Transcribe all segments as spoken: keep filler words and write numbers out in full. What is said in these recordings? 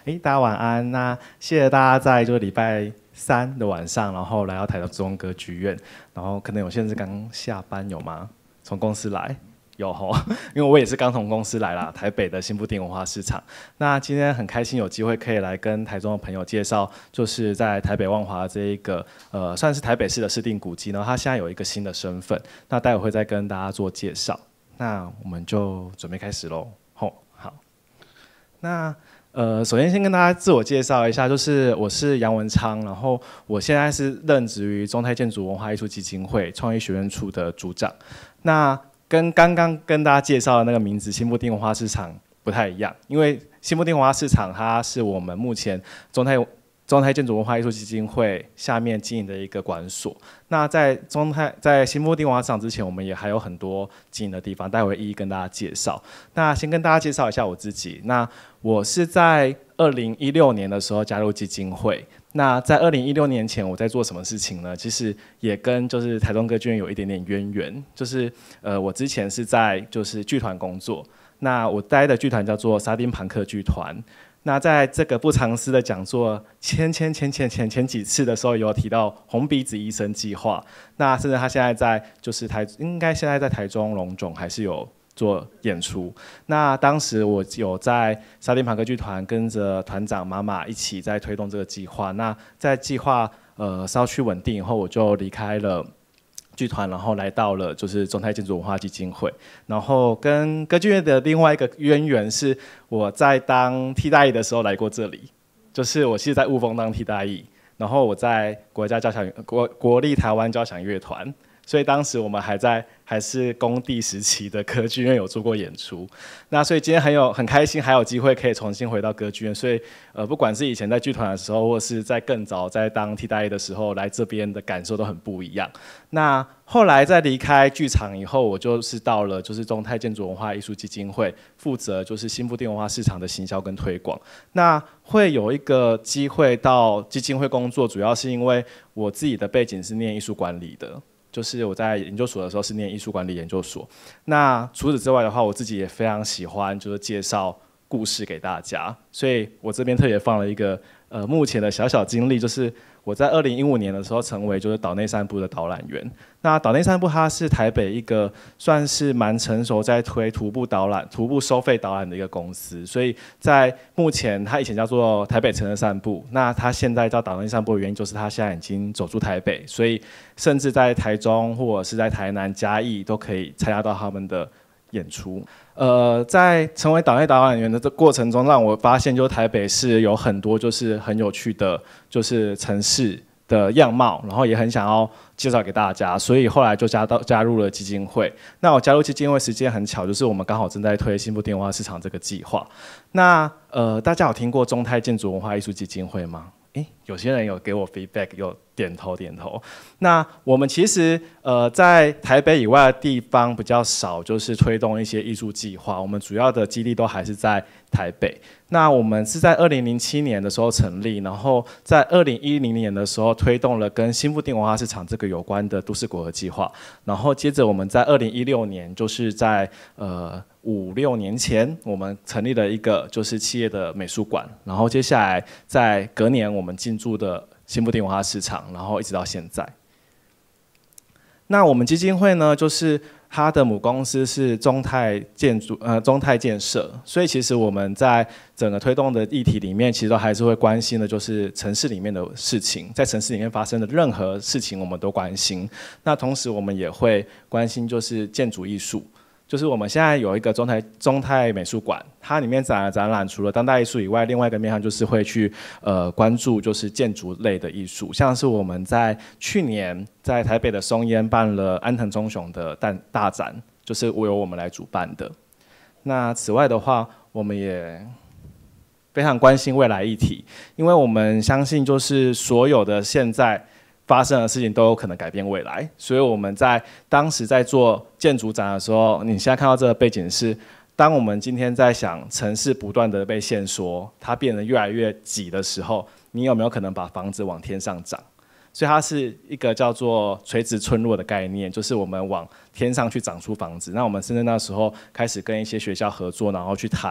诶，大家晚安。那谢谢大家在就是礼拜三的晚上，然后来到台中中歌剧院。然后可能有些人是刚下班，有吗？从公司来？有吼，因为我也是刚从公司来啦，台北的新布丁文化市场。那今天很开心有机会可以来跟台中的朋友介绍，就是在台北万华这一个呃算是台北市的市定古迹，然后它现在有一个新的身份。那待会会再跟大家做介绍。那我们就准备开始喽。吼，好。那呃，首先先跟大家自我介绍一下，就是我是杨文昌，然后我现在是任职于中泰建筑文化艺术基金会创意学院处的组长。那跟刚刚跟大家介绍的那个名字新布丁文化市场不太一样，因为新布丁文化市场它是我们目前中泰中泰建筑文化艺术基金会下面经营的一个馆所。那在中泰在新布丁文化市场之前，我们也还有很多经营的地方，待会一一跟大家介绍。那先跟大家介绍一下我自己。那我是在二零一六年的时候加入基金会。那在二零一六年前，我在做什么事情呢？其实也跟就是台中歌剧院有一点点渊源。就是呃，我之前是在就是剧团工作。那我待的剧团叫做沙丁庞克剧团。那在这个不藏私的讲座前前前前前前几次的时候，有提到红鼻子医生计划。那甚至他现在在就是台，应该现在在台中荣总还是有做演出。那当时我有在沙丁庞克剧团跟着团长妈妈一起在推动这个计划。那在计划呃稍趋稳定以后，我就离开了剧团，然后来到了就是中泰建筑文化基金会。然后跟歌剧院的另外一个渊源是我在当替代役的时候来过这里，就是我是在雾峰当替代役，然后我在国家交响国国立台湾交响乐团。所以当时我们还在还是工地时期的歌剧院有做过演出。那所以今天很有很开心，还有机会可以重新回到歌剧院。所以呃，不管是以前在剧团的时候，或是在更早在当替代役的时候，来这边的感受都很不一样。那后来在离开剧场以后，我就是到了就是中泰建筑文化艺术基金会，负责就是新布丁文化市场的行销跟推广。那会有一个机会到基金会工作，主要是因为我自己的背景是念艺术管理的。就是我在研究所的时候是念艺术管理研究所。那除此之外的话，我自己也非常喜欢就是介绍故事给大家，所以我这边特别放了一个呃目前的小小经历，就是我在二零一五年的时候成为就是岛内散步的导览员。那岛内散步它是台北一个算是蛮成熟在推徒步导览、徒步收费导览的一个公司，所以在目前它以前叫做台北城的散步，那它现在叫岛内散步的原因就是它现在已经走出台北，所以甚至在台中或者是在台南嘉义都可以参加到他们的演出。呃，在成为岛内导览员的这过程中，让我发现，就是台北市有很多就是很有趣的，就是城市的样貌，然后也很想要介绍给大家，所以后来就加到加入了基金会。那我加入基金会时间很巧，就是我们刚好正在推新布丁文化市场这个计划。那呃，大家有听过中泰建筑文化艺术基金会吗？诶，有些人有给我 feedback， 有点头点头。那我们其实呃在台北以外的地方比较少，就是推动一些艺术计划。我们主要的基地都还是在台北。那我们是在二零零七年的时候成立，然后在二零一零年的时候推动了跟新布丁文化市场这个有关的都市国合计划。然后接着我们在二零一六年，就是在呃五六年前，我们成立了一个就是企业的美术馆。然后接下来在隔年我们进驻的新布丁文化市场，然后一直到现在。那我们基金会呢，就是它的母公司是中泰建筑呃中泰建设，所以其实我们在整个推动的议题里面，其实都还是会关心的，就是城市里面的事情，在城市里面发生的任何事情，我们都关心。那同时我们也会关心就是建筑艺术。就是我们现在有一个中泰中泰美术馆，它里面展的展览除了当代艺术以外，另外一个面向就是会去呃关注就是建筑类的艺术，像是我们在去年在台北的松烟办了安藤忠雄的大大展，就是由我们来主办的。那此外的话，我们也非常关心未来议题，因为我们相信就是所有的现在发生的事情都有可能改变未来，所以我们在当时在做建筑展的时候，你现在看到这个背景是，当我们今天在想城市不断的被限缩，它变得越来越挤的时候，你有没有可能把房子往天上涨？所以它是一个叫做垂直村落的概念，就是我们往天上去长出房子。那我们甚至那时候开始跟一些学校合作，然后去谈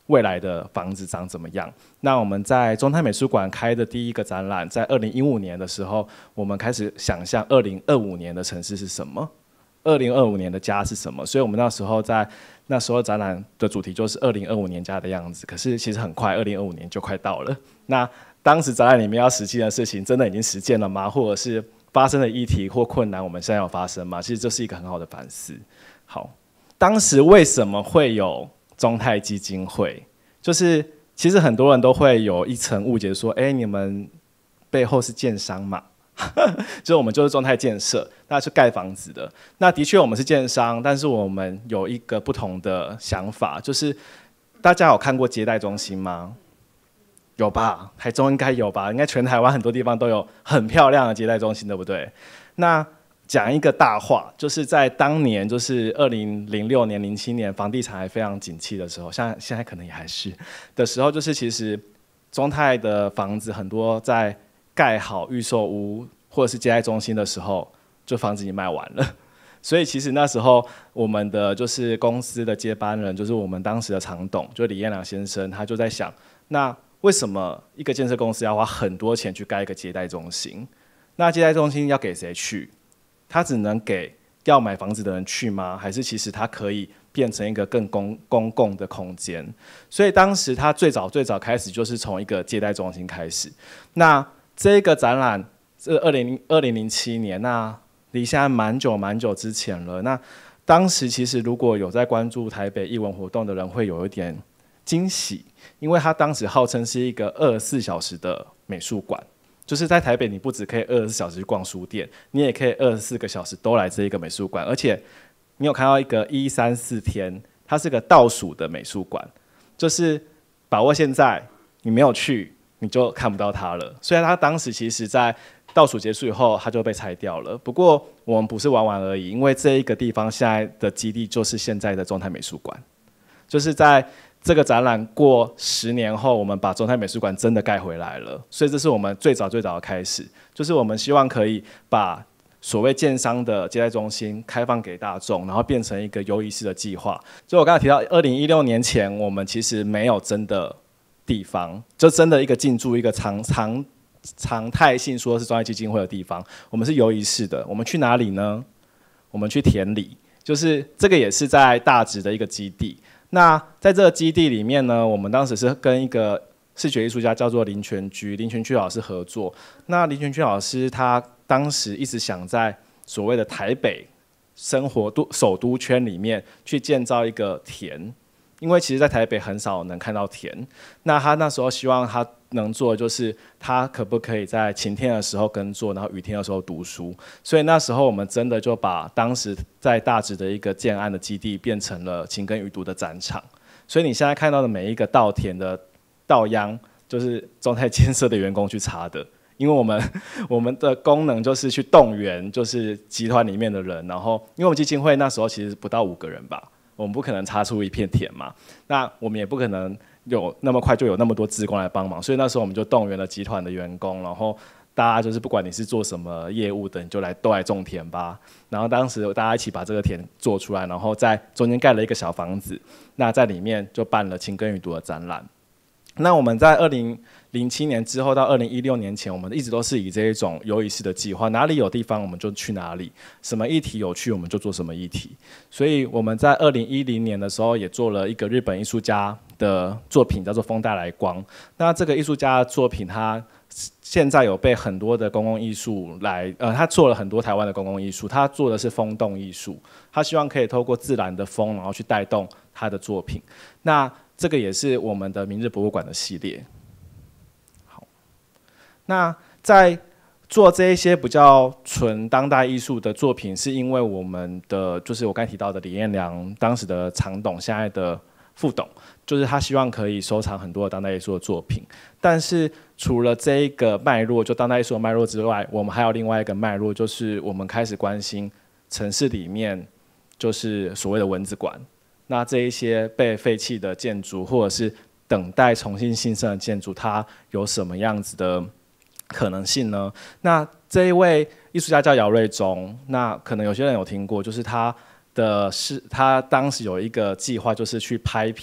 未来的房子长怎么样。那我们在中泰美术馆开的第一个展览，在二零一五年的时候，我们开始想象二零二五年的城市是什么，二零二五年的家是什么。所以我们那时候在那时候展览的主题就是二零二五年家的样子。可是其实很快，二零二五年就快到了。那当时展览里面要实际的事情，真的已经实践了吗？或者是发生的议题或困难，我们现在有发生吗？其实这是一个很好的反思。好，当时为什么会有中泰基金会？就是其实很多人都会有一层误解，说，哎，你们背后是建商嘛？就是我们就是中泰建设，那是盖房子的。那的确我们是建商，但是我们有一个不同的想法，就是大家有看过接待中心吗？有吧？台中应该有吧？应该全台湾很多地方都有很漂亮的接待中心，对不对？那讲一个大话，就是在当年，就是二零零六年、零七年，房地产还非常景气的时候，像现在可能也还是的时候，就是其实中泰的房子很多在盖好预售屋或者是接待中心的时候，就房子已经卖完了。所以其实那时候我们的就是公司的接班人，就是我们当时的常董，就李彦良先生，他就在想，那为什么一个建设公司要花很多钱去盖一个接待中心？那接待中心要给谁去？他只能给要买房子的人去吗？还是其实它可以变成一个更公公共的空间？所以当时他最早最早开始就是从一个接待中心开始。那这个展览是二零二零零七年，那离现在蛮久蛮久之前了。那当时其实如果有在关注台北艺文活动的人，会有一点惊喜。因为它当时号称是一个二十四小时的美术馆，就是在台北你不只可以二十四小时去逛书店，你也可以二十四个小时都来这一个美术馆。而且你有看到一个一三四天，它是个倒数的美术馆，就是把握现在，你没有去你就看不到它了。虽然它当时其实在倒数结束以后它就被拆掉了，不过我们不是玩玩而已，因为这一个地方现在的基地就是现在的中泰美术馆，就是在这个展览过十年后，我们把中泰美术馆真的盖回来了，所以这是我们最早最早的开始，就是我们希望可以把所谓建商的接待中心开放给大众，然后变成一个游仪式的计划。所以我刚才提到，二零一六年前我们其实没有真的地方，就真的一个进驻一个常常常态性说是中泰基金会的地方，我们是游仪式的。我们去哪里呢？我们去田里，就是这个也是在大直的一个基地。那在这个基地里面呢，我们当时是跟一个视觉艺术家叫做林泉居，林泉居老师合作。那林泉居老师他当时一直想在所谓的台北生活都首都圈里面去建造一个田，因为其实在台北很少能看到田。那他那时候希望他能做的就是他可不可以在晴天的时候耕作，然后雨天的时候读书。所以那时候我们真的就把当时在大直的一个建案的基地变成了晴耕雨读的展场。所以你现在看到的每一个稻田的稻秧，就是中泰建设的员工去插的。因为我们我们的功能就是去动员，就是集团里面的人，然后因为我们基金会那时候其实不到五个人吧，我们不可能插出一片田嘛，那我们也不可能有那么快就有那么多志工来帮忙，所以那时候我们就动员了集团的员工，然后大家就是不管你是做什么业务的，你就来都来种田吧。然后当时大家一起把这个田做出来，然后在中间盖了一个小房子，那在里面就办了晴耕雨读的展览。那我们在二零零七年之后到二零一六年前，我们一直都是以这一种游仪式的计划，哪里有地方我们就去哪里，什么议题有趣我们就做什么议题。所以我们在二零一零年的时候也做了一个日本艺术家的作品，叫做风带来光。那这个艺术家的作品，他现在有被很多的公共艺术来，呃，他做了很多台湾的公共艺术，他做的是风动艺术，他希望可以透过自然的风，然后去带动他的作品。那这个也是我们的明日博物馆的系列。好，那在做这一些比较纯当代艺术的作品，是因为我们的就是我刚才提到的李彦良，当时的常董，现在的副董，就是他希望可以收藏很多的当代艺术的作品。但是除了这一个脉络，就当代艺术的脉络之外，我们还有另外一个脉络，就是我们开始关心城市里面就是所谓的蚊子馆。那这一些被废弃的建筑，或者是等待重新新生的建筑，它有什么样子的可能性呢？那这一位艺术家叫姚瑞忠，那可能有些人有听过，就是他的是他当时有一个计划，就是去拍片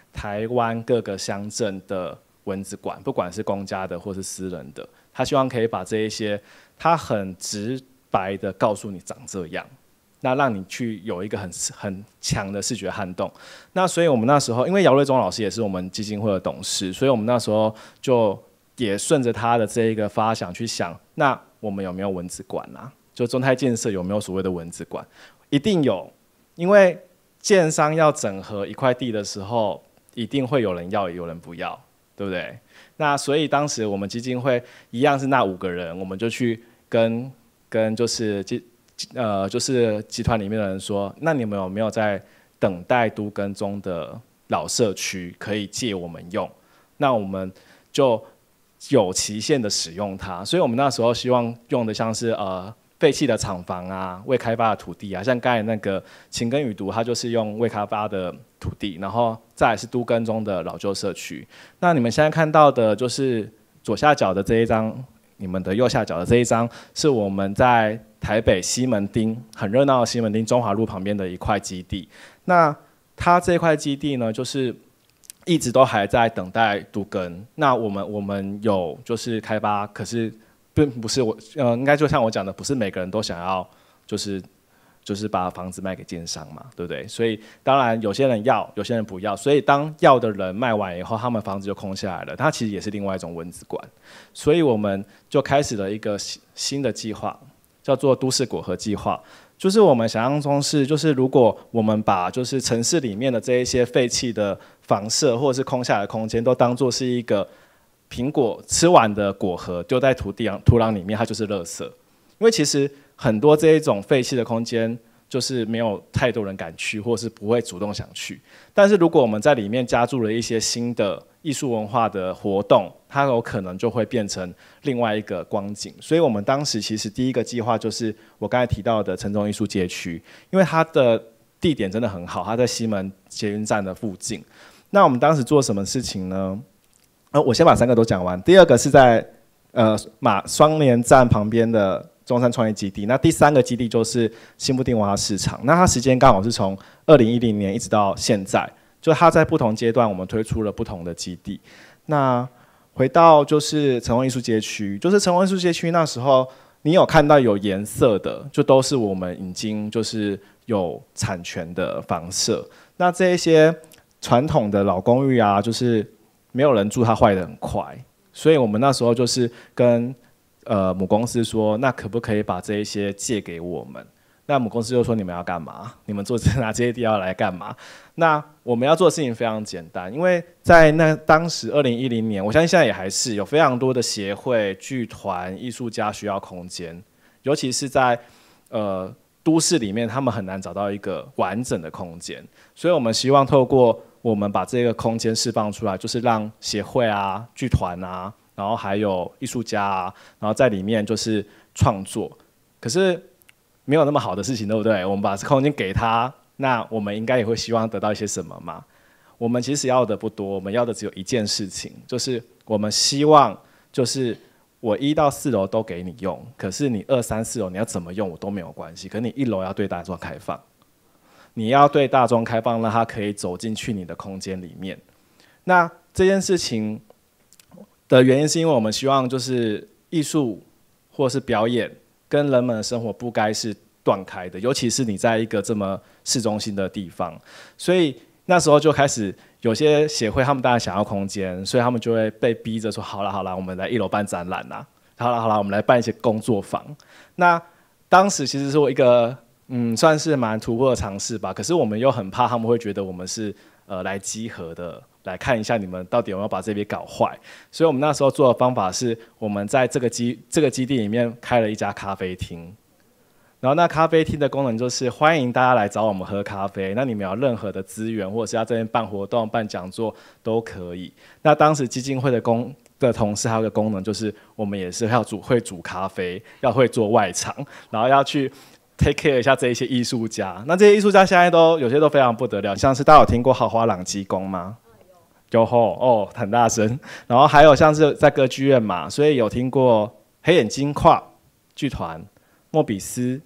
台湾各个乡镇的文字馆，不管是公家的或是私人的，他希望可以把这一些，他很直白的告诉你长这样，那让你去有一个很很强的视觉撼动。那所以我们那时候，因为姚瑞忠老师也是我们基金会的董事，所以我们那时候就也顺着他的这一个发想去想，那我们有没有文字馆啊？就中泰建设有没有所谓的文字馆？一定有，因为建商要整合一块地的时候，一定会有人要，有人不要，对不对？那所以当时我们基金会一样是那五个人，我们就去跟跟就是集呃就是集团里面的人说，那你们有没有在等待都更中的老社区可以借我们用？那我们就有期限的使用它，所以我们那时候希望用的像是呃。废弃的厂房啊，未开发的土地啊，像刚才那个晴耕雨读，它就是用未开发的土地，然后再来是都更中的老旧社区。那你们现在看到的就是左下角的这一张，你们的右下角的这一张，是我们在台北西门町很热闹的西门町中华路旁边的一块基地。那它这块基地呢，就是一直都还在等待都更。那我们我们有就是开发，可是。并不是我，呃，应该就像我讲的，不是每个人都想要，就是就是把房子卖给建商嘛，对不对？所以当然有些人要，有些人不要，所以当要的人卖完以后，他们房子就空下来了。它其实也是另外一种文字馆，所以我们就开始了一个新的计划，叫做都市果核计划。就是我们想象中是，就是如果我们把就是城市里面的这一些废弃的房舍或者是空下来的空间，都当作是一个苹果吃完的果核丢在土地土壤里面，它就是垃圾。因为其实很多这一种废弃的空间，就是没有太多人敢去，或是不会主动想去。但是如果我们在里面加注了一些新的艺术文化的活动，它有可能就会变成另外一个光景。所以我们当时其实第一个计划就是我刚才提到的城中艺术街区，因为它的地点真的很好，它在西门捷运站的附近。那我们当时做什么事情呢？呃，我先把三个都讲完。第二个是在呃马双连站旁边的中山创业基地。那第三个基地就是新布丁文化市场。那它时间刚好是从二零一零年一直到现在，就它在不同阶段我们推出了不同的基地。那回到就是成功艺术街区，就是成功艺术街区那时候你有看到有颜色的，就都是我们已经就是有产权的房舍。那这一些传统的老公寓啊，就是没有人住，它坏得很快，所以我们那时候就是跟呃母公司说，那可不可以把这一些借给我们？那母公司就说你们要干嘛？你们做拿这些地要来干嘛？那我们要做的事情非常简单，因为在那当时二零一零年，我相信现在也还是有非常多的协会、剧团、艺术家需要空间，尤其是在呃都市里面，他们很难找到一个完整的空间，所以我们希望透过我们把这个空间释放出来，就是让协会啊、剧团啊，然后还有艺术家啊，然后在里面就是创作。可是没有那么好的事情，对不对？我们把这空间给他，那我们应该也会希望得到一些什么嘛？我们其实要的不多，我们要的只有一件事情，就是我们希望就是我一到四楼都给你用，可是你二三四楼你要怎么用我都没有关系，可是你一楼要对大众开放。你要对大众开放，让他可以走进去你的空间里面。那这件事情的原因是因为我们希望就是艺术或是表演跟人们的生活不该是断开的，尤其是你在一个这么市中心的地方。所以那时候就开始有些协会他们当然想要空间，所以他们就会被逼着说好啦好啦，我们来一楼办展览啦，好啦好啦，我们来办一些工作坊。那当时其实是我一个嗯，算是蛮突破的尝试吧。可是我们又很怕他们会觉得我们是呃来集合的，来看一下你们到底有没有把这边搞坏。所以我们那时候做的方法是，我们在这个基这个基地里面开了一家咖啡厅。然后那咖啡厅的功能就是欢迎大家来找我们喝咖啡。那你们有任何的资源，或者是要这边办活动、办讲座都可以。那当时基金会的工的同事还有个功能，就是我们也是要煮会煮咖啡，要会做外场，然后要去take care 一下这一些艺术家。那这些艺术家现在都有些都非常不得了，像是大家有听过豪华朗基宫吗？有吼哦，很大声。然后还有像是在歌剧院嘛，所以有听过黑眼睛跨剧团、莫比斯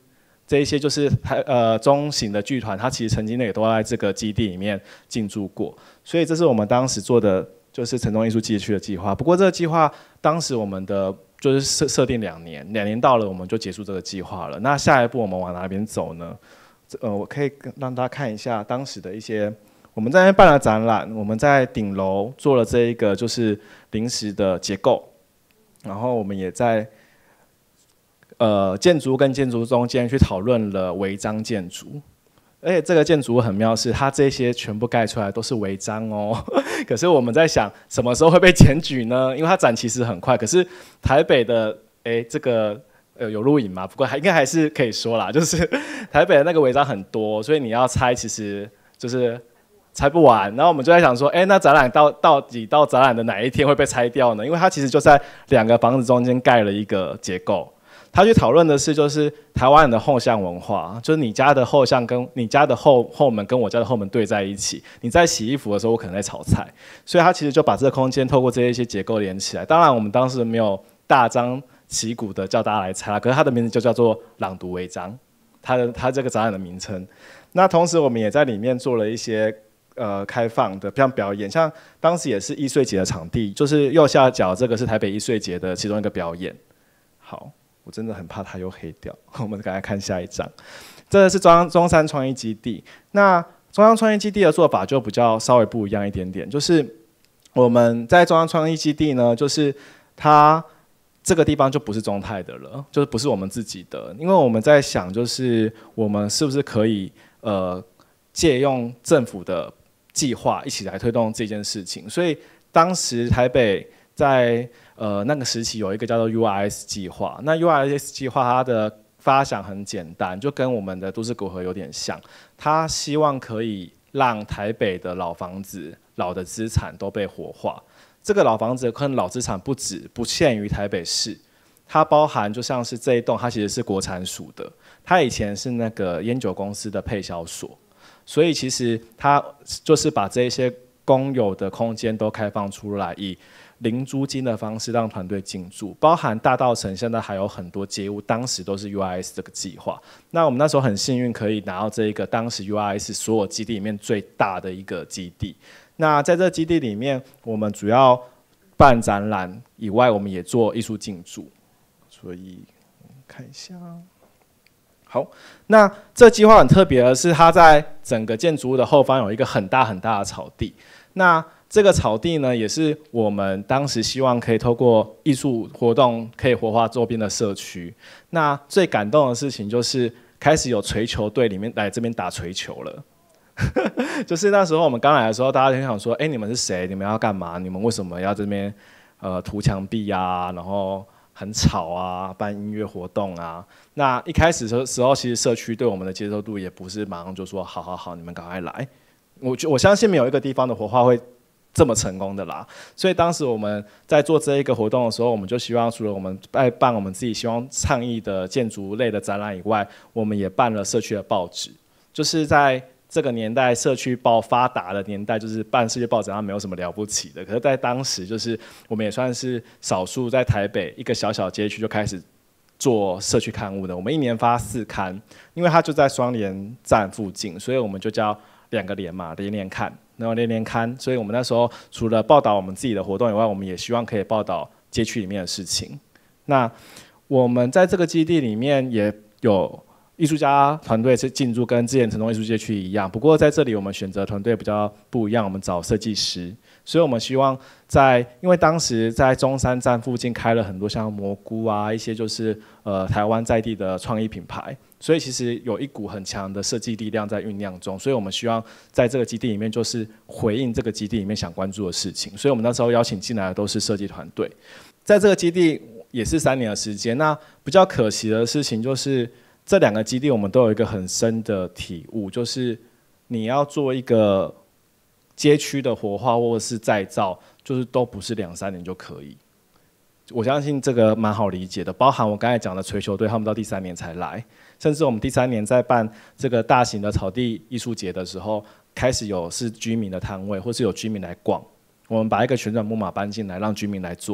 这一些就是台呃中型的剧团，它其实曾经也都在这个基地里面进驻过，所以这是我们当时做的就是城中艺术街区的计划。不过这个计划当时我们的就是设设定两年，两年到了我们就结束这个计划了。那下一步我们往哪边走呢？呃，我可以让大家看一下当时的一些，我们在那边办了展览，我们在顶楼做了这一个就是临时的结构，然后我们也在呃建筑跟建筑中间去讨论了违章建筑。而且这个建筑很妙是，它这些全部盖出来都是违章哦。可是我们在想，什么时候会被检举呢？因为它展其实很快，可是台北的哎这个呃有录影吗？不过还应该还是可以说啦，就是台北的那个违章很多，所以你要拆其实就是拆不完。然后我们就在想说，哎，那展览到到底到展览的哪一天会被拆掉呢？因为它其实就在两个房子中间盖了一个结构。他去讨论的是，就是台湾人的后巷文化，就是你家的后巷跟你家的后后门跟我家的后门对在一起。你在洗衣服的时候，我可能在炒菜，所以他其实就把这个空间透过这一些结构连起来。当然，我们当时没有大张旗鼓的叫大家来拆，可是它的名字就叫做朗读违章，它的它这个展览的名称。那同时，我们也在里面做了一些呃开放的像表演，像当时也是艺穗节的场地，就是右下角这个是台北艺穗节的其中一个表演。好。我真的很怕它又黑掉，我们赶快看下一张。这个是中央中山创意基地。那中央创意基地的做法就比较稍微不一样一点点，就是我们在中央创意基地呢，就是它这个地方就不是中泰的了，就是不是我们自己的，因为我们在想，就是我们是不是可以呃借用政府的计划一起来推动这件事情。所以当时台北在呃，那个时期有一个叫做 U R S 计划，那 U R S 计划它的发想很简单，就跟我们的都市国合有点像，它希望可以让台北的老房子、老的资产都被活化。这个老房子跟老资产不止不限于台北市，它包含就像是这一栋，它其实是国产署的，它以前是那个烟酒公司的配销所，所以其实它就是把这些公有的空间都开放出来，以零租金的方式让团队进驻，包含大稻埕现在还有很多街屋，当时都是 U R S 这个计划。那我们那时候很幸运可以拿到这一个当时 U R S 所有基地里面最大的一个基地。那在这个基地里面，我们主要办展览以外，我们也做艺术进驻。所以看一下，好，那这计划很特别的是，它在整个建筑物的后方有一个很大很大的草地。那这个草地呢，也是我们当时希望可以透过艺术活动可以活化周边的社区。那最感动的事情就是开始有槌球队里面来这边打槌球了。就是那时候我们刚来的时候，大家就想说：“哎，你们是谁？你们要干嘛？你们为什么要这边呃涂墙壁啊？然后很吵啊，办音乐活动啊？”那一开始的时候，其实社区对我们的接受度也不是马上就说：“好好好，你们赶快来。”我我相信没有一个地方的活化会这么成功的啦，所以当时我们在做这一个活动的时候，我们就希望除了我们在办我们自己希望倡议的建筑类的展览以外，我们也办了社区的报纸。就是在这个年代，社区报发达的年代，就是办社区报纸，它没有什么了不起的。可是，在当时，就是我们也算是少数在台北一个小小街区就开始做社区刊物的。我们一年发四刊，因为它就在双连站附近，所以我们就叫两个连嘛，连连看。然后连连刊，所以我们那时候除了报道我们自己的活动以外，我们也希望可以报道街区里面的事情。那我们在这个基地里面也有艺术家团队是进驻，跟之前城中艺术街区一样，不过在这里我们选择团队比较不一样，我们找设计师，所以我们希望在，因为当时在中山站附近开了很多像蘑菇啊，一些就是呃台湾在地的创意品牌。所以其实有一股很强的设计力量在酝酿中，所以我们希望在这个基地里面就是回应这个基地里面想关注的事情，所以我们那时候邀请进来的都是设计团队，在这个基地也是三年的时间。那比较可惜的事情就是这两个基地我们都有一个很深的体悟，就是你要做一个街区的活化或者是再造，就是都不是两三年就可以。我相信这个蛮好理解的，包含我刚才讲的槌球队，他们到第三年才来，甚至我们第三年在办这个大型的草地艺术节的时候，开始有是居民的摊位，或是有居民来逛，我们把一个旋转木马搬进来，让居民来做，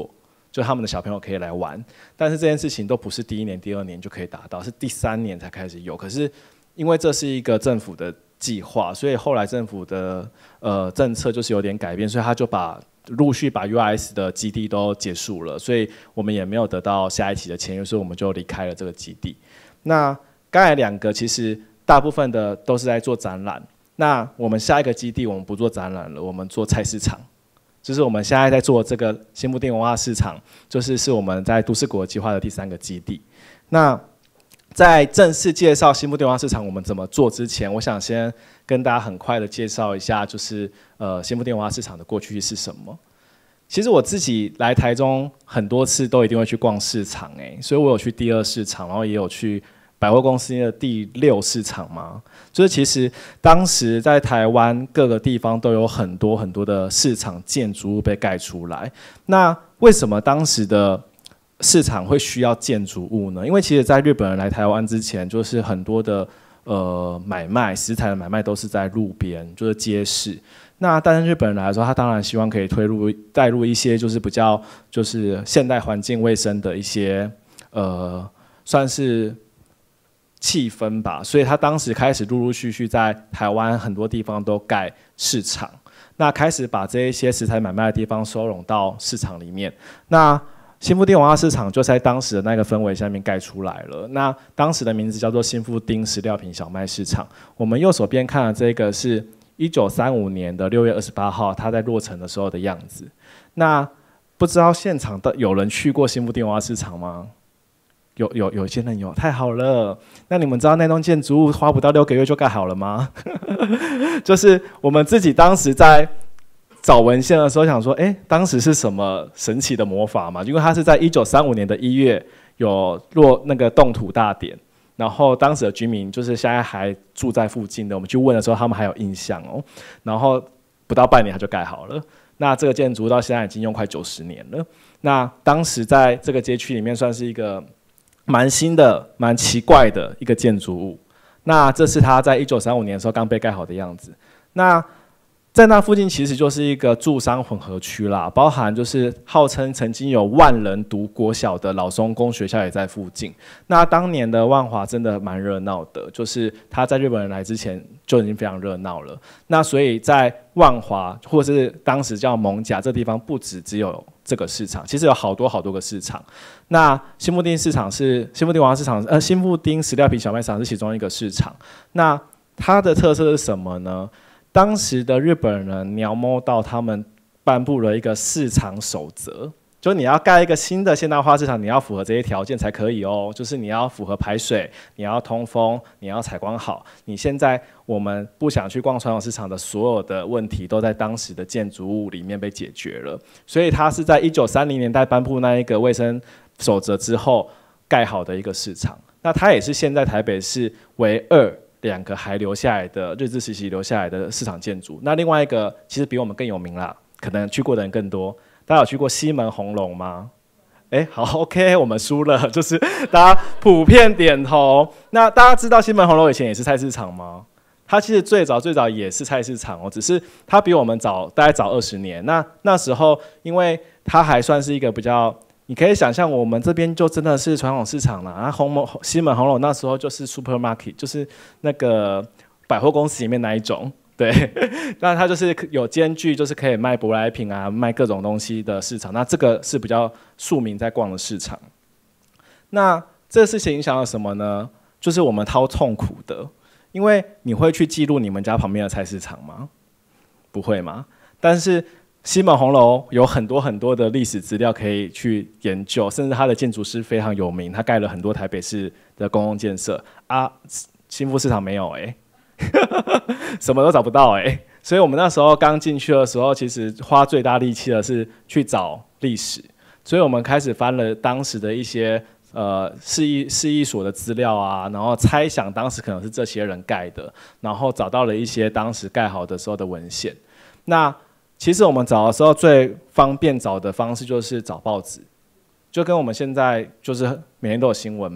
就他们的小朋友可以来玩。但是这件事情都不是第一年、第二年就可以达到，是第三年才开始有。可是因为这是一个政府的计划，所以后来政府的呃政策就是有点改变，所以他就把陆续把 U I S 的基地都结束了，所以我们也没有得到下一期的签约，所以我们就离开了这个基地。那刚才两个其实大部分的都是在做展览，那我们下一个基地我们不做展览了，我们做菜市场。就是我们现在在做这个新富町文化市场，就是是我们在都市国计划的第三个基地。那在正式介绍新富町文化市场我们怎么做之前，我想先跟大家很快的介绍一下，就是呃新富町文化市场的过去是什么。其实我自己来台中很多次都一定会去逛市场，哎，所以我有去第二市场，然后也有去百货公司的第六市场嘛。就是其实当时在台湾各个地方都有很多很多的市场建筑物被盖出来。那为什么当时的市场会需要建筑物呢？因为其实在日本人来台湾之前，就是很多的呃买卖食材的买卖都是在路边，就是街市。那但是日本人来的时候，他当然希望可以推入带入一些就是比较就是现代环境卫生的一些呃算是气氛吧，所以他当时开始陆陆续续在台湾很多地方都盖市场，那开始把这一些食材买卖的地方收拢到市场里面。那新富町文化市场就在当时的那个氛围下面盖出来了。那当时的名字叫做新富町食料品小卖市场。我们右手边看的这个是一九三五年的六月二十八号，它在落成的时候的样子。那不知道现场的有人去过新富町文化市场吗？有有有些人有，太好了。那你们知道那栋建筑物花不到六个月就盖好了吗？就是我们自己当时在找文献的时候想说，哎，当时是什么神奇的魔法嘛？因为它是在一九三五年的一月有落那个动土大典，然后当时的居民就是现在还住在附近的，我们去问的时候，他们还有印象哦。然后不到半年它就盖好了。那这个建筑到现在已经用快九十年了。那当时在这个街区里面算是一个蛮新的、蛮奇怪的一个建筑物。那这是它在一九三五年的时候刚被盖好的样子。那在那附近其实就是一个住商混合区啦，包含就是号称曾经有万人读国小的老松公学校也在附近。那当年的万华真的蛮热闹的，就是它在日本人来之前就已经非常热闹了。那所以在万华或者是当时叫艋舺这地方，不止只有这个市场，其实有好多好多个市场。那新富町市场是新富町文化市场，呃，新富町食料品小卖市场是其中一个市场。那它的特色是什么呢？当时的日本人描摹到他们颁布了一个市场守则，就你要盖一个新的现代化市场，你要符合这些条件才可以哦。就是你要符合排水，你要通风，你要采光好。你现在我们不想去逛传统市场的所有的问题，都在当时的建筑物里面被解决了。所以它是在一九三零年代颁布那一个卫生守则之后盖好的一个市场。那它也是现在台北市唯二两个还留下来的日治时期留下来的市场建筑。那另外一个其实比我们更有名啦，可能去过的人更多。大家有去过西门红楼吗？哎，好 ，OK， 我们输了，就是大家普遍点头。那大家知道西门红楼以前也是菜市场吗？它其实最早最早也是菜市场哦，只是它比我们早大概早二十年。那那时候因为它还算是一个比较。你可以想象，我们这边就真的是传统市场了。然后红西门红楼那时候就是 supermarket， 就是那个百货公司里面那一种，对。那它就是有兼具，就是可以卖舶来品啊，卖各种东西的市场。那这个是比较庶民在逛的市场。那这个事情影响了什么呢？就是我们超痛苦的，因为你会去记录你们家旁边的菜市场吗？不会吗？但是西门红楼有很多很多的历史资料可以去研究，甚至它的建筑师非常有名，他盖了很多台北市的公共建设啊。新富市场没有哎、欸，什么都找不到哎、欸。所以我们那时候刚进去的时候，其实花最大力气的是去找历史，所以我们开始翻了当时的一些呃市役市役所的资料啊，然后猜想当时可能是这些人盖的，然后找到了一些当时盖好的时候的文献。那其实我们找的时候最方便找的方式就是找报纸，就跟我们现在就是每天都有新闻嘛，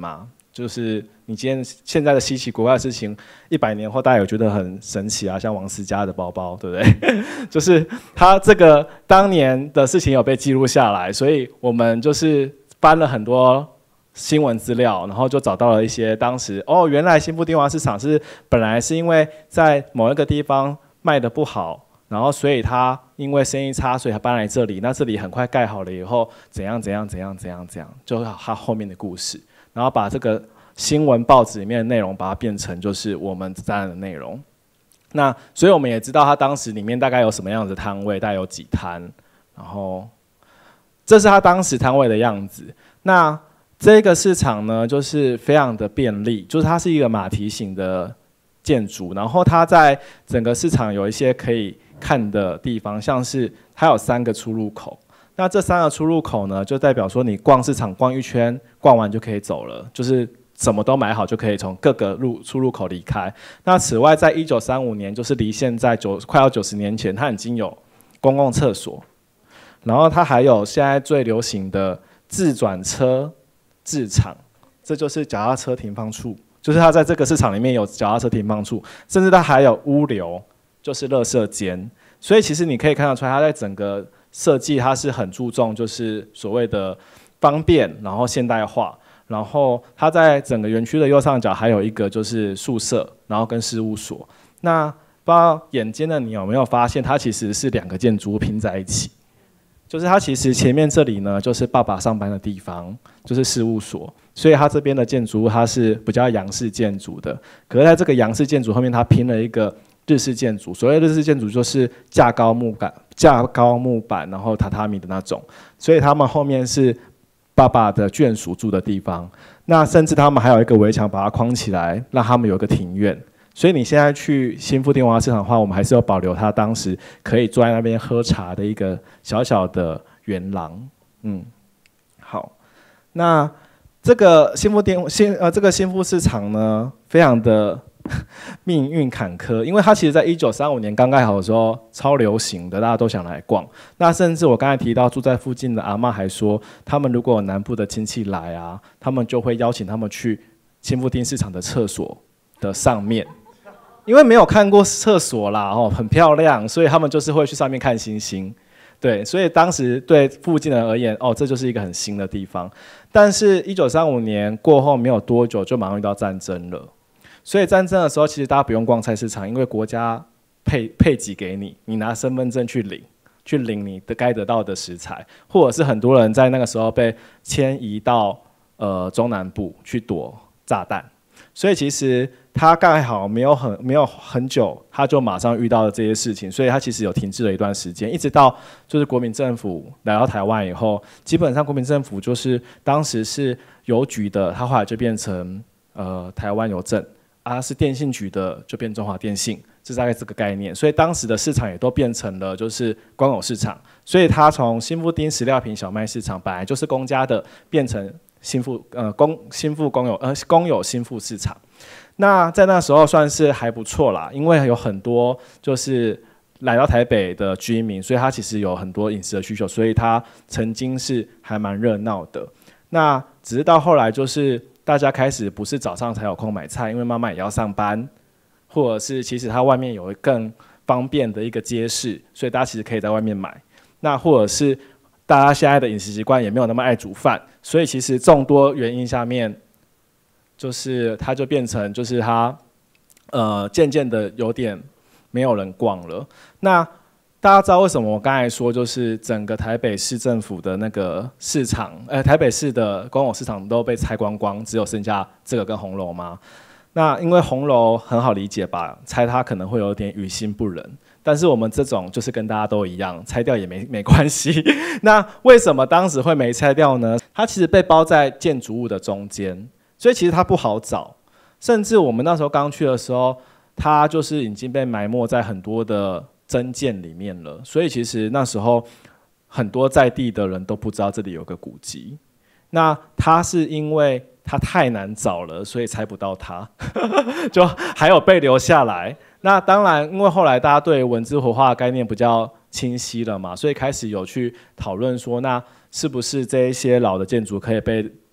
就是你今天现在的稀奇古怪的事情，一百年后大家有觉得很神奇啊，像王思佳的包包，对不对？就是他这个当年的事情有被记录下来，所以我们就是翻了很多新闻资料，然后就找到了一些当时哦，原来新富丁娃市场是本来是因为在某一个地方卖的不好，然后所以他因为生意差，所以他搬来这里。那这里很快盖好了以后，怎样怎样怎样怎样怎样，就是他后面的故事。然后把这个新闻报纸里面的内容，把它变成就是我们展览的内容。那所以我们也知道他当时里面大概有什么样子的摊位，大概有几摊，然后这是他当时摊位的样子。那这个市场呢，就是非常的便利，就是它是一个马蹄形的建筑，然后它在整个市场有一些可以看的地方，像是它有三个出入口。那这三个出入口呢，就代表说你逛市场逛一圈，逛完就可以走了，就是什么都买好就可以从各个入出入口离开。那此外，在一九三五年，就是离现在九快要九十年前，它已经有公共厕所，然后它还有现在最流行的自转车置场，这就是脚踏车停放处，就是它在这个市场里面有脚踏车停放处，甚至它还有物流，就是垃圾间。所以其实你可以看得出来，它在整个设计它是很注重就是所谓的方便，然后现代化，然后它在整个园区的右上角还有一个就是宿舍，然后跟事务所。那不知道眼尖的你有没有发现，它其实是两个建筑拼在一起，就是它其实前面这里呢就是爸爸上班的地方，就是事务所，所以它这边的建筑物它是比较洋式建筑的。可是在这个洋式建筑后面，它拼了一个日式建筑，所谓日式建筑就是架高木板、架高木板，然后榻榻米的那种，所以他们后面是爸爸的眷属住的地方。那甚至他们还有一个围墙把它框起来，让他们有一个庭院。所以你现在去新富丁娃市场的话，我们还是有保留他当时可以坐在那边喝茶的一个小小的园廊。嗯，好，那这个新富丁新呃这个新富市场呢，非常的命运坎坷，因为它其实在一九三五年刚盖好的时候超流行的，大家都想来逛。那甚至我刚才提到住在附近的阿嬷还说，他们如果有南部的亲戚来啊，他们就会邀请他们去新富町市场的厕所的上面，因为没有看过厕所啦，哦，很漂亮，所以他们就是会去上面看星星。对，所以当时对附近的人而言，哦，这就是一个很新的地方。但是，一九三五年过后没有多久，就马上遇到战争了。所以战争的时候，其实大家不用逛菜市场，因为国家配配给给你，你拿身份证去领，去领你的该得到的食材，或者是很多人在那个时候被迁移到呃中南部去躲炸弹。所以其实他盖好没有很没有很久，他就马上遇到了这些事情，所以他其实有停滞了一段时间，一直到就是国民政府来到台湾以后，基本上国民政府就是当时是邮局的，他后来就变成呃台湾邮政。啊，是电信局的就变中华电信，是大概这个概念。所以当时的市场也都变成了就是公有市场，所以它从新富町食料品小卖市场本来就是公家的，变成新富呃公新富公有呃公有新富市场。那在那时候算是还不错啦，因为有很多就是来到台北的居民，所以它其实有很多饮食的需求，所以它曾经是还蛮热闹的。那只是到后来就是大家开始不是早上才有空买菜，因为妈妈也要上班，或者是其实它外面有更方便的一个街市，所以大家其实可以在外面买。那或者是大家现在的饮食习惯也没有那么爱煮饭，所以其实众多原因下面，就是它就变成就是它呃渐渐的有点没有人逛了。那大家知道为什么我刚才说，就是整个台北市政府的那个市场，呃，台北市的公有市场都被拆光光，只有剩下这个跟红楼吗？那因为红楼很好理解吧，拆它可能会有点于心不忍，但是我们这种就是跟大家都一样，拆掉也没没关系。那为什么当时会没拆掉呢？它其实被包在建筑物的中间，所以其实它不好找，甚至我们那时候刚去的时候，它就是已经被埋没在很多的增建里面了，所以其实那时候很多在地的人都不知道这里有个古迹。那它是因为它太难找了，所以猜不到它，就还有被留下来。那当然，因为后来大家对文资活化的概念比较清晰了嘛，所以开始有去讨论说，那是不是这一些老的建筑可以被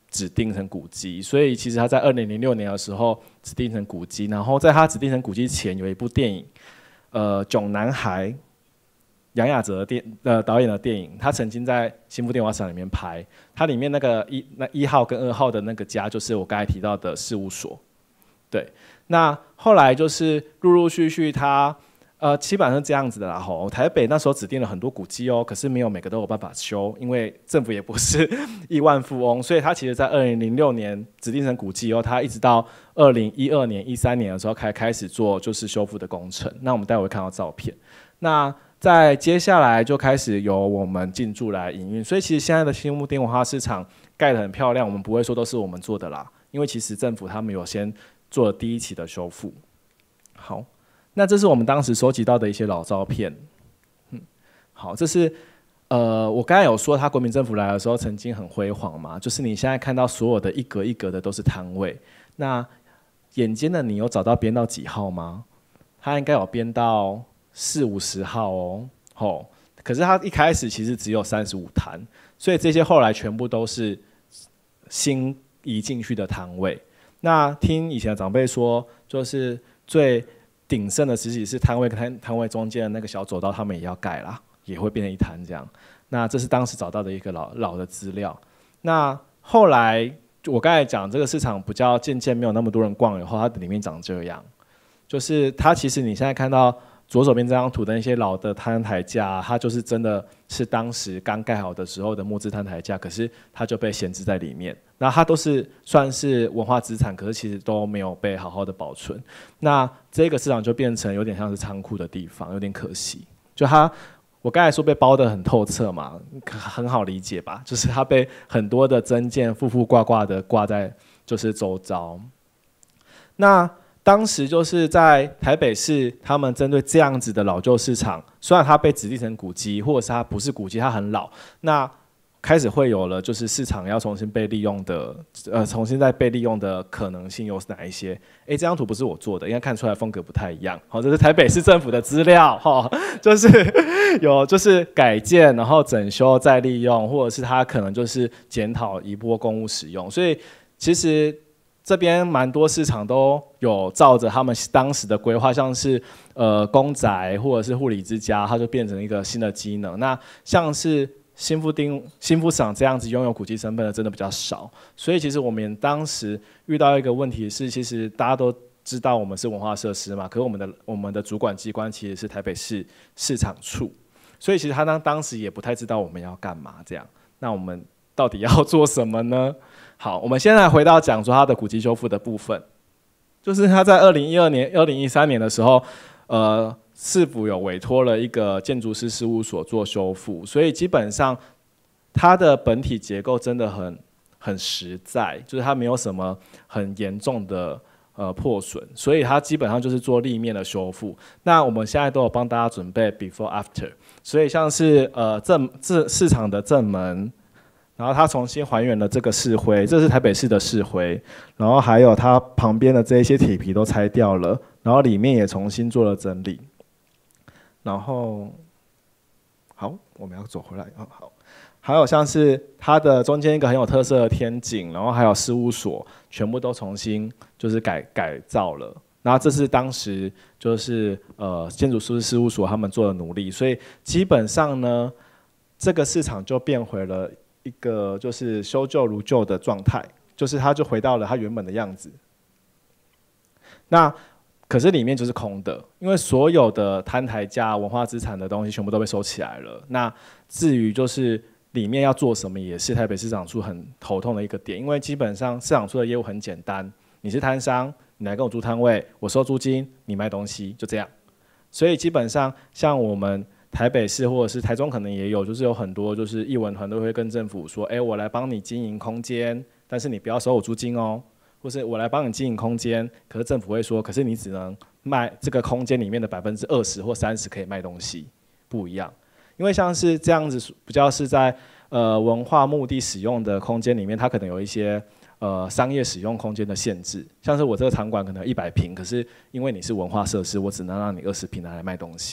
指定成古迹，所以其实他在二零零六年的时候指定成古迹，然后在他指定成古迹前有一部电影，呃，《囧男孩》。杨雅哲的电呃导演的电影，他曾经在新富电话厂里面拍，它里面那个一那一号跟二号的那个家，就是我刚才提到的事务所。对，那后来就是陆陆续续他，呃，基本上是这样子的啦吼。台北那时候指定了很多古迹哦，可是没有每个都有办法修，因为政府也不是亿万富翁，所以他其实在二零零六年指定成古迹哦，他一直到二零一二年、一三年的时候开开始做就是修复的工程。那我们待会会看到照片。那在接下来就开始由我们进驻来营运，所以其实现在的新木町文化市场盖得很漂亮，我们不会说都是我们做的啦，因为其实政府他们有先做了第一期的修复。好，那这是我们当时收集到的一些老照片。嗯，好，这是呃，我刚才有说他国民政府来的时候曾经很辉煌嘛，就是你现在看到所有的一格一格的都是摊位，那眼尖的你有找到编到几号吗？他应该有编到四五十号哦，吼，可是他一开始其实只有三十五摊，所以这些后来全部都是新移进去的摊位。那听以前的长辈说，就是最鼎盛的时期是摊位跟摊摊位中间的那个小走道，他们也要盖啦，也会变成一摊这样。那这是当时找到的一个老老的资料。那后来我刚才讲这个市场比较渐渐没有那么多人逛以后，它里面长这样，就是它其实你现在看到左手边这张图的那些老的摊台架，它就是真的是当时刚盖好的时候的木质摊台架，可是它就被闲置在里面。那它都是算是文化资产，可是其实都没有被好好的保存。那这个市场就变成有点像是仓库的地方，有点可惜。就它，我刚才说被包得很透彻嘛，很好理解吧？就是它被很多的增件附附挂挂的挂在就是周遭。那当时就是在台北市，他们针对这样子的老旧市场，虽然它被指定成古迹，或者是它不是古迹，它很老，那开始会有了就是市场要重新被利用的，呃，重新再被利用的可能性有哪一些？哎，这张图不是我做的，应该看出来风格不太一样。好，这是台北市政府的资料，哈，就是有就是改建，然后整修再利用，或者是它可能就是检讨一波公务使用，所以其实这边蛮多市场都有照着他们当时的规划，像是呃公宅或者是护理之家，它就变成一个新的机能。那像是新富町、新富市场这样子拥有古迹身份的真的比较少，所以其实我们当时遇到一个问题是，其实大家都知道我们是文化设施嘛，可是我们的我们的主管机关其实是台北市市场处，所以其实他当当时也不太知道我们要干嘛这样。那我们到底要做什么呢？好，我们先来回到讲说它的古迹修复的部分，就是他在二零一二年、二零一三年的时候，呃，市府有委托了一个建筑师事务所做修复，所以基本上它的本体结构真的很很实在，就是它没有什么很严重的呃破损，所以它基本上就是做立面的修复。那我们现在都有帮大家准备 before after， 所以像是呃正正市场的正门。然后它重新还原了这个市徽，这是台北市的市徽，然后还有它旁边的这一些铁皮都拆掉了，然后里面也重新做了整理。然后，好，我们要走回来啊，好，还有像是它的中间一个很有特色的天井，然后还有事务所，全部都重新就是改改造了。然后这是当时就是呃建筑师事务所他们做的努力，所以基本上呢，这个市场就变回了一个就是修旧如旧的状态，就是它就回到了它原本的样子。那可是里面就是空的，因为所有的摊台架、文化资产的东西全部都被收起来了。那至于就是里面要做什么，也是台北市场处很头痛的一个点，因为基本上市场处的业务很简单，你是摊商，你来跟我租摊位，我收租金，你卖东西，就这样。所以基本上像我们台北市或者是台中可能也有，就是有很多就是艺文团队会跟政府说，哎，我来帮你经营空间，但是你不要收我租金哦，或是我来帮你经营空间，可是政府会说，可是你只能卖这个空间里面的百分之二十或三十可以卖东西，不一样。因为像是这样子比较是在呃文化目的使用的空间里面，它可能有一些呃商业使用空间的限制，像是我这个场馆可能一百平，可是因为你是文化设施，我只能让你二十平拿来卖东西。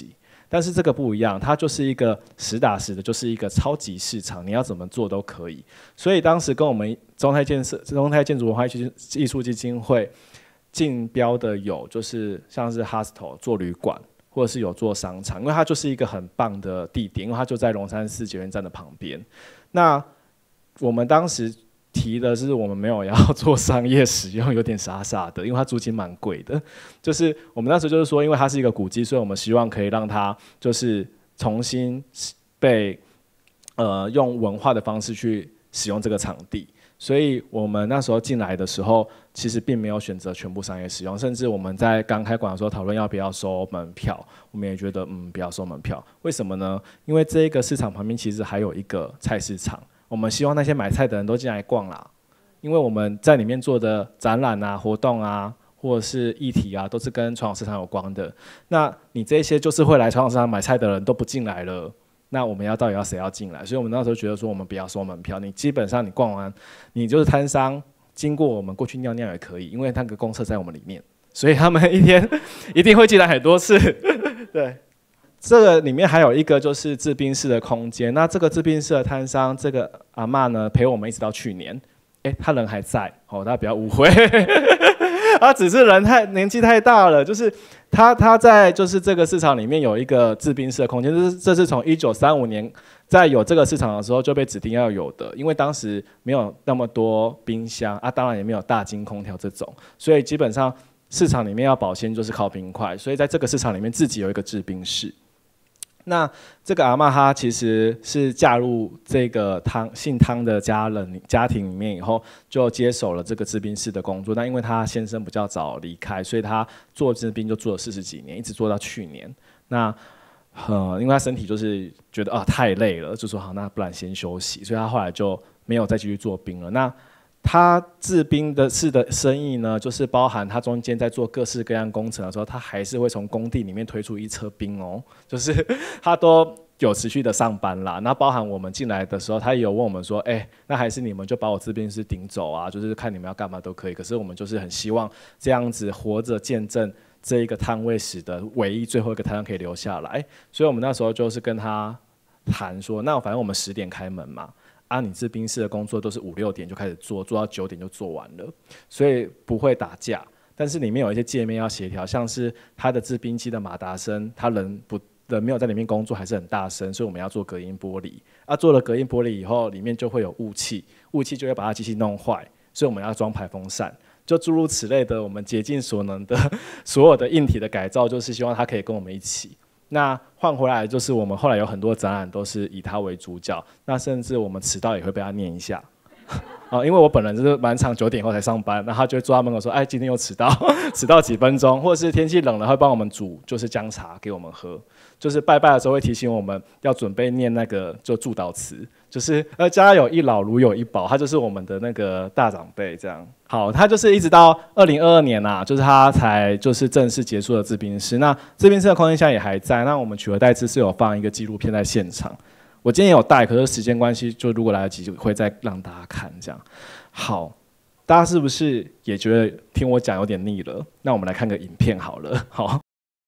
但是这个不一样，它就是一个实打实的，就是一个超级市场，你要怎么做都可以。所以当时跟我们中泰建设、中泰建筑文化艺术基金会竞标的有，就是像是 hostel 做旅馆，或者是有做商场，因为它就是一个很棒的地点，因为它就在龙山寺捷运站的旁边。那我们当时提的是我们没有要做商业使用，有点傻傻的，因为它租金蛮贵的。就是我们那时候就是说，因为它是一个古迹，所以我们希望可以让它就是重新被呃用文化的方式去使用这个场地。所以我们那时候进来的时候，其实并没有选择全部商业使用，甚至我们在刚开馆的时候讨论要不要收门票，我们也觉得嗯不要收门票。为什么呢？因为这个市场旁边其实还有一个菜市场。我们希望那些买菜的人都进来逛啦，因为我们在里面做的展览啊、活动啊，或者是议题啊，都是跟传统市场有关的。那你这些就是会来传统市场买菜的人都不进来了，那我们要到底要谁要进来？所以我们那时候觉得说，我们不要收门票，你基本上你逛完，你就是摊商经过我们过去尿尿也可以，因为那个公厕在我们里面，所以他们一天一定会进来很多次。对。这个里面还有一个就是制冰室的空间，那这个制冰室的摊商，这个阿嬷呢陪我们一直到去年，哎，他人还在，哦，大家不要误会，他只是人太年纪太大了，就是他他在就是这个市场里面有一个制冰室的空间，这是这是从一九三五年在有这个市场的时候就被指定要有的，因为当时没有那么多冰箱啊，当然也没有大金空调这种，所以基本上市场里面要保鲜就是靠冰块，所以在这个市场里面自己有一个制冰室。那这个阿嬷她其实是嫁入这个汤姓汤的家人家庭里面以后，就接手了这个制冰室的工作。那因为她先生比较早离开，所以她做制冰就做了四十几年，一直做到去年。那呃，因为她身体就是觉得啊太累了，就说好，那不然先休息，所以她后来就没有再继续做冰了。那他制冰的室的生意呢，就是包含他中间在做各式各样工程的时候，他还是会从工地里面推出一车冰哦，就是他都有持续的上班啦。那包含我们进来的时候，他也有问我们说，哎、欸，那还是你们就把我制冰室顶走啊，就是看你们要干嘛都可以。可是我们就是很希望这样子活着见证这一个摊位史的唯一最后一个摊可以留下来，所以我们那时候就是跟他谈说，那反正我们十点开门嘛。啊，你制冰室的工作都是五六点就开始做，做到九点就做完了，所以不会打架。但是里面有一些界面要协调，像是它的制冰机的马达声，他人不人没有在里面工作还是很大声，所以我们要做隔音玻璃。啊，做了隔音玻璃以后，里面就会有雾气，雾气就会把它机器弄坏，所以我们要装排风扇。就诸如此类的，我们竭尽所能的所有的硬体的改造，就是希望它可以跟我们一起。那换回来就是我们后来有很多展览都是以他为主角，那甚至我们迟到也会被他念一下，啊，因为我本人就是蛮常九点后才上班，那他就会坐在门口说，哎，今天又迟到，迟到几分钟，或者是天气冷了会帮我们煮就是姜茶给我们喝，就是拜拜的时候会提醒我们要准备念那个就祝祷词，就是呃家有一老如有一宝，他就是我们的那个大长辈这样。好，他就是一直到二零二二年啊，就是他才就是正式结束了制冰室。那制冰室的空间现在也还在。那我们取而代之是有放一个纪录片在现场。我今天也有带，可是时间关系，就如果来得及，就会再让大家看这样。好，大家是不是也觉得听我讲有点腻了？那我们来看个影片好了。好。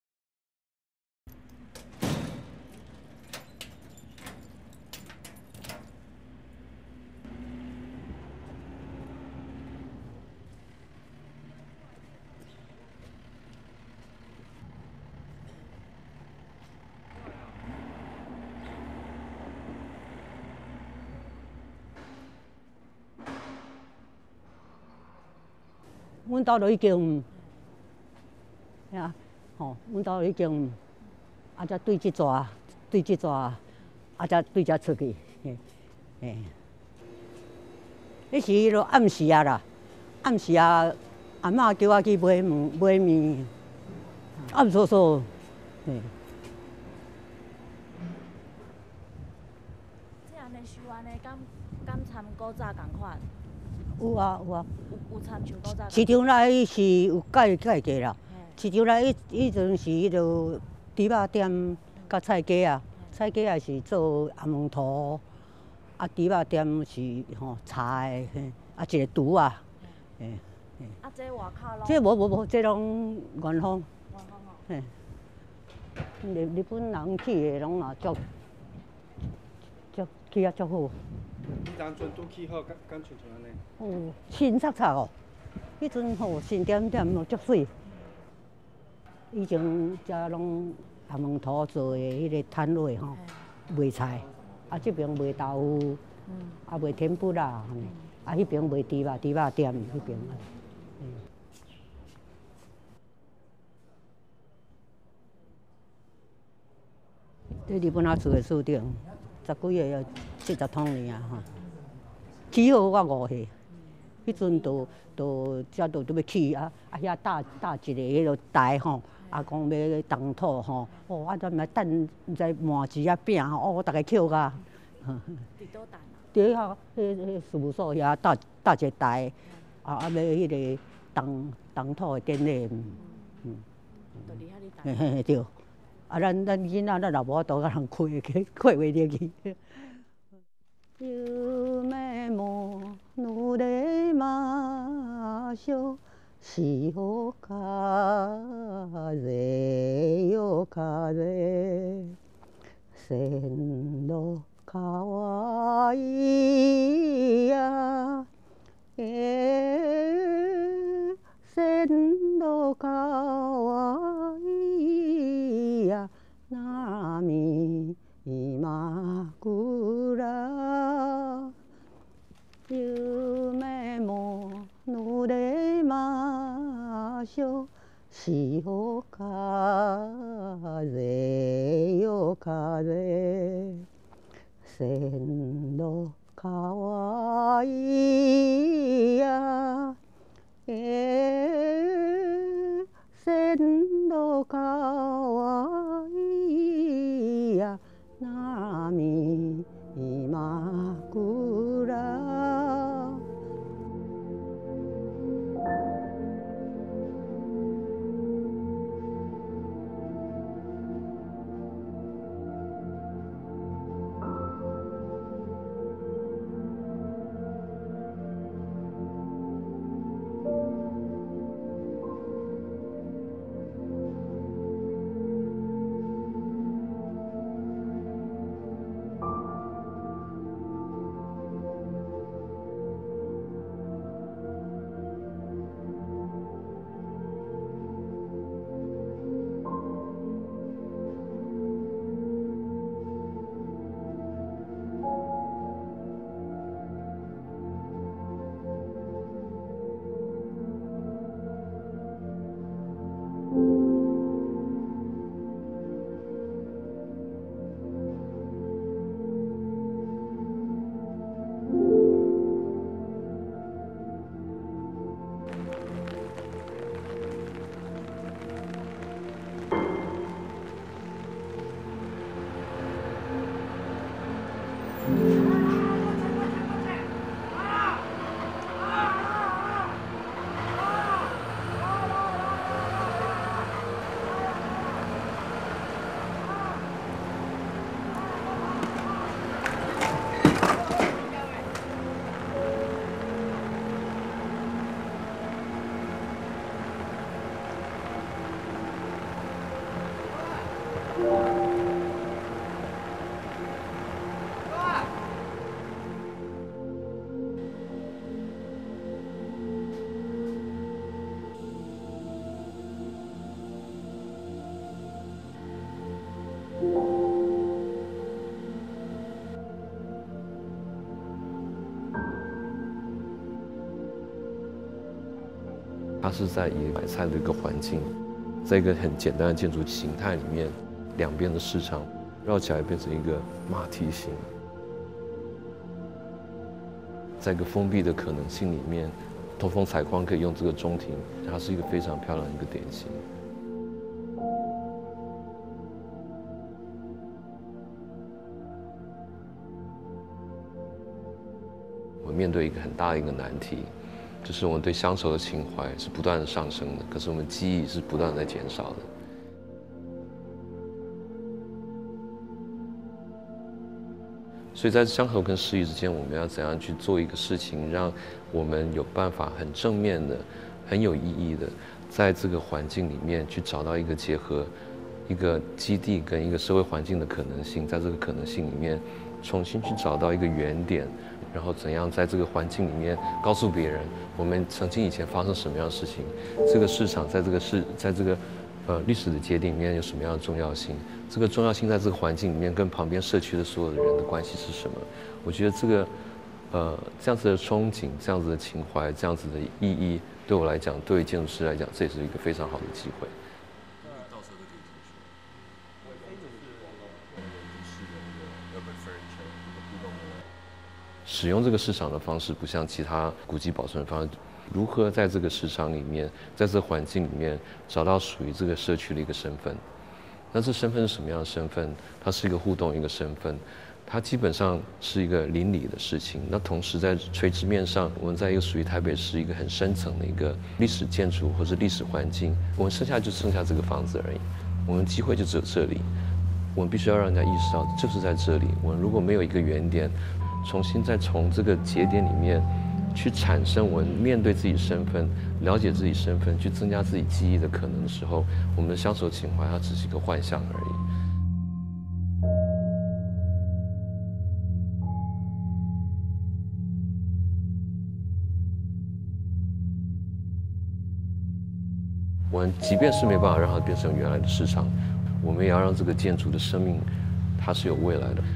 阮兜就已经，呀，吼，阮兜已经，啊，才对即逝，对即逝，啊，才对遮出去，嘿，嘿。迄时迄落暗时啊啦，暗时啊，阿嬷叫我去买面，买面，暗搓搓，嘿。 这安尼收安尼，敢敢参古早共款？ 有啊有啊。 有有参像古早。 市场内是有改改价啦。市场内迄迄阵是迄落猪肉店甲菜价啊，菜价也是做红毛土，啊猪肉店是吼菜的，啊一个厨啊，嘿。 啊，这外口拢。 这无无无，这拢原封。 原封吼。 嘿。 日日本人去的拢嘛足足去啊足好。 你当阵拄去好，敢敢像像安尼？ 哦，新擦擦哦，迄阵吼新点点哦足水。以前遮拢阿门头做的迄个摊位吼，卖菜，啊这边卖豆腐，啊卖天妇啦，啊迄边卖猪肉猪肉店迄边啊。在日本仔厝的厝顶，十几个七十通年啊吼。起好我五岁，迄阵都都遮都都要起啊啊遐搭搭一个迄落台吼，啊讲要动土吼，哦啊咱来等毋知麻糍啊饼吼，哦大家捡甲。 伫倒等啊？ 伫遐迄迄事务所遐搭搭一个台，啊啊要迄个动动土的典礼，嗯， 就伫遐哩等。 嘿嘿对，啊咱咱囡仔咱也无法度甲人开去开袂入去。夢も濡れましょう潮風よ風線路かわいやえ線路かわいや波枕夢も濡れましょう潮風よ風線路かわいやえ線路かわいや波枕它是在以买菜的一个环境，在一个很简单的建筑形态里面，两边的市场绕起来变成一个马蹄形，在一个封闭的可能性里面，通风采光可以用这个中庭，它是一个非常漂亮的一个点心。我面对一个很大的一个难题。就是我们对乡愁的情怀是不断的上升的，可是我们记忆是不断的在减少的。所以在乡愁跟诗意之间，我们要怎样去做一个事情，让我们有办法很正面的、很有意义的，在这个环境里面去找到一个结合一个基地跟一个社会环境的可能性，在这个可能性里面，重新去找到一个原点，然后怎样在这个环境里面告诉别人，我们曾经以前发生什么样的事情，这个市场在这个市在这个呃历史的节点里面有什么样的重要性，这个重要性在这个环境里面跟旁边社区的所有的人的关系是什么？我觉得这个呃这样子的憧憬，这样子的情怀，这样子的意义，对我来讲，对于建筑师来讲，这也是一个非常好的机会。使用这个市场的方式不像其他古迹保存的方式，如何在这个市场里面，在这个环境里面找到属于这个社区的一个身份？那这身份是什么样的身份？它是一个互动一个身份，它基本上是一个邻里的事情。那同时在垂直面上，我们在一个属于台北市一个很深层的一个历史建筑或者历史环境，我们剩下就剩下这个房子而已，我们机会就只有这里。我们必须要让人家意识到，就是在这里。我们如果没有一个原点，重新再从这个节点里面去产生我们面对自己身份、了解自己身份、去增加自己记忆的可能的时候，我们的乡愁情怀它只是一个幻象而已。我们即便是没办法让它变成原来的市场，我们也要让这个建筑的生命它是有未来的。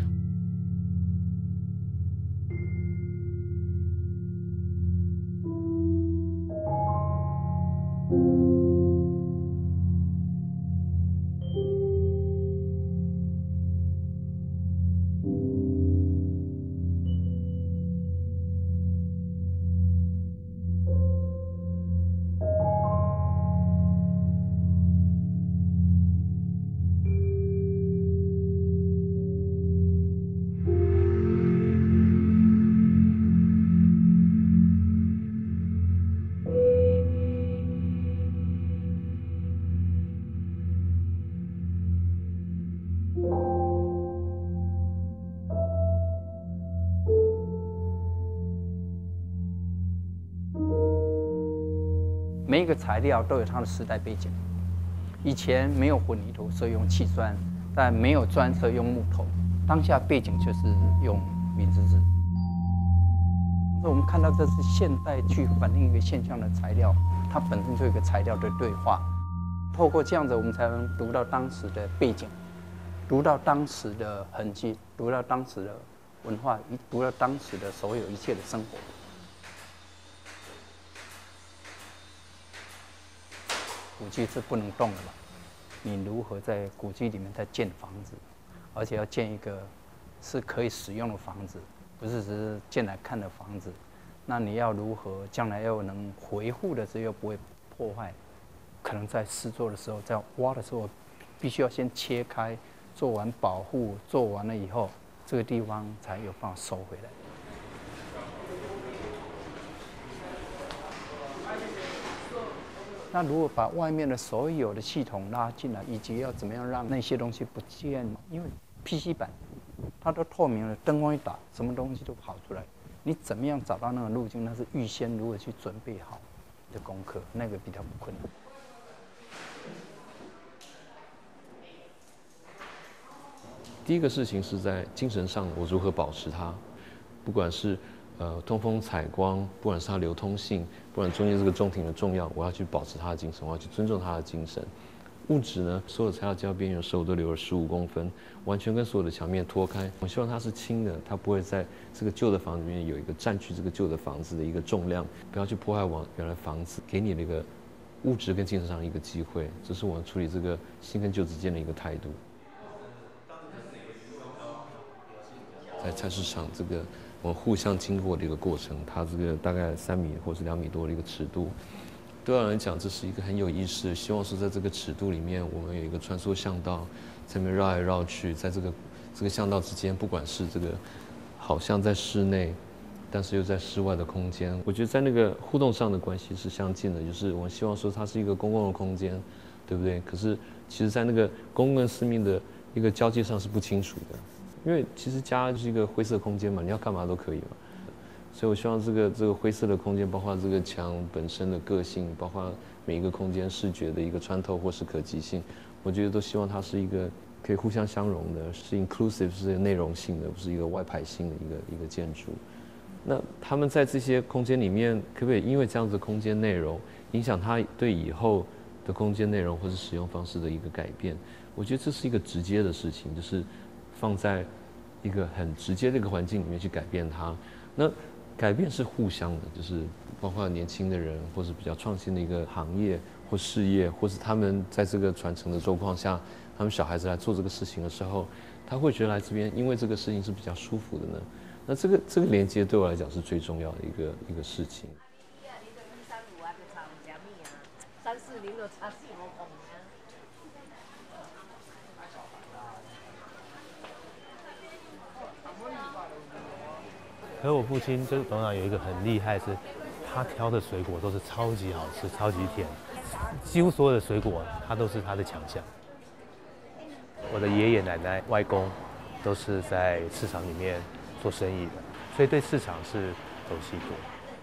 每一个材料都有它的时代背景。以前没有混凝土，所以用砌砖；但没有砖，所以用木头。当下背景就是用棉质质。那我们看到这是现代去反映一个现象的材料，它本身就有一个材料的对话。透过这样子，我们才能读到当时的背景，读到当时的痕迹，读到当时的文化，读到当时的所有一切的生活。古迹是不能动的嘛？你如何在古迹里面再建房子，而且要建一个是可以使用的房子，不是只是建来看的房子？那你要如何将来要能维护的时候又不会破坏？可能在施作的时候，在挖的时候，必须要先切开，做完保护，做完了以后，这个地方才有办法收回来。那如果把外面的所有的系统拉进来，以及要怎么样让那些东西不见？因为 P C 板它都透明了，灯光一打，什么东西都跑出来。你怎么样找到那个路径？那是预先如何去准备好的功课，那个比较不困难。 第一个事情是在精神上，我如何保持它，不管是呃，通风采光，不管是它流通性，不管中间这个中庭的重要，我要去保持它的精神，我要去尊重它的精神。物质呢，所有材料接到边缘的时候，我都留了十五公分，完全跟所有的墙面脱开。我希望它是轻的，它不会在这个旧的房子里面有一个占据这个旧的房子的一个重量，不要去破坏我原来房子给你的一个物质跟精神上的一个机会。这是我们处理这个新跟旧之间的一个态度。在菜市场这个我们互相经过的一个过程，它这个大概三米或是两米多的一个尺度，对我来讲这是一个很有意思的。希望是在这个尺度里面，我们有一个穿梭巷道，在那边绕来绕去，在这个这个巷道之间，不管是这个好像在室内，但是又在室外的空间，我觉得在那个互动上的关系是相近的。就是我们希望说它是一个公共的空间，对不对？可是其实在那个公共跟私密的一个交界上是不清楚的。因为其实家就是一个灰色空间嘛，你要干嘛都可以嘛。 所以我希望这个这个灰色的空间，包括这个墙本身的个性，包括每一个空间视觉的一个穿透或是可及性，我觉得都希望它是一个可以互相相容的，是 inclusive， 是内容性的，不是一个外排性的一个一个建筑。那他们在这些空间里面，可不可以因为这样子的空间内容，影响他对以后的空间内容或是使用方式的一个改变？我觉得这是一个直接的事情，就是放在一个很直接的一个环境里面去改变它。那改变是互相的，就是包括年轻的人，或是比较创新的一个行业或事业，或是他们在这个传承的状况下，他们小孩子来做这个事情的时候，他会觉得来这边，因为这个事情是比较舒服的呢。那这个这个连接对我来讲是最重要的一个一个事情。 三四零就差四五公啊。 可我父亲就是董事长有一个很厉害是，他挑的水果都是超级好吃、超级甜，几乎所有的水果他都是他的强项。我的爷爷奶奶、外公都是在市场里面做生意的，所以对市场是熟悉过。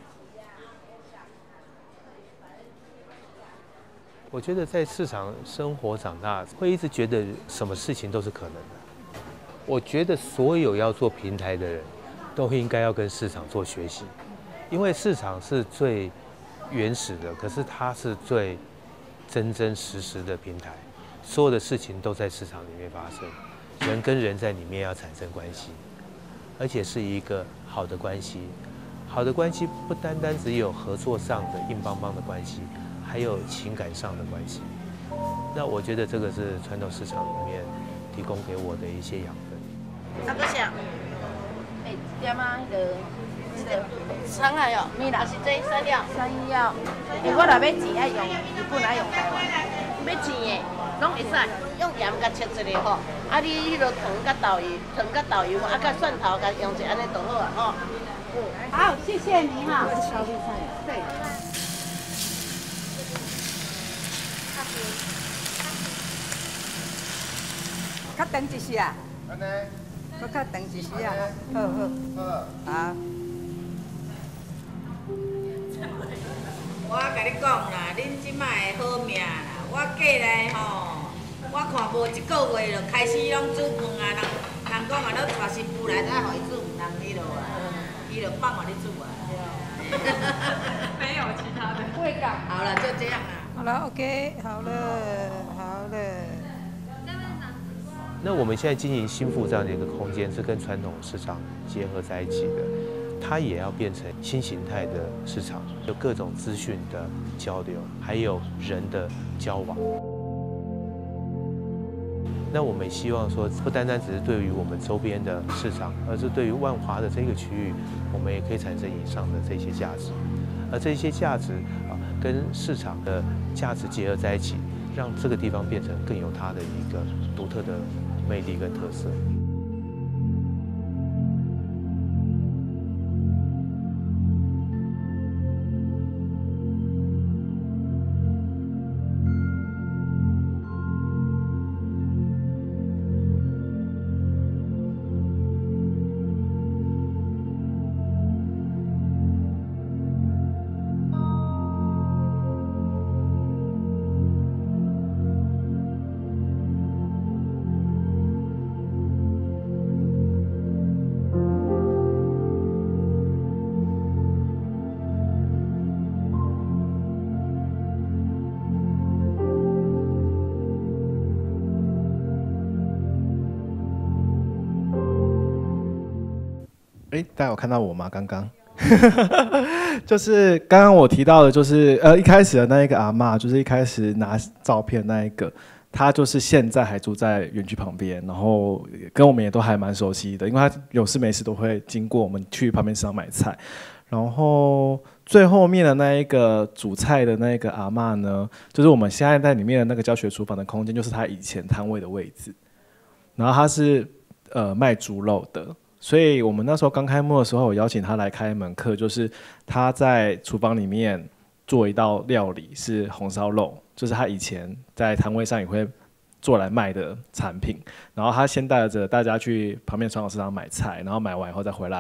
我觉得在市场生活长大，会一直觉得什么事情都是可能的。我觉得所有要做平台的人，都应该要跟市场做学习，因为市场是最原始的，可是它是最真真实实的平台，所有的事情都在市场里面发生，人跟人在里面要产生关系，而且是一个好的关系。好的关系不单单只有合作上的硬邦邦的关系，还有情感上的关系。那我觉得这个是传统市场里面提供给我的一些养分。 啊，搁啥？哎，点啊，迄个，迄个葱啊哟，米啦是这山药，山药。哎，我若要钱爱用日本爱用台湾，要钱的拢会使用盐甲切一个吼。啊，你迄个糖甲豆油，糖甲豆油，啊甲蒜头甲用一安尼就好啊吼。好，谢谢你哈。我是小绿菜。对。 较长一时啊。安尼。搁较长一时啊。好好。好。好。 我甲你讲啦，恁即摆的好命啦，我过来吼，我看无一个月就开始拢煮饭啊，人人讲啊，你带媳妇来，再互伊煮毋通你落啊，伊就放互你煮啊。没有其他的。会港。好了，就这样啦。 好了 ，OK， 好了，好了。 那我们现在经营新富这样的一个空间，是跟传统市场结合在一起的。它也要变成新形态的市场，有各种资讯的交流，还有人的交往。那我们希望说，不单单只是对于我们周边的市场，而是对于万华的这个区域，我们也可以产生以上的这些价值。而这些价值啊，跟市场的价值结合在一起，让这个地方变成更有它的一个独特的魅力跟特色。 哎，大家有看到我吗？刚刚就是刚刚我提到的，就是呃一开始的那一个阿嬷，就是一开始拿照片那一个，她就是现在还住在园区旁边，然后跟我们也都还蛮熟悉的，因为她有事没事都会经过我们去旁边市场买菜。然后最后面的那一个煮菜的那一个阿嬷呢，就是我们现在在里面的那个教学厨房的空间，就是她以前摊位的位置。然后她是呃卖猪肉的。所以我们那时候刚开幕的时候，我邀请他来开一门课，就是他在厨房里面做一道料理，是红烧肉，就是他以前在摊位上也会做来卖的产品。然后他先带着大家去旁边传统市场买菜，然后买完以后再回来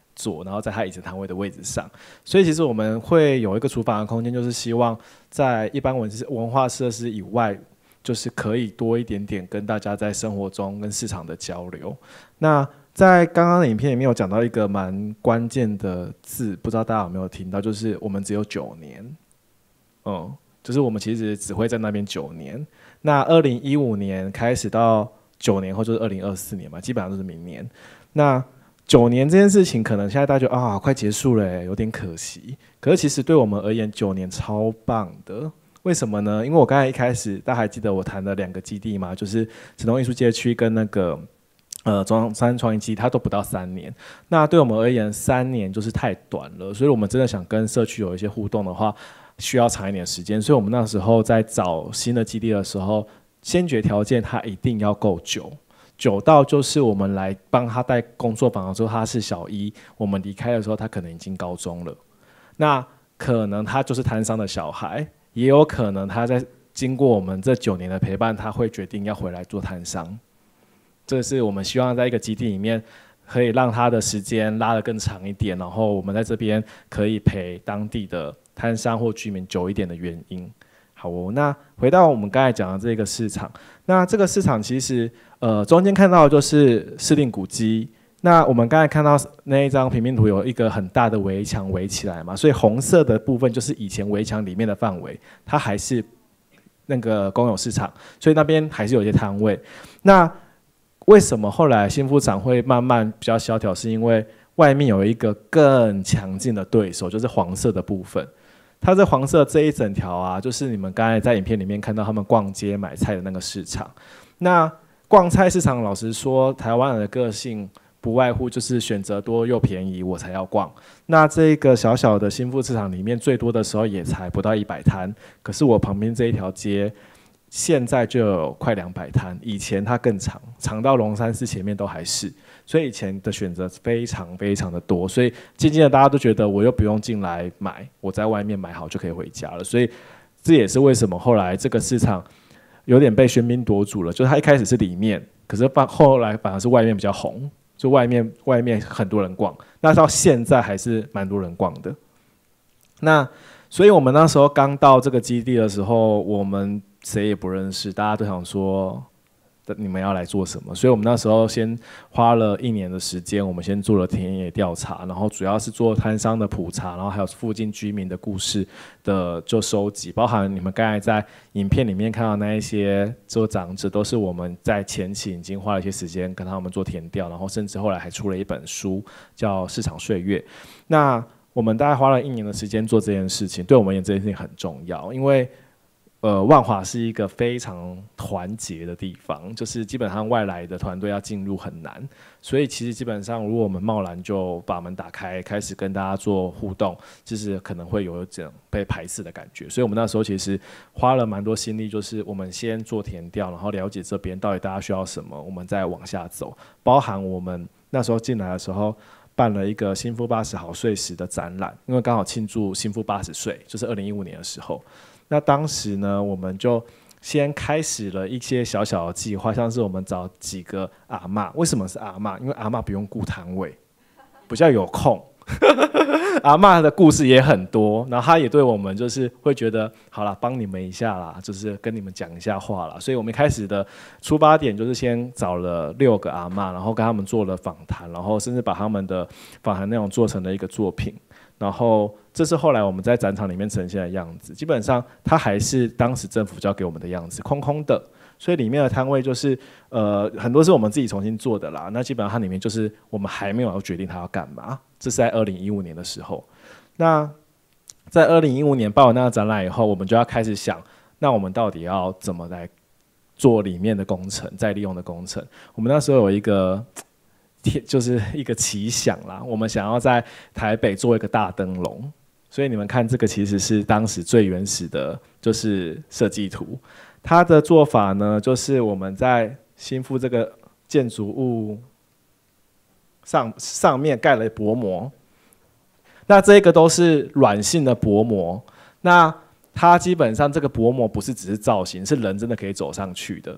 做，然后在他以前摊位的位置上，所以其实我们会有一个厨房的空间，就是希望在一般文文化设施以外，就是可以多一点点跟大家在生活中跟市场的交流。那在刚刚的影片里面有讲到一个蛮关键的字，不知道大家有没有听到，就是我们只有九年，嗯，就是我们其实只会在那边九年。那二零一五年开始到九年后就是二零二四年嘛，基本上都是明年。那九年这件事情，可能现在大家觉得啊，快结束了，有点可惜。可是其实对我们而言，九年超棒的。为什么呢？因为我刚才一开始，大家还记得我谈的两个基地吗？就是城东艺术街区跟那个呃中山创意基地，它都不到三年。那对我们而言，三年就是太短了。所以我们真的想跟社区有一些互动的话，需要长一点时间。所以我们那时候在找新的基地的时候，先决条件它一定要够久。久到就是我们来帮他带工作坊的时候，他是小一，我们离开的时候，他可能已经高中了。那可能他就是摊商的小孩，也有可能他在经过我们这九年的陪伴，他会决定要回来做摊商。这是我们希望在一个基地里面，可以让他的时间拉得更长一点，然后我们在这边可以陪当地的摊商或居民久一点的原因。好哦，那回到我们刚才讲的这个市场，那这个市场其实呃中间看到的就是市定古迹。那我们刚才看到那一张平面图有一个很大的围墙围起来嘛，所以红色的部分就是以前围墙里面的范围，它还是那个公有市场，所以那边还是有一些摊位。那为什么后来新富场会慢慢比较萧条？是因为外面有一个更强劲的对手，就是黄色的部分。它这黄色这一整条啊，就是你们刚才在影片里面看到他们逛街买菜的那个市场。那逛菜市场，老实说，台湾人的个性不外乎就是选择多又便宜，我才要逛。那这个小小的新富市场里面，最多的时候也才不到一百摊，可是我旁边这一条街，现在就有快两百摊，以前它更长，长到龙山寺前面都还是。所以以前的选择非常非常的多，所以渐渐的大家都觉得我又不用进来买，我在外面买好就可以回家了。所以这也是为什么后来这个市场有点被喧宾夺主了，就是它一开始是里面，可是后来反而是外面比较红，就外面外面很多人逛，那到现在还是蛮多人逛的。那所以我们那时候刚到这个基地的时候，我们谁也不认识，大家都想说你们要来做什么？所以我们那时候先花了一年的时间，我们先做了田野调查，然后主要是做摊商的普查，然后还有附近居民的故事的就收集，包含你们刚才在影片里面看到那一些做长者，都是我们在前期已经花了一些时间跟他们做田调，然后甚至后来还出了一本书叫《市场岁月》。那我们大概花了一年的时间做这件事情，对我们而言这件事情很重要，因为呃，万华是一个非常团结的地方，就是基本上外来的团队要进入很难，所以其实基本上如果我们贸然就把门打开，开始跟大家做互动，就是可能会有这种被排斥的感觉。所以我们那时候其实花了蛮多心力，就是我们先做田调，然后了解这边到底大家需要什么，我们再往下走。包含我们那时候进来的时候，办了一个新富八十好岁时的展览，因为刚好庆祝新富八十岁，就是二零一五年的时候。那当时呢，我们就先开始了一些小小的计划，像是我们找几个阿嬷。为什么是阿嬷？因为阿嬷不用顾摊位，比较有空。阿嬷的故事也很多，然后她也对我们就是会觉得，好啦，帮你们一下啦，就是跟你们讲一下话啦。所以我们一开始的出发点就是先找了六个阿嬷，然后跟他们做了访谈，然后甚至把他们的访谈内容做成了一个作品。然后这是后来我们在展场里面呈现的样子，基本上它还是当时政府交给我们的样子，空空的，所以里面的摊位就是呃很多是我们自己重新做的啦。那基本上它里面就是我们还没有决定它要干嘛，这是在二零一五年的时候。那在二零一五年办完那个展览以后，我们就要开始想，那我们到底要怎么来做里面的工程，再利用的工程。我们那时候有一个就是一个奇想啦，我们想要在台北做一个大灯笼，所以你们看这个其实是当时最原始的，就是设计图。它的做法呢，就是我们在新富这个建筑物上上面盖了薄膜，那这个都是软性的薄膜，那它基本上这个薄膜不是只是造型，是人真的可以走上去的。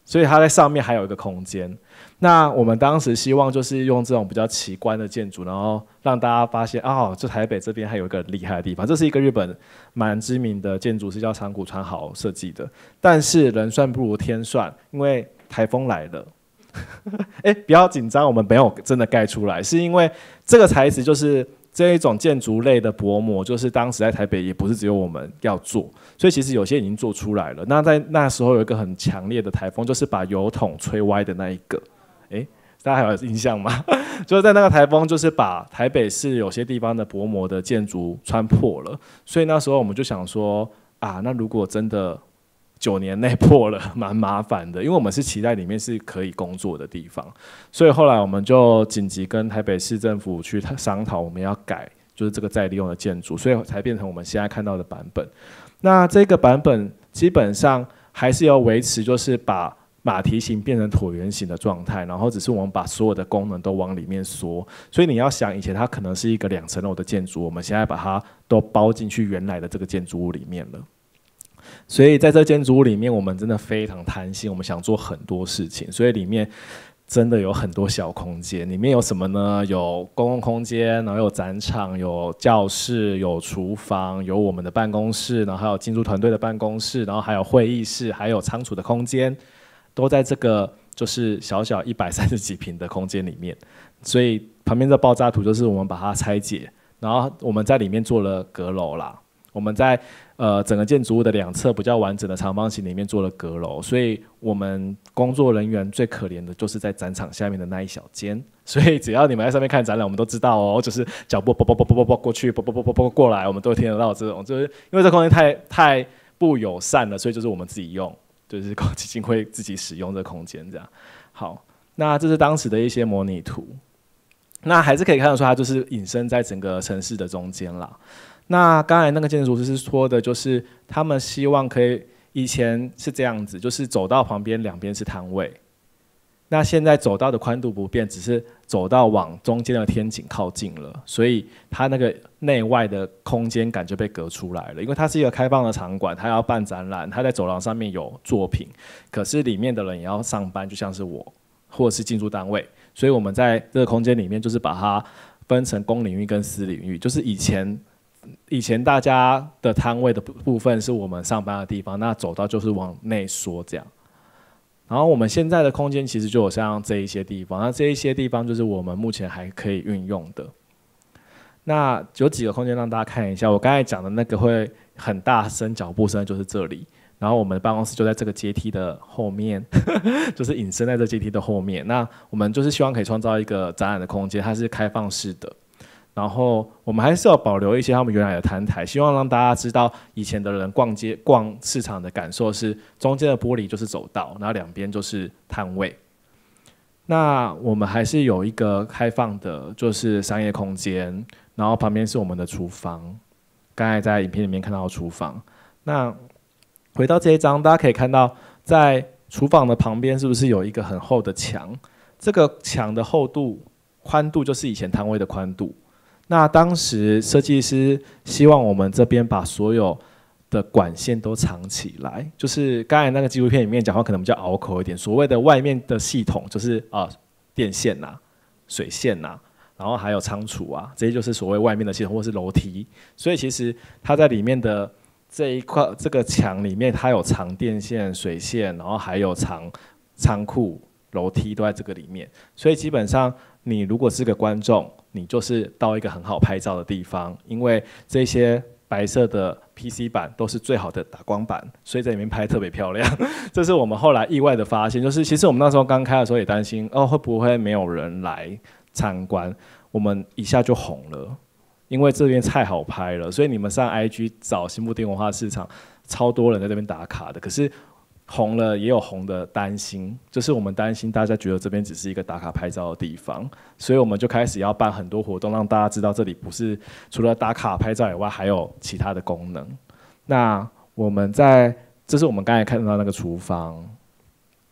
所以它在上面还有一个空间。那我们当时希望就是用这种比较奇观的建筑，然后让大家发现哦，就台北这边还有一个很厉害的地方。这是一个日本蛮知名的建筑师叫长谷川豪设计的，但是人算不如天算，因为台风来了。哎，不要紧张，我们没有真的盖出来，是因为这个材质就是这一种建筑类的薄膜，就是当时在台北也不是只有我们要做，所以其实有些已经做出来了。那在那时候有一个很强烈的台风，就是把油桶吹歪的那一个。哎，大家还有印象吗？就是在那个台风，就是把台北市有些地方的薄膜的建筑穿破了，所以那时候我们就想说啊，那如果真的九年内破了，蛮麻烦的，因为我们是期待里面是可以工作的地方，所以后来我们就紧急跟台北市政府去商讨，我们要改就是这个再利用的建筑，所以才变成我们现在看到的版本。那这个版本基本上还是要维持，就是把马蹄形变成椭圆形的状态，然后只是我们把所有的功能都往里面缩。所以你要想，以前它可能是一个两层楼的建筑，我们现在把它都包进去原来的这个建筑物里面了。所以在这建筑物里面，我们真的非常贪心，我们想做很多事情，所以里面真的有很多小空间。里面有什么呢？有公共空间，然后有展场，有教室，有厨房，有我们的办公室，然后还有进驻团队的办公室，然后还有会议室，还有仓储的空间。都在这个就是小小一百三十几平的空间里面，所以旁边这爆炸图就是我们把它拆解，然后我们在里面做了阁楼啦。我们在呃整个建筑物的两侧比较完整的长方形里面做了阁楼，所以我们工作人员最可怜的就是在展场下面的那一小间。所以只要你们在上面看展览，我们都知道哦，就是脚步啵啵啵啵啵啵过去，啵啵啵啵啵过来，我们都会听得到这种，就是因为这空间太太不友善了，所以就是我们自己用。就是基金会自己使用这个空间，这样好。那这是当时的一些模拟图，那还是可以看得出它就是隐身在整个城市的中间啦。那刚才那个建筑师是说的，就是他们希望可以，以前是这样子，就是走道旁边两边是摊位，那现在走道的宽度不变，只是走道往中间的天井靠近了，所以它那个内外的空间感就被隔出来了。因为它是一个开放的场馆，它要办展览，它在走廊上面有作品，可是里面的人也要上班，就像是我或者是进驻单位，所以我们在这个空间里面就是把它分成公领域跟私领域，就是以前以前大家的摊位的部分是我们上班的地方，那走道就是往内缩这样。然后我们现在的空间其实就有像这一些地方，那这一些地方就是我们目前还可以运用的。那有几个空间让大家看一下，我刚才讲的那个会很大声脚步声就是这里，然后我们的办公室就在这个阶梯的后面，就是隐身在这阶梯的后面。那我们就是希望可以创造一个展览的空间，它是开放式的。然后我们还是要保留一些他们原来的摊台，希望让大家知道以前的人逛街逛市场的感受是中间的玻璃就是走道，然后两边就是摊位。那我们还是有一个开放的就是商业空间，然后旁边是我们的厨房，刚才在影片里面看到的厨房。那回到这一张，大家可以看到在厨房的旁边是不是有一个很厚的墙，这个墙的厚度宽度就是以前摊位的宽度。那当时设计师希望我们这边把所有的管线都藏起来，就是刚才那个纪录片里面讲话可能比较拗口一点，所谓的外面的系统就是啊电线呐、啊、水线呐、啊，然后还有仓储啊，这些就是所谓外面的系统或是楼梯。所以其实它在里面的这一块这个墙里面，它有藏电线、水线，然后还有藏仓库、楼梯都在这个里面。所以基本上你如果是个观众，你就是到一个很好拍照的地方，因为这些白色的 P C 板都是最好的打光板，所以在里面拍特别漂亮。这是我们后来意外的发现，就是其实我们那时候刚开的时候也担心，哦会不会没有人来参观？我们一下就红了，因为这边太好拍了，所以你们上 I G 找新布丁文化市场，超多人在这边打卡的。可是红了也有红的担心，就是我们担心大家觉得这边只是一个打卡拍照的地方，所以我们就开始要办很多活动，让大家知道这里不是除了打卡拍照以外，还有其他的功能。那我们在，这是我们刚才看到那个厨房，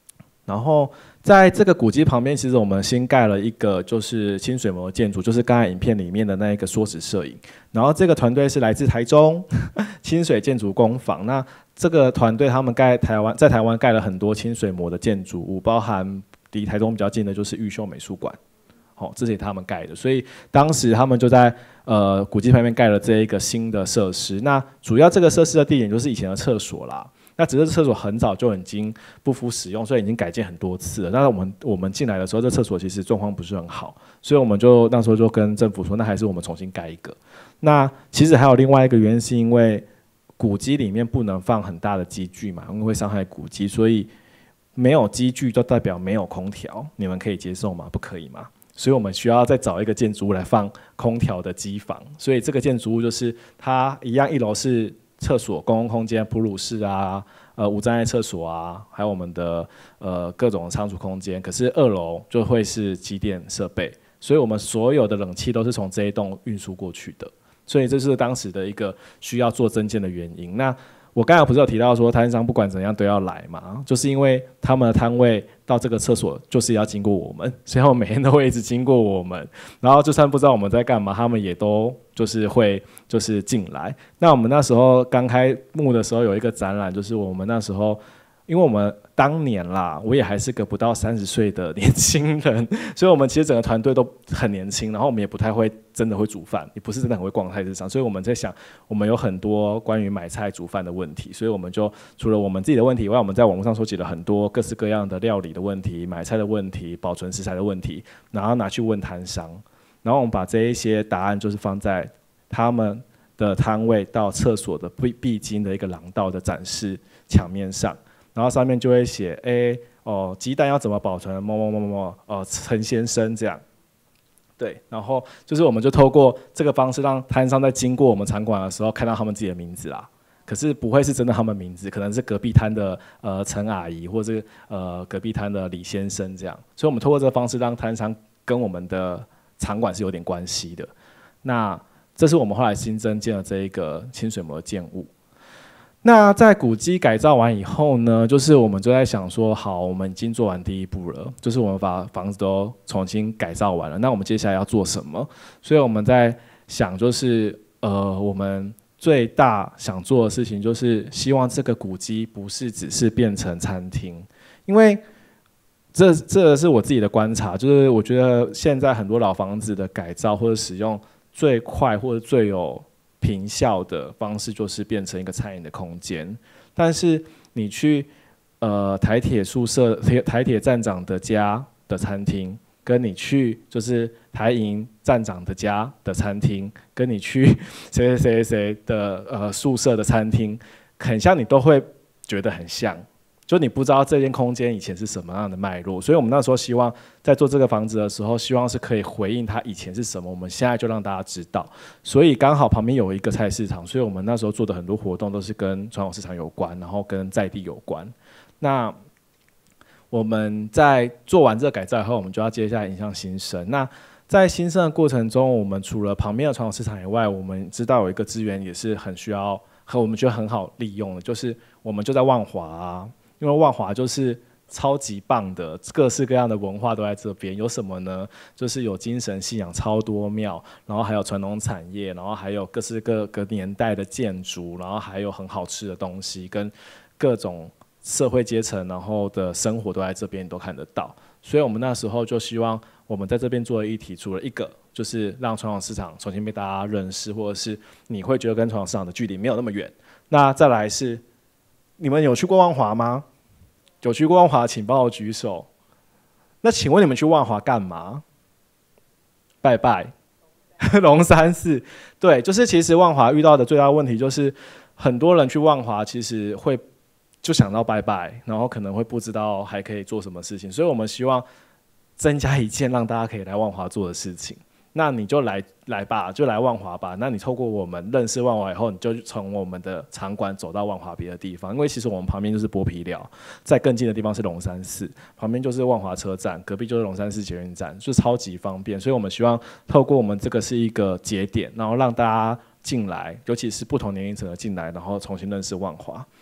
然后在这个古迹旁边，其实我们新盖了一个就是清水模建筑，就是刚才影片里面的那一个缩时摄影。然后这个团队是来自台中清水建筑工坊。那这个团队他们盖台湾，在台湾盖了很多清水模的建筑物，包含离台中比较近的就是玉秀美术馆，好、哦，这是他们盖的。所以当时他们就在呃古迹旁边盖了这一个新的设施。那主要这个设施的地点就是以前的厕所啦。那只是厕所很早就已经不敷使用，所以已经改建很多次了。但是我们我们进来的时候，这厕所其实状况不是很好，所以我们就那时候就跟政府说，那还是我们重新盖一个。那其实还有另外一个原因，是因为古迹里面不能放很大的机具嘛，因为会伤害古迹，所以没有机具就代表没有空调，你们可以接受吗？不可以吗？所以我们需要再找一个建筑物来放空调的机房。所以这个建筑物就是它一样，一楼是厕所、公共空间、哺乳室啊，呃，无障碍厕所啊，还有我们的呃各种仓储空间。可是二楼就会是机电设备，所以我们所有的冷气都是从这一栋运输过去的。所以这是当时的一个需要做增建的原因。那我刚才不是有提到说摊商不管怎样都要来嘛，就是因为他们的摊位到这个厕所就是要经过我们，所以他们每天都会一直经过我们，然后就算不知道我们在干嘛，他们也都就是会就是进来。那我们那时候刚开幕的时候有一个展览，就是我们那时候因为我们当年啦，我也还是个不到三十岁的年轻人，所以我们其实整个团队都很年轻，然后我们也不太会真的会煮饭，也不是真的很会逛菜市场，所以我们在想，我们有很多关于买菜煮饭的问题，所以我们就除了我们自己的问题以外，我们在网络上收集了很多各式各样的料理的问题、买菜的问题、保存食材的问题，然后拿去问摊商，然后我们把这一些答案就是放在他们的摊位到厕所的必必经的一个廊道的展示墙面上。然后上面就会写，哎，哦，鸡蛋要怎么保存？某某某某某，哦，陈先生这样，对。然后就是我们就透过这个方式，让摊商在经过我们场馆的时候，看到他们自己的名字啦。可是不会是真的他们名字，可能是隔壁摊的呃陈阿姨，或者是呃隔壁摊的李先生这样。所以我们透过这个方式，让摊商跟我们的场馆是有点关系的。那这是我们后来新增建的这一个清水模建物。那在古迹改造完以后呢，就是我们就在想说，好，我们已经做完第一步了，就是我们把房子都重新改造完了，那我们接下来要做什么？所以我们在想，就是呃，我们最大想做的事情，就是希望这个古迹不是只是变成餐厅，因为这这是我自己的观察，就是我觉得现在很多老房子的改造或者使用最快或者最有坪效的方式就是变成一个餐饮的空间，但是你去呃台铁宿舍、台铁站长的家的餐厅，跟你去就是台银站长的家的餐厅，跟你去谁谁谁谁的呃宿舍的餐厅，很像，你都会觉得很像。就你不知道这间空间以前是什么样的脉络，所以我们那时候希望在做这个房子的时候，希望是可以回应它以前是什么，我们现在就让大家知道。所以刚好旁边有一个菜市场，所以我们那时候做的很多活动都是跟传统市场有关，然后跟在地有关。那我们在做完这个改造以后，我们就要接下来迎向新生。那在新生的过程中，我们除了旁边的传统市场以外，我们知道有一个资源也是很需要和我们觉得很好利用的，就是我们就在万华啊。因为万华就是超级棒的，各式各样的文化都在这边。有什么呢？就是有精神信仰超多庙，然后还有传统产业，然后还有各式各个年代的建筑，然后还有很好吃的东西，跟各种社会阶层然后的生活都在这边，你都看得到。所以我们那时候就希望我们在这边做的议题，除了一个就是让传统市场重新被大家认识，或者是你会觉得跟传统市场的距离没有那么远。那再来是，你们有去过万华吗？有去过万华，请帮我举手。那请问你们去万华干嘛？拜拜，龙山寺。对，就是其实万华遇到的最大的问题就是，很多人去万华其实会就想到拜拜，然后可能会不知道还可以做什么事情，所以我们希望增加一件让大家可以来万华做的事情。那你就来来吧，就来万华吧。那你透过我们认识万华以后，你就从我们的场馆走到万华别的地方。因为其实我们旁边就是剥皮寮，在更近的地方是龙山寺，旁边就是万华车站，隔壁就是龙山寺捷运站，就超级方便。所以我们希望透过我们这个是一个节点，然后让大家进来，尤其是不同年龄层的进来，然后重新认识万华。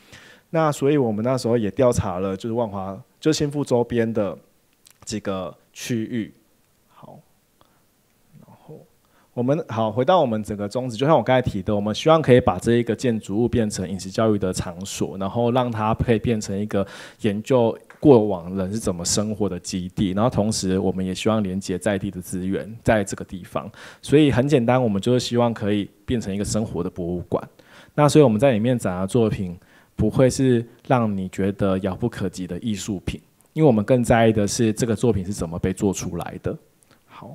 那所以我们那时候也调查了，就是万华，就是新富周边的几个区域。好，然后我们好回到我们整个宗旨，就像我刚才提的，我们希望可以把这一个建筑物变成饮食教育的场所，然后让它可以变成一个研究过往人是怎么生活的基地，然后同时我们也希望连接在地的资源在这个地方，所以很简单，我们就是希望可以变成一个生活的博物馆。那所以我们在里面展的作品不会是让你觉得遥不可及的艺术品，因为我们更在意的是这个作品是怎么被做出来的。好，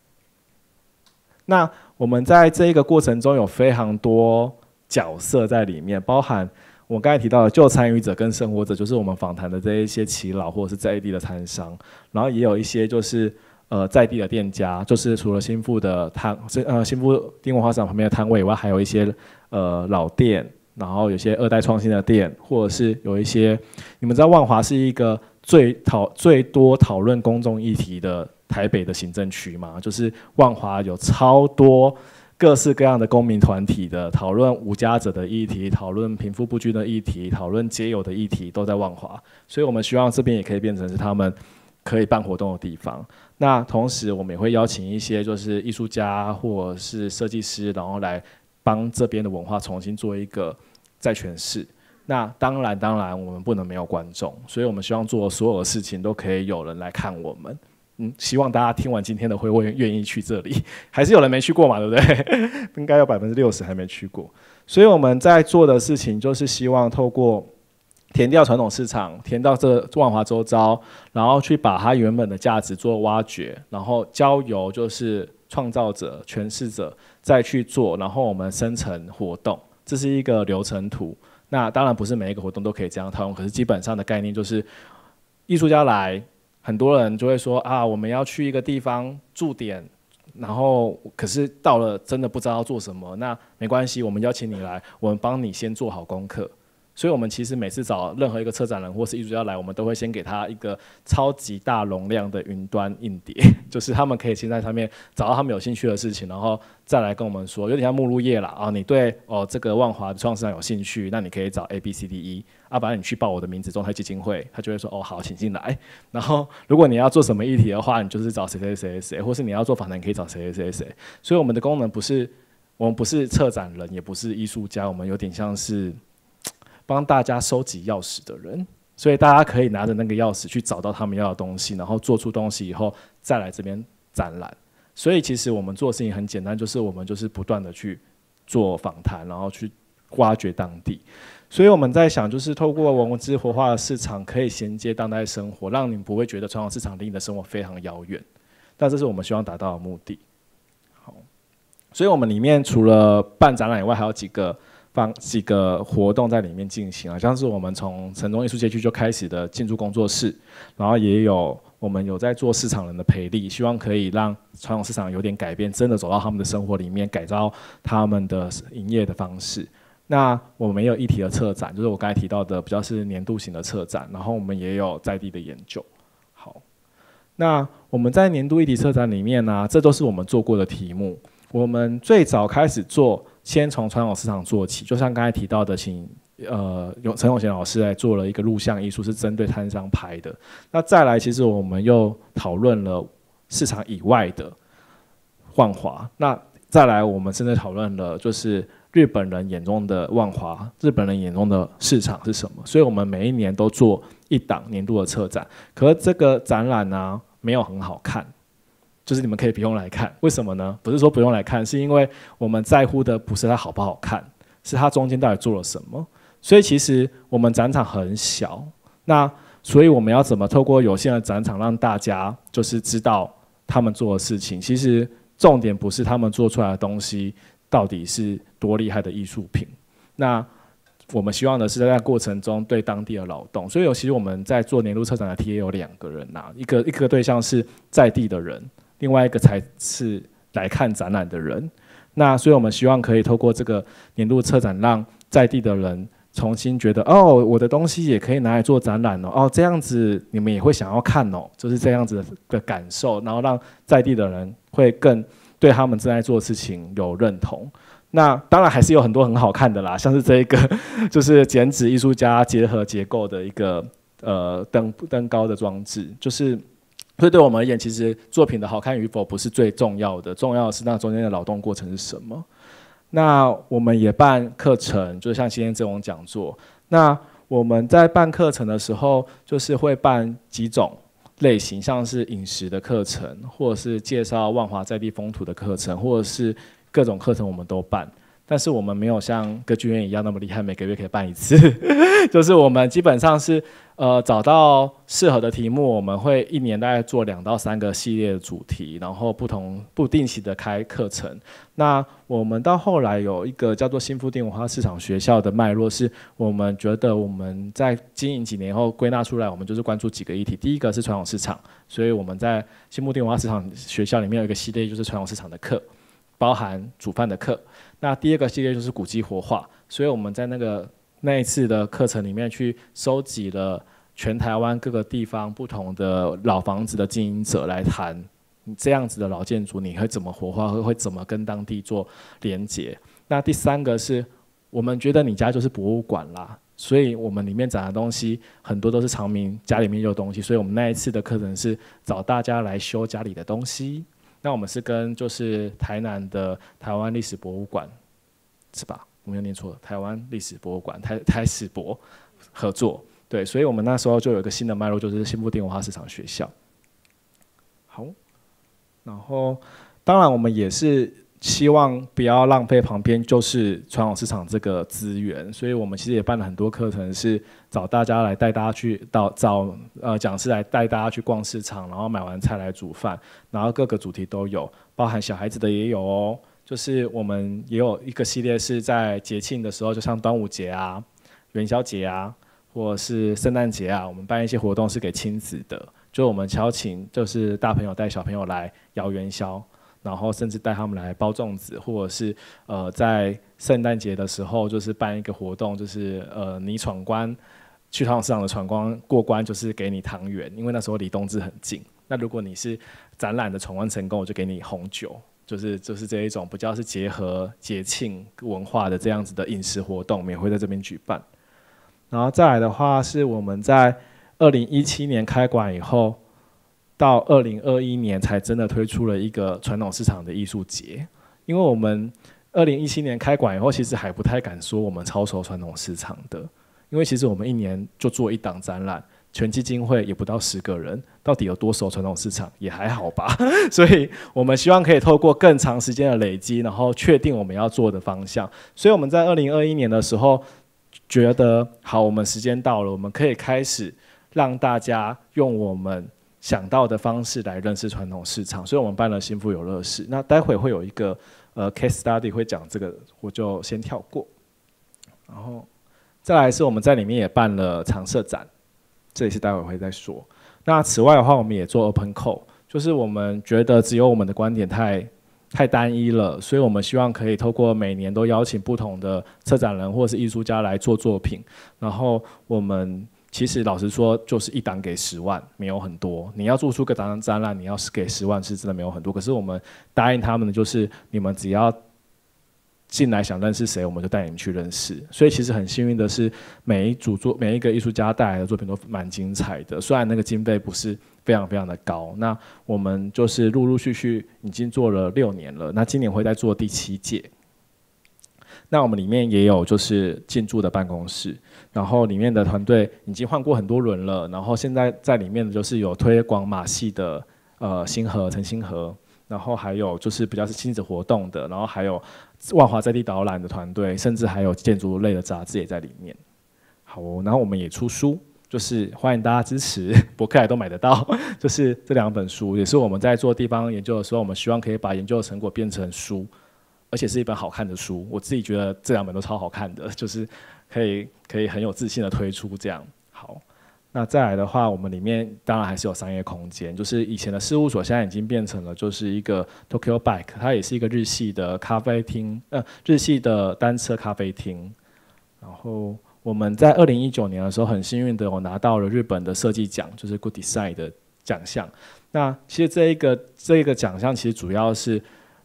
那我们在这一个过程中有非常多角色在里面，包含我刚才提到的旧参与者跟生活者，就是我们访谈的这一些耆老或者是在地的摊商，然后也有一些就是呃在地的店家，就是除了新富的摊呃新富丁文化市场旁边的摊位以外，还有一些呃老店，然后有些二代创新的店，或者是有一些你们知道万华是一个最讨最多讨论公众议题的台北的行政区吗？就是万华有超多各式各样的公民团体的讨论无家者的议题，讨论贫富不均的议题，讨论街友的议题，都在万华。所以我们希望这边也可以变成是他们可以办活动的地方。那同时我们也会邀请一些就是艺术家或者是设计师，然后来帮这边的文化重新做一个再诠释。那当然当然我们不能没有观众，所以我们希望做的所有的事情都可以有人来看我们。嗯，希望大家听完今天的会会愿意去这里，还是有人没去过嘛，对不对？应该有百分之六十还没去过。所以我们在做的事情就是希望透过填掉传统市场，填到这万华周遭，然后去把它原本的价值做挖掘，然后交由就是创造者、诠释者再去做，然后我们生成活动，这是一个流程图。那当然不是每一个活动都可以这样套用，可是基本上的概念就是艺术家来。很多人就会说啊，我们要去一个地方驻点，然后可是到了真的不知道要做什么，那没关系，我们邀请你来，我们帮你先做好功课。所以我们其实每次找任何一个策展人或是艺术家来，我们都会先给他一个超级大容量的云端硬碟，就是他们可以先在上面找到他们有兴趣的事情，然后再来跟我们说，有点像目录页啦啊，你对哦这个万华的创市场有兴趣，那你可以找 A B C D E， 啊，不然你去报我的名字中泰基金会，他就会说哦好，请进来。然后如果你要做什么议题的话，你就是找谁谁谁谁，或是你要做访谈，你可以找谁谁谁谁。所以我们的功能不是，我们不是策展人，也不是艺术家，我们有点像是帮大家收集钥匙的人，所以大家可以拿着那个钥匙去找到他们要的东西，然后做出东西以后再来这边展览。所以其实我们做的事情很简单，就是我们就是不断的去做访谈，然后去挖掘当地。所以我们在想，就是透过文资活化的市场，可以衔接当代生活，让你不会觉得传统市场离你的生活非常遥远。但这是我们希望达到的目的。好，所以我们里面除了办展览以外，还有几个。放几个活动在里面进行啊，像是我们从城中艺术街区就开始的进驻工作室，然后也有我们有在做市场人的培力，希望可以让传统市场有点改变，真的走到他们的生活里面，改造他们的营业的方式。那我们也有议题的策展，就是我刚才提到的比较是年度型的策展，然后我们也有在地的研究。好，那我们在年度议题策展里面呢、啊，这都是我们做过的题目。我们最早开始做。先从传统市场做起，就像刚才提到的，请呃陈永贤老师来做了一个录像艺术，是针对摊商拍的。那再来，其实我们又讨论了市场以外的万华。那再来，我们甚至讨论了就是日本人眼中的万华，日本人眼中的市场是什么。所以我们每一年都做一档年度的策展。可是这个展览呢、啊，没有很好看。就是你们可以不用来看，为什么呢？不是说不用来看，是因为我们在乎的不是它好不好看，是它中间到底做了什么。所以其实我们展场很小，那所以我们要怎么透过有限的展场让大家就是知道他们做的事情？其实重点不是他们做出来的东西到底是多厉害的艺术品，那我们希望的是在过程中对当地的劳动。所以有其实我们在做年度策展的 T A 有两个人呐、啊，一个一个对象是在地的人。另外一个才是来看展览的人，那所以我们希望可以透过这个年度策展，让在地的人重新觉得，哦，我的东西也可以拿来做展览哦，哦，这样子你们也会想要看哦，就是这样子的感受，然后让在地的人会更对他们正在做的事情有认同。 那当然还是有很多很好看的啦，像是这一个就是剪纸艺术家结合结构的一个呃灯灯高的装置，就是所以对我们而言，其实作品的好看与否不是最重要的，重要的是那中间的劳动过程是什么。那我们也办课程，就像今天这种讲座。那我们在办课程的时候，就是会办几种类型，像是饮食的课程，或者是介绍万华在地风土的课程，或者是各种课程我们都办。但是我们没有像歌剧院一样那么厉害，每个月可以办一次。就是我们基本上是呃找到适合的题目，我们会一年大概做两到三个系列的主题，然后不同不定期的开课程。那我们到后来有一个叫做新富町文化市场学校的脉络，是我们觉得我们在经营几年后归纳出来，我们就是关注几个议题。第一个是传统市场，所以我们在新富町文化市场学校里面有一个系列，就是传统市场的课，包含煮饭的课。那第二个系列就是古迹活化，所以我们在那个那一次的课程里面去收集了全台湾各个地方不同的老房子的经营者来谈这样子的老建筑，你会怎么活化，会会怎么跟当地做连结。那第三个是我们觉得你家就是博物馆啦，所以我们里面展的东西很多都是常民家里面有东西，所以我们那一次的课程是找大家来修家里的东西。那我们是跟就是台南的台湾历史博物馆，是吧？我没有念错，台湾历史博物馆台台史博合作，对，所以我们那时候就有一个新的脉络，就是新富町文化市场学校。好，然后当然我们也是希望不要浪费旁边就是传统市场这个资源，所以我们其实也办了很多课程，是找大家来带大家去到找呃讲师来带大家去逛市场，然后买完菜来煮饭，然后各个主题都有，包含小孩子的也有哦。就是我们也有一个系列是在节庆的时候，就像端午节啊、元宵节啊，或者是圣诞节啊，我们办一些活动是给亲子的，就我们邀请就是大朋友带小朋友来摇元宵。然后甚至带他们来包粽子，或者是呃在圣诞节的时候，就是办一个活动，就是呃你闯关去传统市场的闯关过关，就是给你汤圆，因为那时候离冬至很近。那如果你是展览的闯关成功，我就给你红酒，就是就是这一种比较是结合节庆文化的这样子的饮食活动，我们也会在这边举办。然后再来的话，是我们在二零一七年开馆以后。到二零二一年才真的推出了一个传统市场的艺术节，因为我们二零一七年开馆以后，其实还不太敢说我们超熟传统市场的，因为其实我们一年就做一档展览，全基金会也不到十个人，到底有多熟传统市场也还好吧。所以我们希望可以透过更长时间的累积，然后确定我们要做的方向。所以我们在二零二一年的时候觉得，好，我们时间到了，我们可以开始让大家用我们想到的方式来认识传统市场，所以我们办了新富有乐市。那待会会有一个呃 case study 会讲这个，我就先跳过。然后再来是我们在里面也办了常设展，这也是待会会再说。那此外的话，我们也做 open call， 就是我们觉得只有我们的观点太太单一了，所以我们希望可以透过每年都邀请不同的策展人或是艺术家来做作品，然后我们。其实老实说，就是一档给十万，没有很多。你要做出个展展览，你要是给十万，是真的没有很多。可是我们答应他们的就是，你们只要进来想认识谁，我们就带你们去认识。所以其实很幸运的是，每一组作每一个艺术家带来的作品都蛮精彩的。虽然那个经费不是非常非常的高，那我们就是陆陆续续已经做了六年了。那今年会再做第七届。那我们里面也有就是进驻的办公室，然后里面的团队已经换过很多轮了，然后现在在里面的就是有推广马戏的呃星河陈星河，然后还有就是比较是亲子活动的，然后还有万华在地导览的团队，甚至还有建筑类的杂志也在里面。好、哦，然后我们也出书，就是欢迎大家支持，博客来都买得到，就是这两本书也是我们在做地方研究的时候，我们希望可以把研究的成果变成书。而且是一本好看的书，我自己觉得这两本都超好看的，就是可以可以很有自信的推出这样。好，那再来的话，我们里面当然还是有商业空间，就是以前的事务所现在已经变成了就是一个 Tokyo Bike， 它也是一个日系的咖啡厅，呃，日系的单车咖啡厅。然后我们在二零一九年的时候，很幸运的我拿到了日本的设计奖，就是 Good Design 的奖项。那其实这一个这一个奖项其实主要是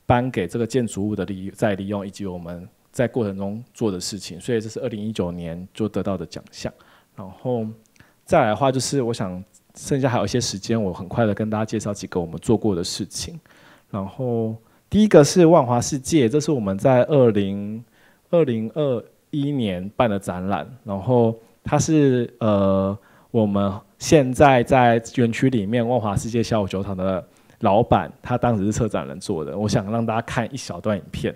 颁给这个建筑物的利再利用，以及我们在过程中做的事情，所以这是二零一九年就得到的奖项。然后再来的话，就是我想剩下还有一些时间，我很快的跟大家介绍几个我们做过的事情。然后第一个是万华世界，这是我们在二零二零二一年办的展览，然后它是呃我们现在在园区里面万华世界下午酒厂的老板，他当时是策展人做的，我想让大家看一小段影片。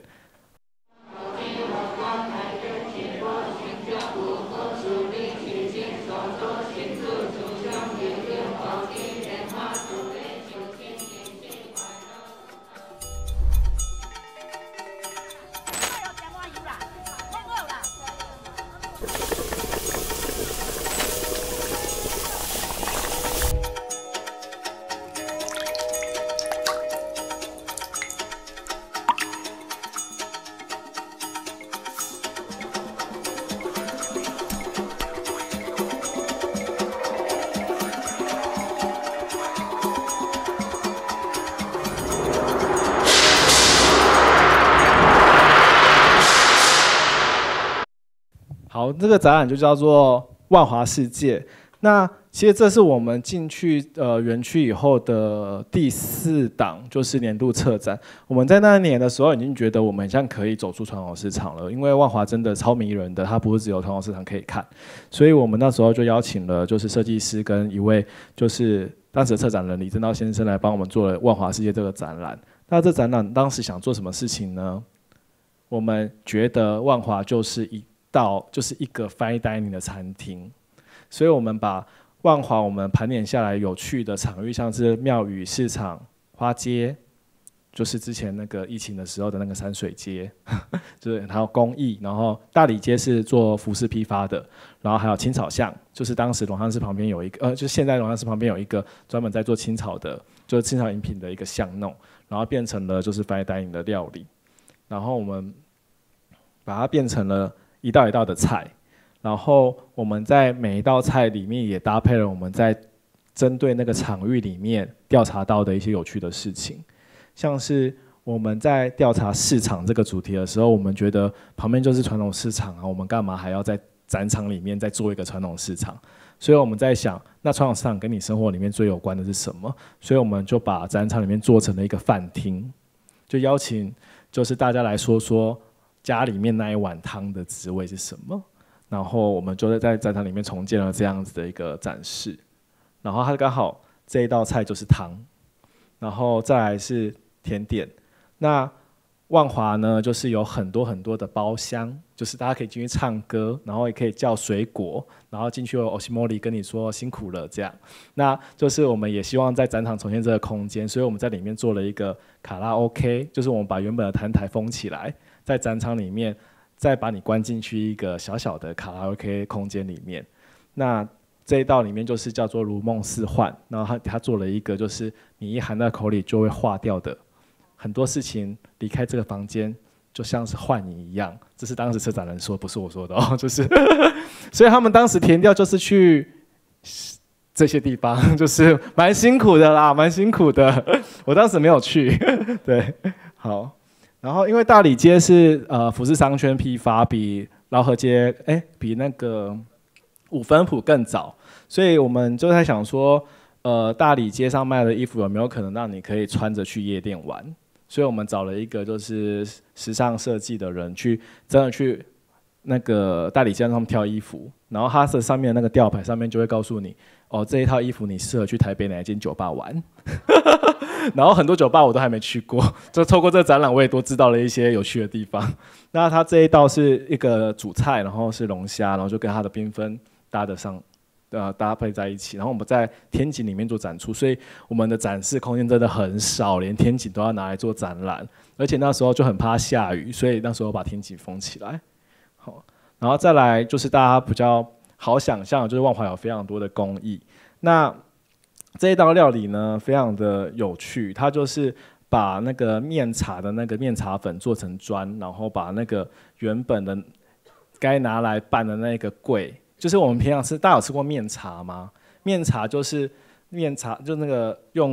好，这个展览就叫做万华世界。那其实这是我们进去呃园区以后的第四档，就是年度策展。我们在那一年的时候已经觉得我们像可以走出传统市场了，因为万华真的超迷人的，它不是只有传统市场可以看。所以我们那时候就邀请了就是设计师跟一位就是当时的策展人李正道先生来帮我们做了万华世界这个展览。那这展览当时想做什么事情呢？我们觉得万华就是一到就是一个 fine dining 的餐厅，所以我们把万华我们盘点下来有趣的场域，像是庙宇、市场、花街，就是之前那个疫情的时候的那个山水街，就是还有工艺，然后大理街是做服饰批发的，然后还有青草巷，就是当时龙山寺旁边有一个，呃，就是现在龙山寺旁边有一个专门在做青草的，就是青草饮品的一个巷弄，然后变成了就是 fine dining 的料理，然后我们把它变成了一道一道的菜，然后我们在每一道菜里面也搭配了我们在针对那个场域里面调查到的一些有趣的事情，像是我们在调查市场这个主题的时候，我们觉得旁边就是传统市场啊，我们干嘛还要在展场里面再做一个传统市场？所以我们在想，那传统市场跟你生活里面最有关的是什么？所以我们就把展场里面做成了一个饭厅，就邀请就是大家来说说家里面那一碗汤的滋味是什么，然后我们就在展场里面重建了这样子的一个展示，然后它刚好这一道菜就是汤，然后再来是甜点。那万华呢，就是有很多很多的包厢，就是大家可以进去唱歌，然后也可以叫水果，然后进去有 Oshimori 跟你说辛苦了这样。那就是我们也希望在展场重现这个空间，所以我们在里面做了一个卡拉 OK， 就是我们把原本的摊台封起来，在展场里面再把你关进去一个小小的卡拉 OK 空间里面。那这一道里面就是叫做如梦似幻，然后他他做了一个就是你一含在口里就会化掉的很多事情，离开这个房间就像是幻影一样。这是当时策展人说，不是我说的哦，就是所以他们当时填调就是去这些地方，就是蛮辛苦的啦，蛮辛苦的。我当时没有去，对，好。然后因为大理街是呃服饰商圈批发，比劳合街哎比那个五分埔更早，所以我们就在想说，呃大理街上卖的衣服有没有可能让你可以穿着去夜店玩？所以我们找了一个就是时尚设计的人去真的去那个大理街上挑衣服，然后它的上面的那个吊牌上面就会告诉你，哦这一套衣服你适合去台北哪一间酒吧玩。然后很多酒吧我都还没去过，就透过这个展览我也多知道了一些有趣的地方。那它这一道是一个主菜，然后是龙虾，然后就跟它的缤纷搭得上，呃搭配在一起。然后我们在天井里面做展出，所以我们的展示空间真的很少，连天井都要拿来做展览。而且那时候就很怕下雨，所以那时候把天井封起来。好，然后再来就是大家比较好想象，就是万华有非常多的工艺。那这一道料理呢，非常的有趣，它就是把那个面茶的那个面茶粉做成砖，然后把那个原本的该拿来拌的那个柜，就是我们平常吃，大家有吃过面茶吗？面茶就是面茶，就那个用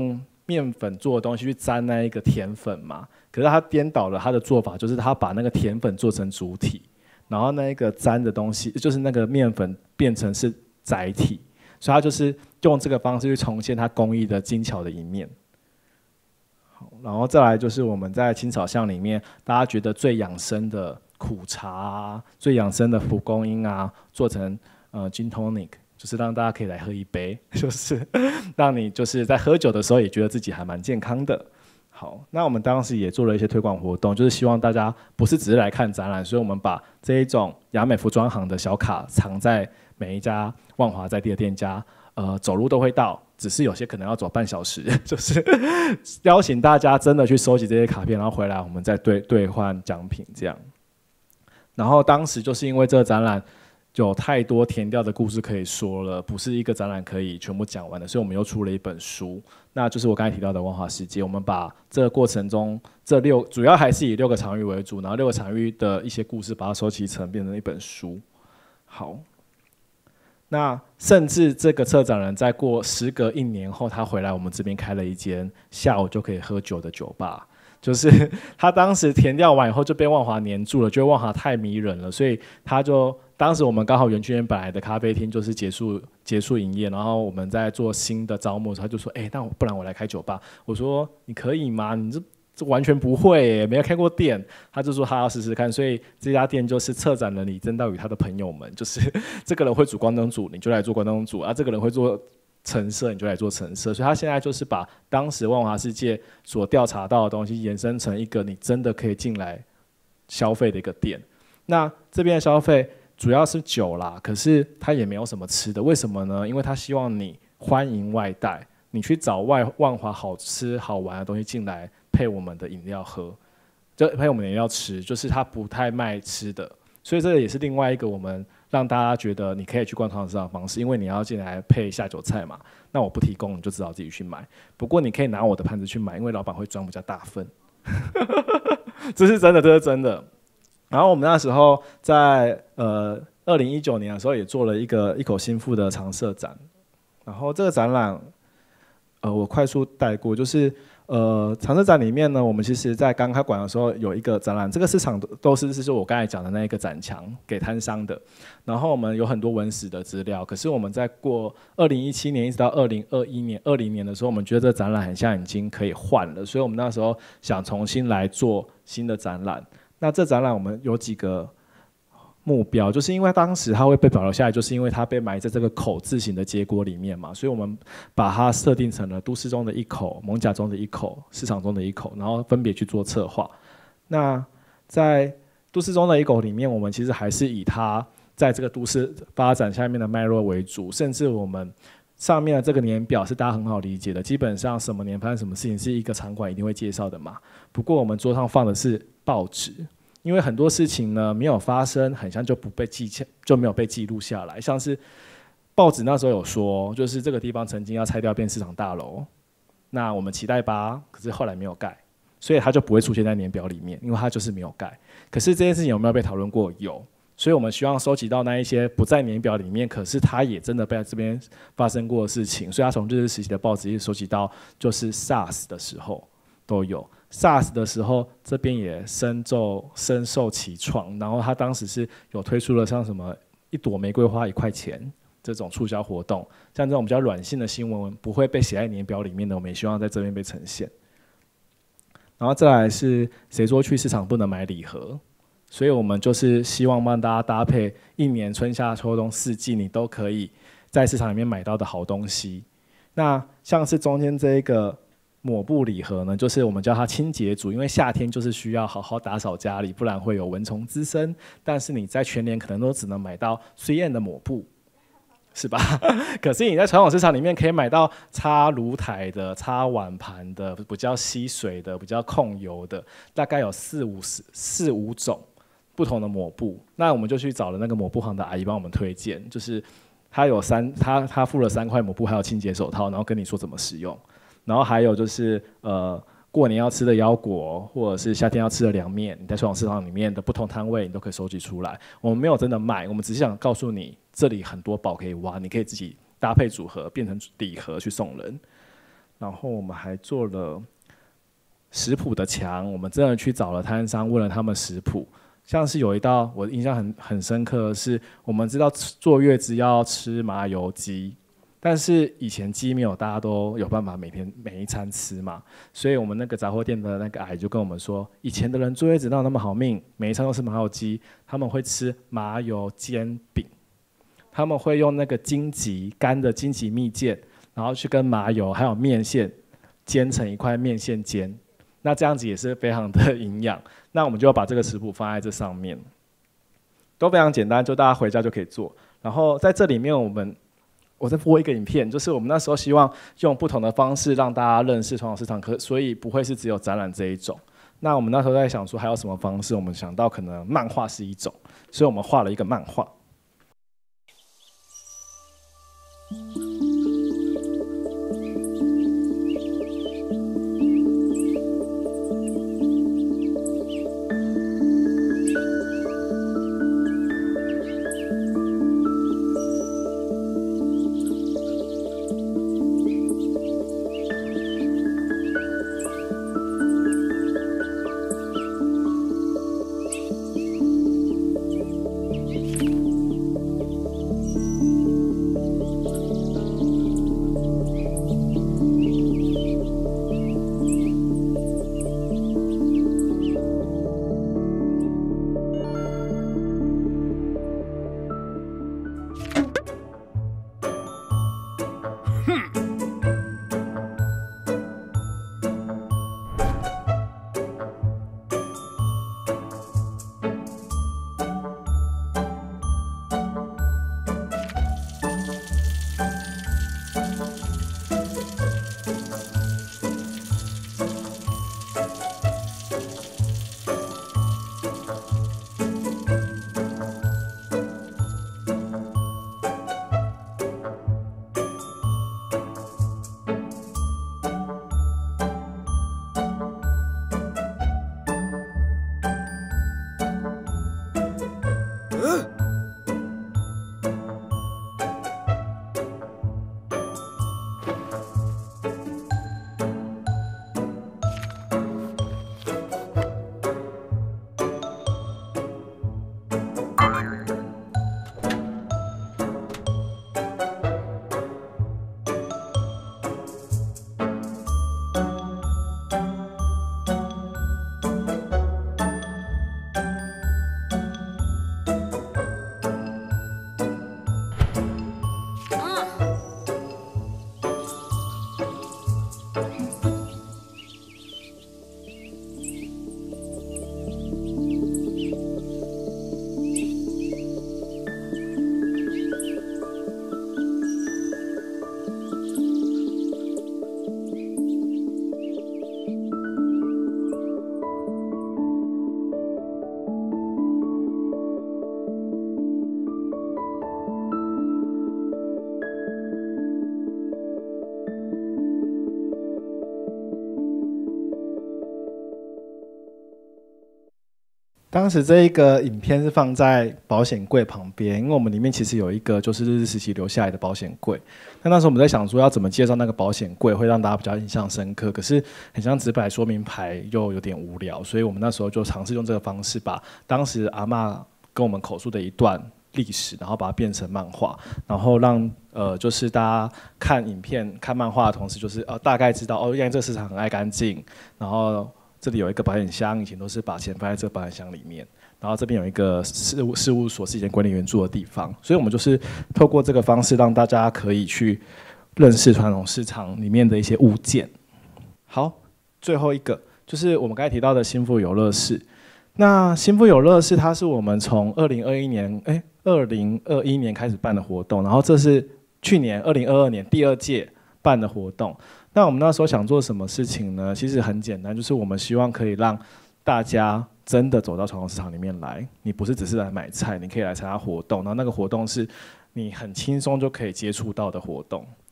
面粉做的东西去沾那一个甜粉嘛，可是他颠倒了他的做法，就是他把那个甜粉做成主体，然后那一个沾的东西就是那个面粉变成是载体，所以他就是用这个方式去重现他工艺的精巧的一面。好，然后再来就是我们在青草巷里面，大家觉得最养生的苦茶啊，最养生的蒲公英啊，做成呃 gin tonic。就是让大家可以来喝一杯，就是让你就是在喝酒的时候也觉得自己还蛮健康的。好，那我们当时也做了一些推广活动，就是希望大家不是只是来看展览，所以我们把这一种雅美服装行的小卡藏在每一家万华在地的店家，呃，走路都会到，只是有些可能要走半小时，就是邀请大家真的去收集这些卡片，然后回来我们再兑兑换奖品这样。然后当时就是因为这个展览有太多田调的故事可以说了，不是一个展览可以全部讲完的，所以我们又出了一本书，那就是我刚才提到的万华世界。我们把这个过程中这六主要还是以六个场域为主，然后六个场域的一些故事把它收集成变成一本书。好，那甚至这个策展人在过时隔一年后，他回来我们这边开了一间下午就可以喝酒的酒吧。就是他当时填调完以后就被万华黏住了，觉得万华太迷人了，所以他就当时我们刚好园区园本来的咖啡厅就是结束结束营业，然后我们在做新的招募的时候，他就说：“哎、欸，那不然我来开酒吧？”我说：“你可以吗？你这这完全不会耶，没有开过店。”他就说他要试试看，所以这家店就是策展人李正道与他的朋友们，就是这个人会煮关东煮，你就来做关东煮啊；这个人会做橙色，你就来做橙色，所以他现在就是把当时万华世界所调查到的东西延伸成一个你真的可以进来消费的一个店。那这边的消费主要是酒啦，可是他也没有什么吃的，为什么呢？因为他希望你欢迎外带，你去找外万华好吃好玩的东西进来配我们的饮料喝，就配我们的饮料吃，就是他不太卖吃的，所以这个也是另外一个我们让大家觉得你可以去逛康市场的方式，因为你要进来配下酒菜嘛，那我不提供，你就只好自己去买。不过你可以拿我的盘子去买，因为老板会装比较大份，这是真的，这是真的。然后我们那时候在呃二零一九年的时候也做了一个一口心腹的常设展，然后这个展览，呃，我快速带过，就是。呃，常设展里面呢，我们其实在刚开馆的时候有一个展览，这个市场都是是我刚才讲的那一个展墙给摊商的，然后我们有很多文史的资料，可是我们在过二零一七年一直到二零二一年、二零年的时候，我们觉得这个展览很像已经可以换了，所以我们那时候想重新来做新的展览。那这展览我们有几个目标，就是因为当时它会被保留下来，就是因为它被埋在这个口字形的结果里面嘛，所以我们把它设定成了都市中的一口、艋舺中的一口、市场中的一口，然后分别去做策划。那在都市中的一口里面，我们其实还是以它在这个都市发展下面的脉络为主，甚至我们上面的这个年表是大家很好理解的，基本上什么年发生什么事情是一个场馆一定会介绍的嘛。不过我们桌上放的是报纸。因为很多事情呢没有发生，很像就不被记下，就没有被记录下来。像是报纸那时候有说，就是这个地方曾经要拆掉变市场大楼，那我们期待吧，可是后来没有盖，所以它就不会出现在年表里面，因为它就是没有盖。可是这件事情有没有被讨论过？有，所以我们希望收集到那一些不在年表里面，可是它也真的被这边发生过的事情。所以它从日治时期的报纸一直收集到就是 SARS 的时候都有。SARS 的时候，这边也深受深受其创，然后他当时是有推出了像什么一朵玫瑰花一块钱这种促销活动，像这种比较软性的新闻不会被写在年表里面的，我们也希望在这边被呈现。然后再来是谁说去市场不能买礼盒，所以我们就是希望帮大家搭配一年春夏秋冬四季你都可以在市场里面买到的好东西。那像是中间这一个。抹布礼盒呢，就是我们叫它清洁组，因为夏天就是需要好好打扫家里，不然会有蚊虫滋生。但是你在全年可能都只能买到水燕的抹布，是吧？可是你在传统市场里面可以买到擦炉台的、擦碗盘的、比较吸水的、比较控油的，大概有四五十四五种不同的抹布。那我们就去找了那个抹布行的阿姨帮我们推荐，就是她有三，她她附了三块抹布，还有清洁手套，然后跟你说怎么使用。然后还有就是呃，过年要吃的腰果，或者是夏天要吃的凉面，你在传统市场里面的不同摊位，你都可以收集出来。我们没有真的卖，我们只是想告诉你，这里很多宝可以挖，你可以自己搭配组合变成礼盒去送人。 然后我们还做了食谱的墙，我们真的去找了摊商，问了他们食谱。像是有一道我印象很很深刻的是，我们知道坐月子要吃麻油鸡，但是以前鸡没有大家都有办法每天每一餐吃嘛，所以我们那个杂货店的那个阿姨就跟我们说，以前的人坐月子哪有那么好命，每一餐都是麻油鸡，他们会吃麻油煎饼，他们会用那个荆棘干的荆棘蜜饯，然后去跟麻油还有面线煎成一块面线煎。那这样子也是非常的营养，那我们就要把这个食谱放在这上面，都非常简单，就大家回家就可以做。然后在这里面，我们我再播一个影片，就是我们那时候希望用不同的方式让大家认识传统市场，可所以不会是只有展览这一种。那我们那时候在想说还有什么方式，我们想到可能漫画是一种，所以我们画了一个漫画。当时这一个影片是放在保险柜旁边，因为我们里面其实有一个就是日治时期留下来的保险柜。那那时候我们在想说要怎么介绍那个保险柜会让大家比较印象深刻，可是很像纸摆说明牌又有点无聊，所以我们那时候就尝试用这个方式把当时阿嬷跟我们口述的一段历史，然后把它变成漫画，然后让呃就是大家看影片看漫画的同时，就是呃大概知道哦，原来这个市场很爱干净，然后这里有一个保险箱，以前都是把钱放在这个保险箱里面。然后这边有一个事务事务所，是以前管理员住的地方，所以我们就是透过这个方式，让大家可以去认识传统市场里面的一些物件。好，最后一个就是我们刚才提到的新富有乐市。那新富有乐市，它是我们从二零二一年，哎，二零二一年开始办的活动，然后这是去年二零二二年第二届办的活动。那我们那时候想做什么事情呢？其实很简单，就是我们希望可以让大家真的走到传统市场里面来，你不是只是来买菜，你可以来参加活动，然后那个活动是你很轻松就可以接触到的活动。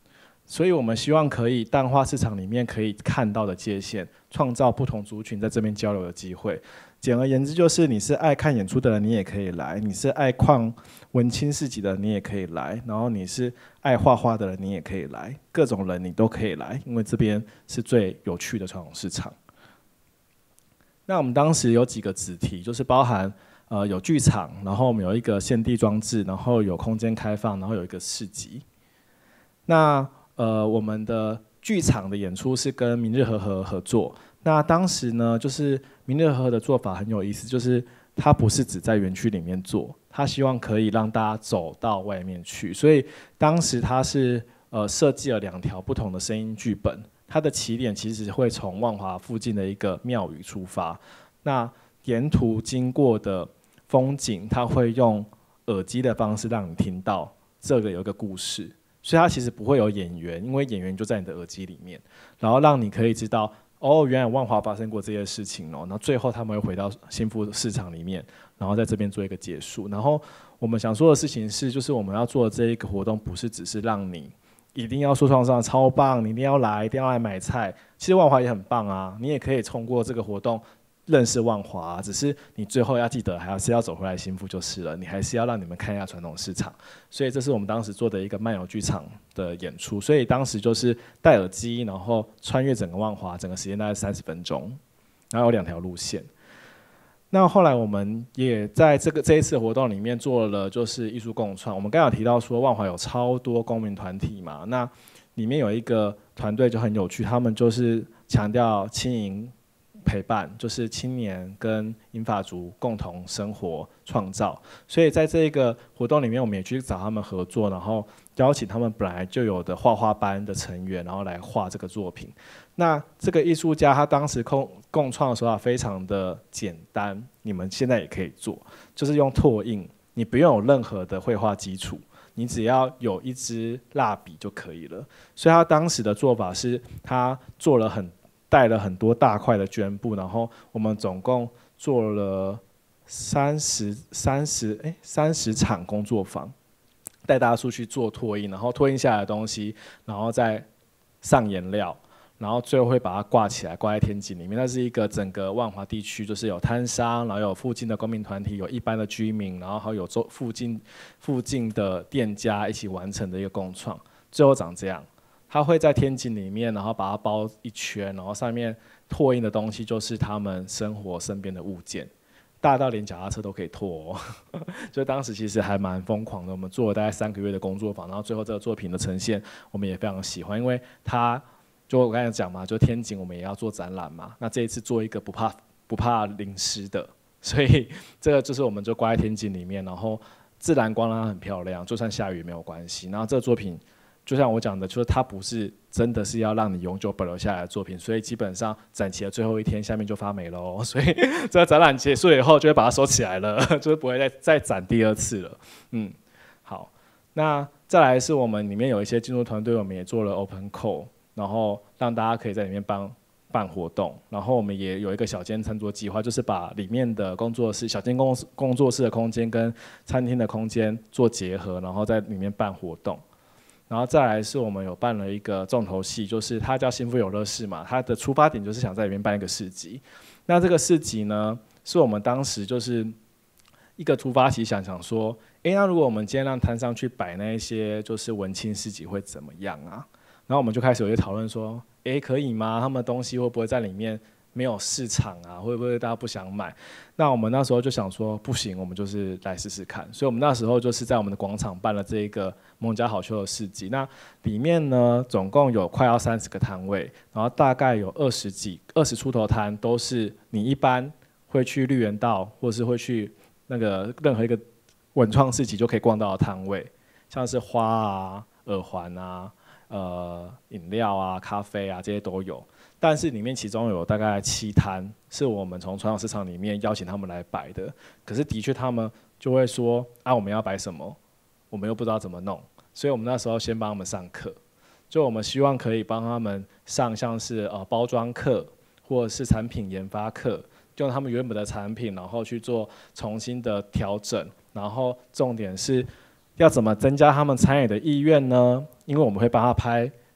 所以我们希望可以淡化市场里面可以看到的界限，创造不同族群在这边交流的机会。简而言之，就是你是爱看演出的人，你也可以来；你是爱逛文青市集的人，你也可以来；然后你是爱画画的人，你也可以来。各种人你都可以来，因为这边是最有趣的传统市场。那我们当时有几个子题，就是包含呃有剧场，然后我们有一个现地装置，然后有空间开放，然后有一个市集。那呃我们的剧场的演出是跟明日和和合作。那当时呢，就是明日和和的做法很有意思，就是它不是只在园区里面做，它希望可以让大家走到外面去。所以当时它是呃设计了两条不同的声音剧本，它的起点其实会从万华附近的一个庙宇出发，那沿途经过的风景，它会用耳机的方式让你听到这个有一个故事，所以它其实不会有演员，因为演员就在你的耳机里面，然后让你可以知道。哦，原来万华发生过这些事情哦，然后最后他们会回到新富市场里面，然后在这边做一个结束。然后我们想说的事情是，就是我们要做的这一个活动，不是只是让你一定要说创上超棒，你一定要来，一定要来买菜。其实万华也很棒啊，你也可以通过这个活动认识万华，只是你最后要记得还是要走回来新富就是了，你还是要让你们看一下传统市场。所以这是我们当时做的一个漫游剧场的演出，所以当时就是戴耳机，然后穿越整个万华，整个时间大概三十分钟，然后有两条路线。那后来我们也在这个这一次活动里面做了就是艺术共创。我们刚刚有提到说万华有超多公民团体嘛，那里面有一个团队就很有趣，他们就是强调青银陪伴，就是青年跟银发族共同生活创造，所以在这个活动里面，我们也去找他们合作，然后邀请他们本来就有的画画班的成员，然后来画这个作品。那这个艺术家他当时共共创的手法非常的简单，你们现在也可以做，就是用拓印，你不用有任何的绘画基础，你只要有一支蜡笔就可以了。所以他当时的做法是，他做了很带了很多大块的绢布，然后我们总共做了三十三十哎三十场工作坊，带大家出去做拓印，然后拓印下来的东西，然后再上颜料，然后最后会把它挂起来，挂在天井里面。那是一个整个万华地区，就是有摊商，然后有附近的公民团体，有一般的居民，然后还有周附近附近的店家一起完成的一个共创。最后长这样。它会在天井里面，然后把它包一圈，然后上面拓印的东西就是他们生活身边的物件，大到连脚踏车都可以拓哦。所以当时其实还蛮疯狂的，我们做了大概三个月的工作坊，然后最后这个作品的呈现，我们也非常喜欢，因为它就我刚才讲嘛，就天井我们也要做展览嘛，那这一次做一个不怕不怕淋湿的，所以这个就是我们就挂在天井里面，然后自然光让它很漂亮，就算下雨也没有关系。然后这个作品。就像我讲的，就是它不是真的是要让你永久保留下来的作品，所以基本上展期的最后一天，下面就发霉喽。所以这个展览结束以后，就会把它收起来了，就是不会再再展第二次了。嗯，好，那再来是我们里面有一些进驻团队，我们也做了 open call， 然后让大家可以在里面办办活动，然后我们也有一个小间餐桌计划，就是把里面的工作室、小间工工作室的空间跟餐厅的空间做结合，然后在里面办活动。然后再来是我们有办了一个重头戏，就是它叫新富有乐市嘛，它的出发点就是想在里面办一个市集。那这个市集呢，是我们当时就是一个突发奇想，想说，哎，那如果我们今天让摊商去摆那一些就是文青市集会怎么样啊？然后我们就开始有些讨论说，哎，可以吗？他们东西会不会在里面没有市场啊？会不会大家不想买？那我们那时候就想说，不行，我们就是来试试看。所以我们那时候就是在我们的广场办了这一个蒙家好秋的市集。那里面呢，总共有快要三十个摊位，然后大概有二十几、二十出头摊，都是你一般会去绿园道，或是会去那个任何一个文创市集就可以逛到的摊位，像是花啊、耳环啊、呃饮料啊、咖啡啊这些都有。但是里面其中有大概七摊是我们从传统市场里面邀请他们来摆的，可是的确他们就会说啊，我们要摆什么，我们又不知道怎么弄，所以我们那时候先帮他们上课，就我们希望可以帮他们上像是呃包装课或者是产品研发课，用他们原本的产品，然后去做重新的调整，然后重点是要怎么增加他们参与的意愿呢？因为我们会帮他拍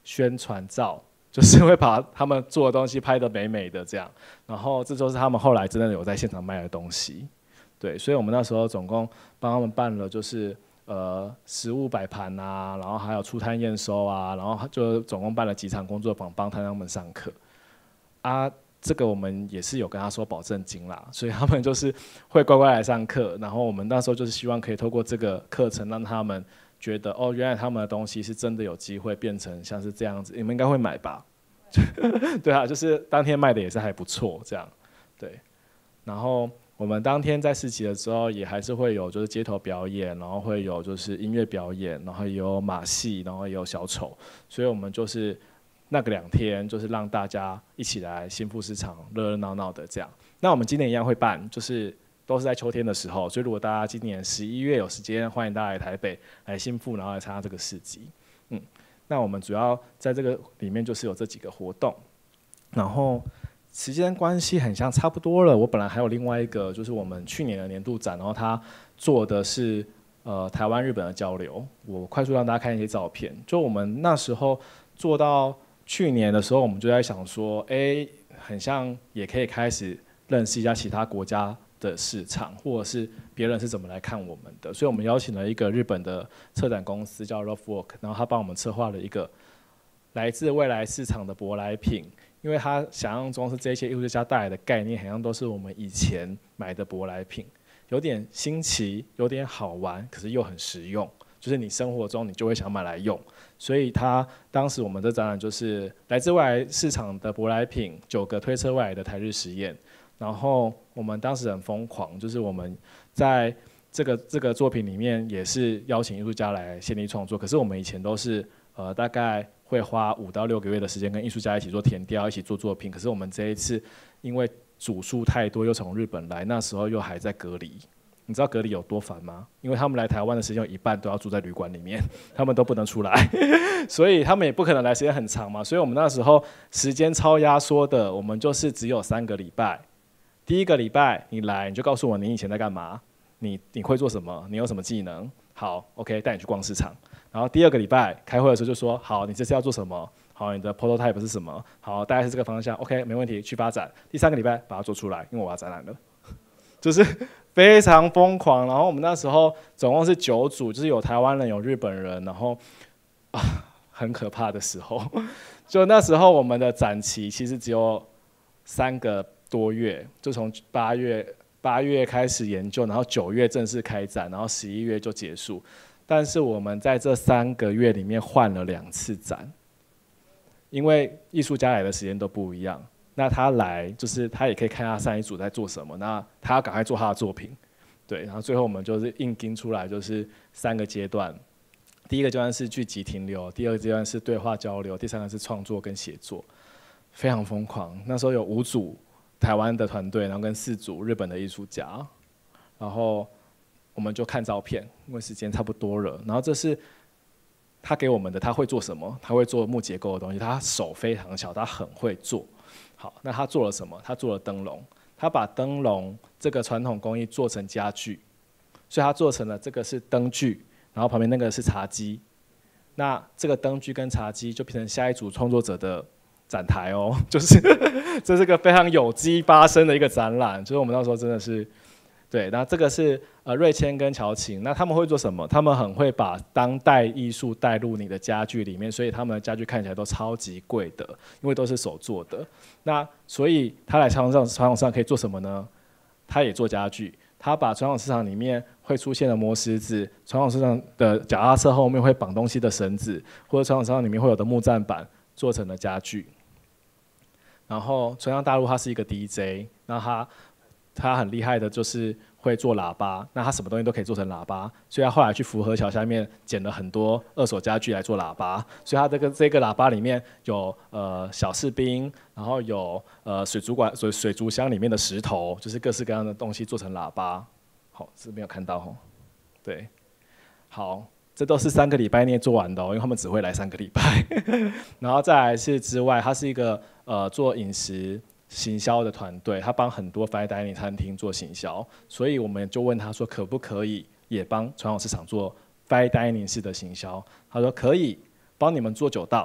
宣传照，就是会把他们做的东西拍得美美的这样，然后这就是他们后来真的有在现场卖的东西。对，所以我们那时候总共帮他们办了就是呃食物摆盘啊，然后还有出摊验收啊，然后就总共办了几场工作坊，帮他们上课啊。这个我们也是有跟他收保证金啦，所以他们就是会乖乖来上课。然后我们那时候就是希望可以透过这个课程，让他们觉得哦，原来他们的东西是真的有机会变成像是这样子。你们应该会买吧？对啊，就是当天卖的也是还不错，这样对。然后我们当天在市集的时候，也还是会有就是街头表演，然后会有就是音乐表演，然后也有马戏，然后也有小丑，所以我们就是。那个两天就是让大家一起来新富市场热热闹闹的这样。那我们今年一样会办，就是都是在秋天的时候，所以如果大家今年十一月有时间，欢迎大家来台北来新富，然后来参加这个市集。嗯，那我们主要在这个里面就是有这几个活动，然后时间关系很像差不多了。我本来还有另外一个，就是我们去年的年度展，然后他做的是呃台湾日本的交流。我快速让大家看一些照片，就我们那时候做到。去年的时候，我们就在想说，哎，很像也可以开始认识一下其他国家的市场，或者是别人是怎么来看我们的。所以我们邀请了一个日本的策展公司叫 Rough Work， 然后他帮我们策划了一个来自未来市场的舶来品，因为他想象中是这些艺术家带来的概念，好像都是我们以前买的舶来品，有点新奇，有点好玩，可是又很实用。就是你生活中你就会想买来用，所以他当时我们的展览就是来自未来市场的舶来品，九个推测未来的台日实验。然后我们当时很疯狂，就是我们在这个这个作品里面也是邀请艺术家来现地创作，可是我们以前都是呃大概会花五到六个月的时间跟艺术家一起做田调，一起做作品。可是我们这一次因为组数太多，又从日本来，那时候又还在隔离。你知道隔离有多烦吗？因为他们来台湾的时间有一半都要住在旅馆里面，他们都不能出来，所以他们也不可能来时间很长嘛。所以我们那时候时间超压缩的，我们就是只有三个礼拜。第一个礼拜你来，你就告诉我你以前在干嘛，你你会做什么，你有什么技能，好 ，OK， 带你去逛市场。然后第二个礼拜开会的时候就说，好，你这次要做什么？好，你的 prototype 是什么？好，大概是这个方向 ，OK， 没问题，去发展。第三个礼拜把它做出来，因为我要展览了，就是。非常疯狂，然后我们那时候总共是九组，就是有台湾人，有日本人，然后啊，很可怕的时候，就那时候我们的展期其实只有三个多月，就从八月八月开始研究，然后九月正式开展，然后十一月就结束。但是我们在这三个月里面换了两次展，因为艺术家来的时间都不一样。那他来就是他也可以看他上一组在做什么，那他要赶快做他的作品，对，然后最后我们就是硬盯出来就是三个阶段，第一个阶段是聚集停留，第二个阶段是对话交流，第三个是创作跟写作，非常疯狂。那时候有五组台湾的团队，然后跟四组日本的艺术家，然后我们就看照片，因为时间差不多了，然后这是他给我们的，他会做什么？他会做木结构的东西，他手非常小，他很会做。好，那他做了什么？他做了灯笼，他把灯笼这个传统工艺做成家具，所以他做成了这个是灯具，然后旁边那个是茶几。那这个灯具跟茶几就变成下一组创作者的展台哦，就是这是个非常有机发生的一个展览，就是我们那时候真的是。对，那这个是呃瑞谦跟乔琴，那他们会做什么？他们很会把当代艺术带入你的家具里面，所以他们的家具看起来都超级贵的，因为都是手做的。那所以他来传统上传统市场可以做什么呢？他也做家具，他把传统市场里面会出现的磨石子，传统市场的脚踏车后面会绑东西的绳子，或者传统市场里面会有的木栈板做成了家具。然后中央大陆他是一个 D J， 那他。他很厉害的，就是会做喇叭，那他什么东西都可以做成喇叭，所以他后来去福和桥下面捡了很多二手家具来做喇叭，所以他这个这个喇叭里面有呃小士兵，然后有呃水族馆水水族箱里面的石头，就是各式各样的东西做成喇叭。好，是没有看到哦，对，好，这都是三个礼拜内做完的哦，因为他们只会来三个礼拜，然后再来是之外，他是一个呃做饮食。行销的团队，他帮很多 fine dining 餐厅做行销，所以我们就问他说，可不可以也帮传统市场做 fine dining 式的行销？他说可以，帮你们做九道，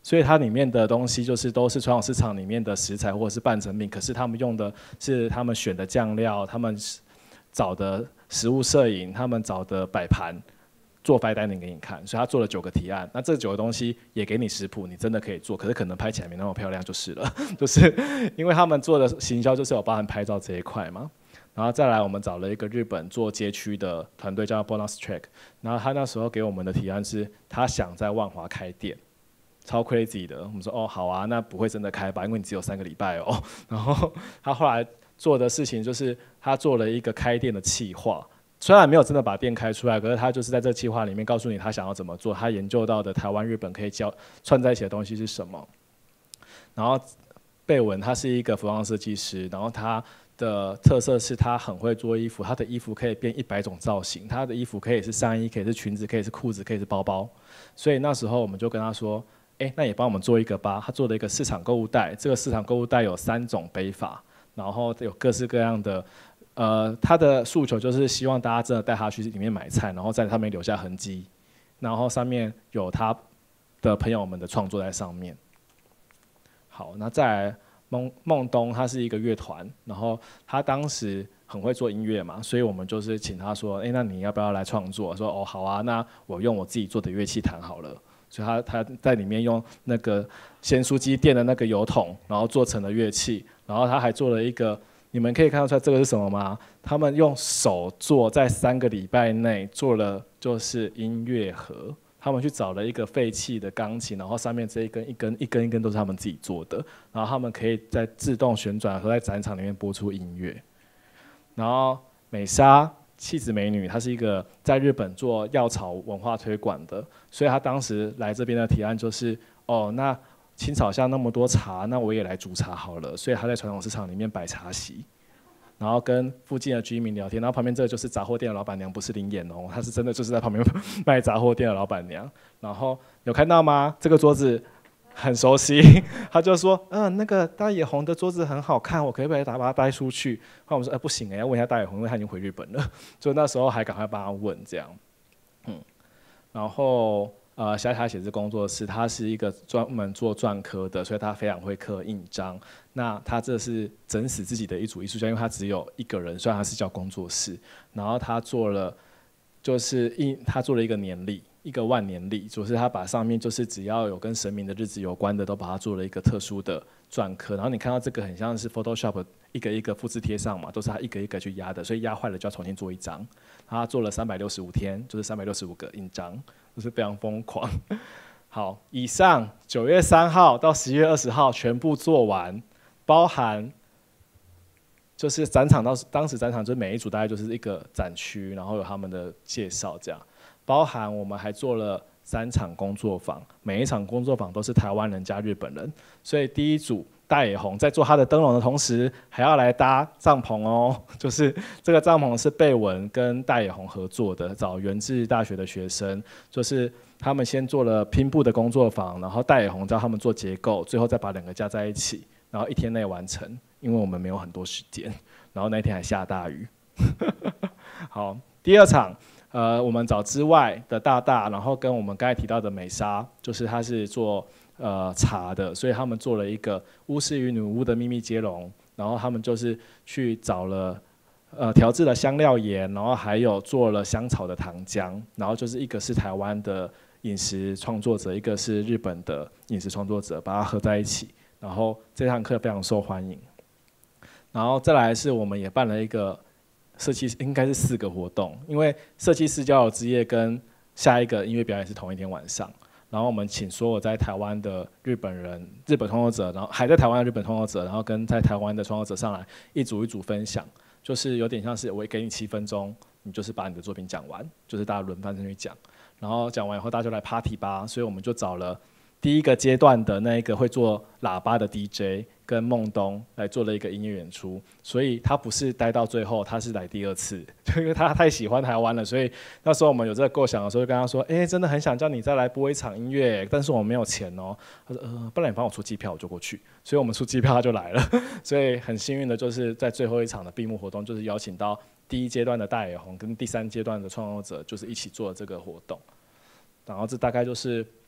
所以它里面的东西就是都是传统市场里面的食材或者是半成品，可是他们用的是他们选的酱料，他们找的食物摄影，他们找的摆盘，做 fine dining 给你看。所以他做了九个提案，那这九个东西也给你食谱，你真的可以做，可是可能拍起来没那么漂亮就是了，就是因为他们做的行销就是有包含拍照这一块嘛。然后再来，我们找了一个日本做街区的团队叫 Bonus Track， 然后他那时候给我们的提案是，他想在万华开店。超 crazy 的，我们说哦好啊，那不会真的开吧，因为你只有三个礼拜哦。然后他后来做的事情就是他做了一个开店的企划，虽然没有真的把店开出来，可是他就是在这个企划里面告诉你他想要怎么做，他研究到的台湾、日本可以交串在一起的东西是什么。然后贝文他是一个服装设计师，然后他的特色是他很会做衣服，他的衣服可以变一百种造型，他的衣服可以是上衣，可以是裙子，可以是裤子，可以是包包。所以那时候我们就跟他说。哎，那也帮我们做一个吧。他做了一个市场购物袋，这个市场购物袋有三种背法，然后有各式各样的，呃，他的诉求就是希望大家真的带他去里面买菜，然后在上面留下痕迹，然后上面有他的朋友们的创作在上面。好，那再来孟孟东，他是一个乐团，然后他当时很会做音乐嘛，所以我们就是请他说，哎，那你要不要来创作？说哦好啊，那我用我自己做的乐器弹好了。所以他他在里面用那个咸酥鸡店的那个油桶，然后做成了乐器，然后他还做了一个，你们可以看得出来这个是什么吗？他们用手做，在三个礼拜内做了就是音乐盒，他们去找了一个废弃的钢琴，然后上面这一根一根一根一根都是他们自己做的，然后他们可以在自动旋转和在展场里面播出音乐。然后美莎。气质美女，她是一个在日本做药草文化推广的，所以她当时来这边的提案就是，哦，那青草巷那么多茶，那我也来煮茶好了。所以她在传统市场里面摆茶席，然后跟附近的居民聊天。然后旁边这个就是杂货店的老板娘，不是灵眼哦，她是真的就是在旁边卖杂货店的老板娘。然后有看到吗？这个桌子。很熟悉，他就说，嗯、呃，那个大野红的桌子很好看，我可不可以把它带出去？后来我们说，哎、呃，不行哎，要问一下大野红，因为他已经回日本了，所以那时候还赶快帮他问这样，嗯，然后呃，小卡写字工作室，他是一个专门做篆刻的，所以他非常会刻印章。那他这是整死自己的一组艺术家，因为他只有一个人，虽然他是叫工作室，然后他做了，就是印，他做了一个年历。一个万年历，就是他把上面就是只要有跟神明的日子有关的，都把它做了一个特殊的篆刻。然后你看到这个很像是 Photoshop 一个一个复制贴上嘛，都是他一个一个去压的，所以压坏了就要重新做一张。他做了三百六十五天，就是三百六十五个印章，就是非常疯狂。好，以上九月三号到十月二十号全部做完，包含就是展场到当时展场就是每一组大概就是一个展区，然后有他们的介绍这样。包含我们还做了三场工作坊，每一场工作坊都是台湾人加日本人，所以第一组大野红在做他的灯笼的同时，还要来搭帐篷哦。就是这个帐篷是贝文跟大野红合作的，找元智大学的学生，就是他们先做了拼布的工作坊，然后大野红教他们做结构，最后再把两个加在一起，然后一天内完成，因为我们没有很多时间，然后那天还下大雨。好，第二场。呃，我们找之外的大大，然后跟我们刚才提到的美莎，就是他是做呃茶的，所以他们做了一个巫师与女巫的秘密接龙，然后他们就是去找了呃调制了香料盐，然后还有做了香草的糖浆，然后就是一个是台湾的饮食创作者，一个是日本的饮食创作者，把它合在一起，然后这堂课非常受欢迎。然后再来是我们也办了一个。设计应该是四个活动，因为设计师交流之夜跟下一个音乐表演是同一天晚上，然后我们请所有在台湾的日本人、日本创作者，然后还在台湾的日本创作者，然后跟在台湾的创作者上来一组一组分享，就是有点像是我给你七分钟，你就是把你的作品讲完，就是大家轮番上去讲，然后讲完以后大家就来 party 吧，所以我们就找了第一个阶段的那一个会做喇叭的 D J。跟孟东来做了一个音乐演出，所以他不是待到最后，他是来第二次，因为他太喜欢台湾了，所以那时候我们有这个构想的时候，就跟他说，哎、欸，真的很想叫你再来播一场音乐，但是我没有钱哦。他说，呃，不然你帮我出机票，我就过去。所以我们出机票，他就来了。所以很幸运的就是在最后一场的闭幕活动，就是邀请到第一阶段的大野红跟第三阶段的创作者，就是一起做这个活动。然后这大概就是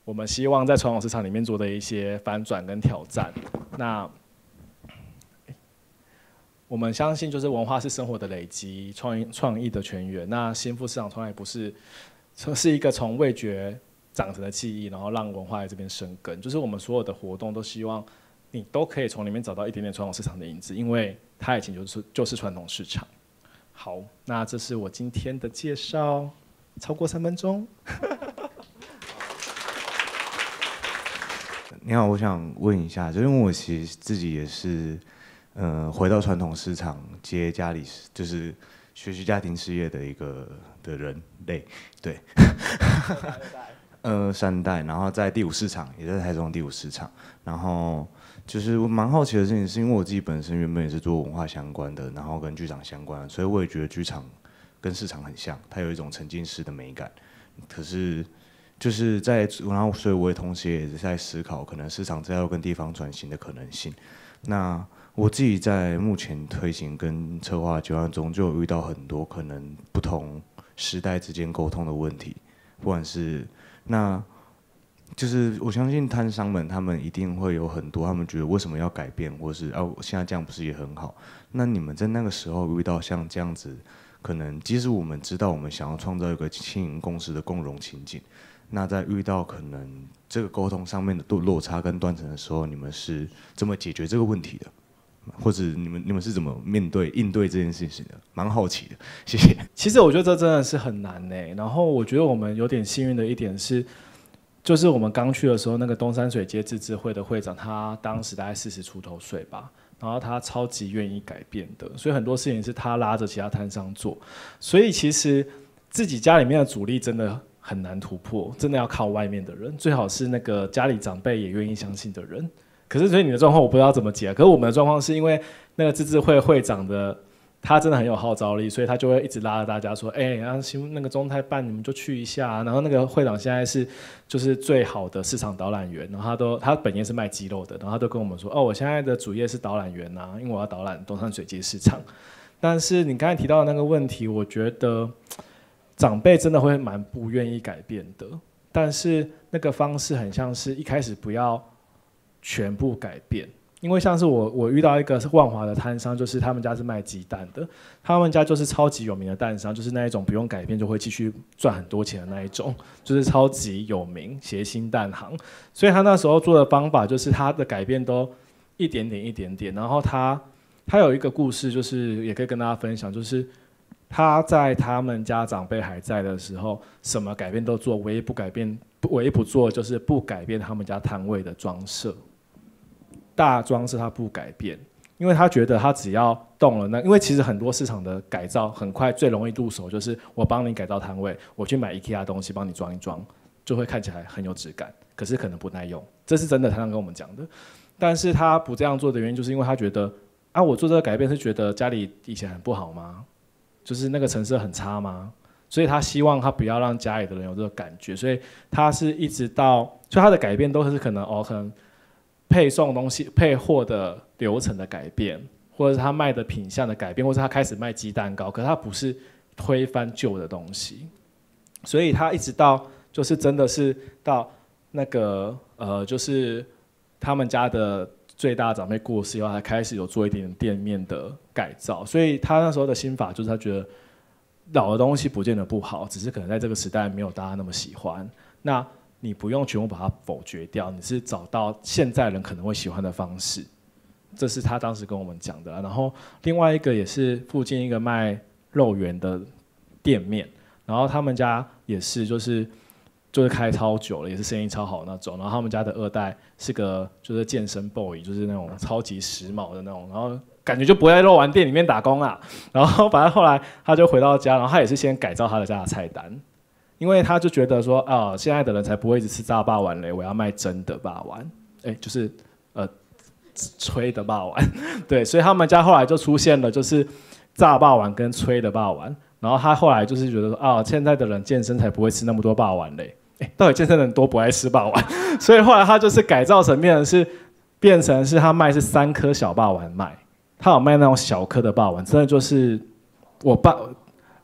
我们希望在传统市场里面做的一些翻转跟挑战。那我们相信，就是文化是生活的累积，创意创意的泉源。那新富市场从来不是是一个从味觉长成的记忆，然后让文化在这边生根。就是我们所有的活动都希望你都可以从里面找到一点点传统市场的影子，因为它以前就是就是传统市场。好，那这是我今天的介绍，超过三分钟。 你好，我想问一下，就因为我其实自己也是，呃，回到传统市场接家里就是学习家庭事业的一个的人类，对，呃，三代，然后在第五市场，也在台中第五市场，然后就是我蛮好奇的事情，是因为我自己本身原本也是做文化相关的，然后跟剧场相关的，所以我也觉得剧场跟市场很像，它有一种沉浸式的美感，可是。就是在，然后所以我也同时也在思考，可能市场再要跟地方转型的可能性。那我自己在目前推行跟策划阶段中，就有遇到很多可能不同时代之间沟通的问题，不管是那，就是我相信摊商们他们一定会有很多，他们觉得为什么要改变，或是啊现在这样不是也很好？那你们在那个时候遇到像这样子，可能即使我们知道我们想要创造一个轻盈共识的共荣情景。那在遇到可能这个沟通上面的落差跟断层的时候，你们是怎么解决这个问题的？或者你们你们是怎么面对应对这件事情的？蛮好奇的，谢谢。 其实我觉得这真的是很难呢。然后我觉得我们有点幸运的一点是，就是我们刚去的时候，那个东山水街自治会的会长，他当时大概四十出头岁吧，然后他超级愿意改变的，所以很多事情是他拉着其他摊商做。所以其实自己家里面的阻力真的很难突破，真的要靠外面的人，最好是那个家里长辈也愿意相信的人。可是所以你的状况我不知道怎么解，可是我们的状况是因为那个自治会会长的他真的很有号召力，所以他就会一直拉着大家说，哎、欸，然后新那个中泰办你们就去一下。然后那个会长现在是就是最好的市场导览员，然后他都他本业是卖鸡肉的，然后他都跟我们说，哦，我现在的主业是导览员啊，因为我要导览东山水街市场。但是你刚才提到的那个问题，我觉得长辈真的会蛮不愿意改变的，但是那个方式很像是一开始不要全部改变，因为像是我我遇到一个是万华的摊商，就是他们家是卖鸡蛋的，他们家就是超级有名的蛋商，就是那一种不用改变就会继续赚很多钱的那一种，就是超级有名协兴蛋行，所以他那时候做的方法就是他的改变都一点点一点点，然后他他有一个故事，就是也可以跟大家分享，就是他在他们家长辈还在的时候，什么改变都做，唯一不改变、唯一不做就是不改变他们家摊位的装设。大装饰他不改变，因为他觉得他只要动了那，因为其实很多市场的改造很快，最容易入手就是我帮你改造摊位，我去买 IKEA 东西帮你装一装，就会看起来很有质感，可是可能不耐用，这是真的，他常跟我们讲的。但是他不这样做的原因，就是因为他觉得啊，我做这个改变是觉得家里以前很不好吗？就是那个成色很差吗？所以他希望他不要让家里的人有这个感觉，所以他是一直到，就他的改变都是可能哦，可能配送东西、配货的流程的改变，或者是他卖的品项的改变，或者他开始卖鸡蛋糕，可是他不是推翻旧的东西，所以他一直到就是真的是到那个呃，就是他们家的最大长辈过世以后，才开始有做一点点店面的改造，所以他那时候的心法就是他觉得老的东西不见得不好，只是可能在这个时代没有大家那么喜欢。那你不用全部把它否决掉，你是找到现在人可能会喜欢的方式，这是他当时跟我们讲的。然后另外一个也是附近一个卖肉圆的店面，然后他们家也是就是就是开超久了，也是生意超好那种。然后他们家的二代是个就是健身 boy， 就是那种超级时髦的那种，然后感觉就不会在肉丸店里面打工啦。然后反正后来他就回到家，然后他也是先改造他的家的菜单，因为他就觉得说啊、哦，现在的人才不会一直吃炸霸丸嘞，我要卖真的霸丸，哎，就是呃吹的霸丸，对，所以他们家后来就出现了就是炸霸丸跟吹的霸丸。然后他后来就是觉得说啊，现在的人健身才不会吃那么多霸丸嘞，哎，到底健身的人多不爱吃霸丸？所以后来他就是改造成变成是变成是他卖是三颗小霸丸卖，他有卖那种小颗的霸丸，真的就是我爸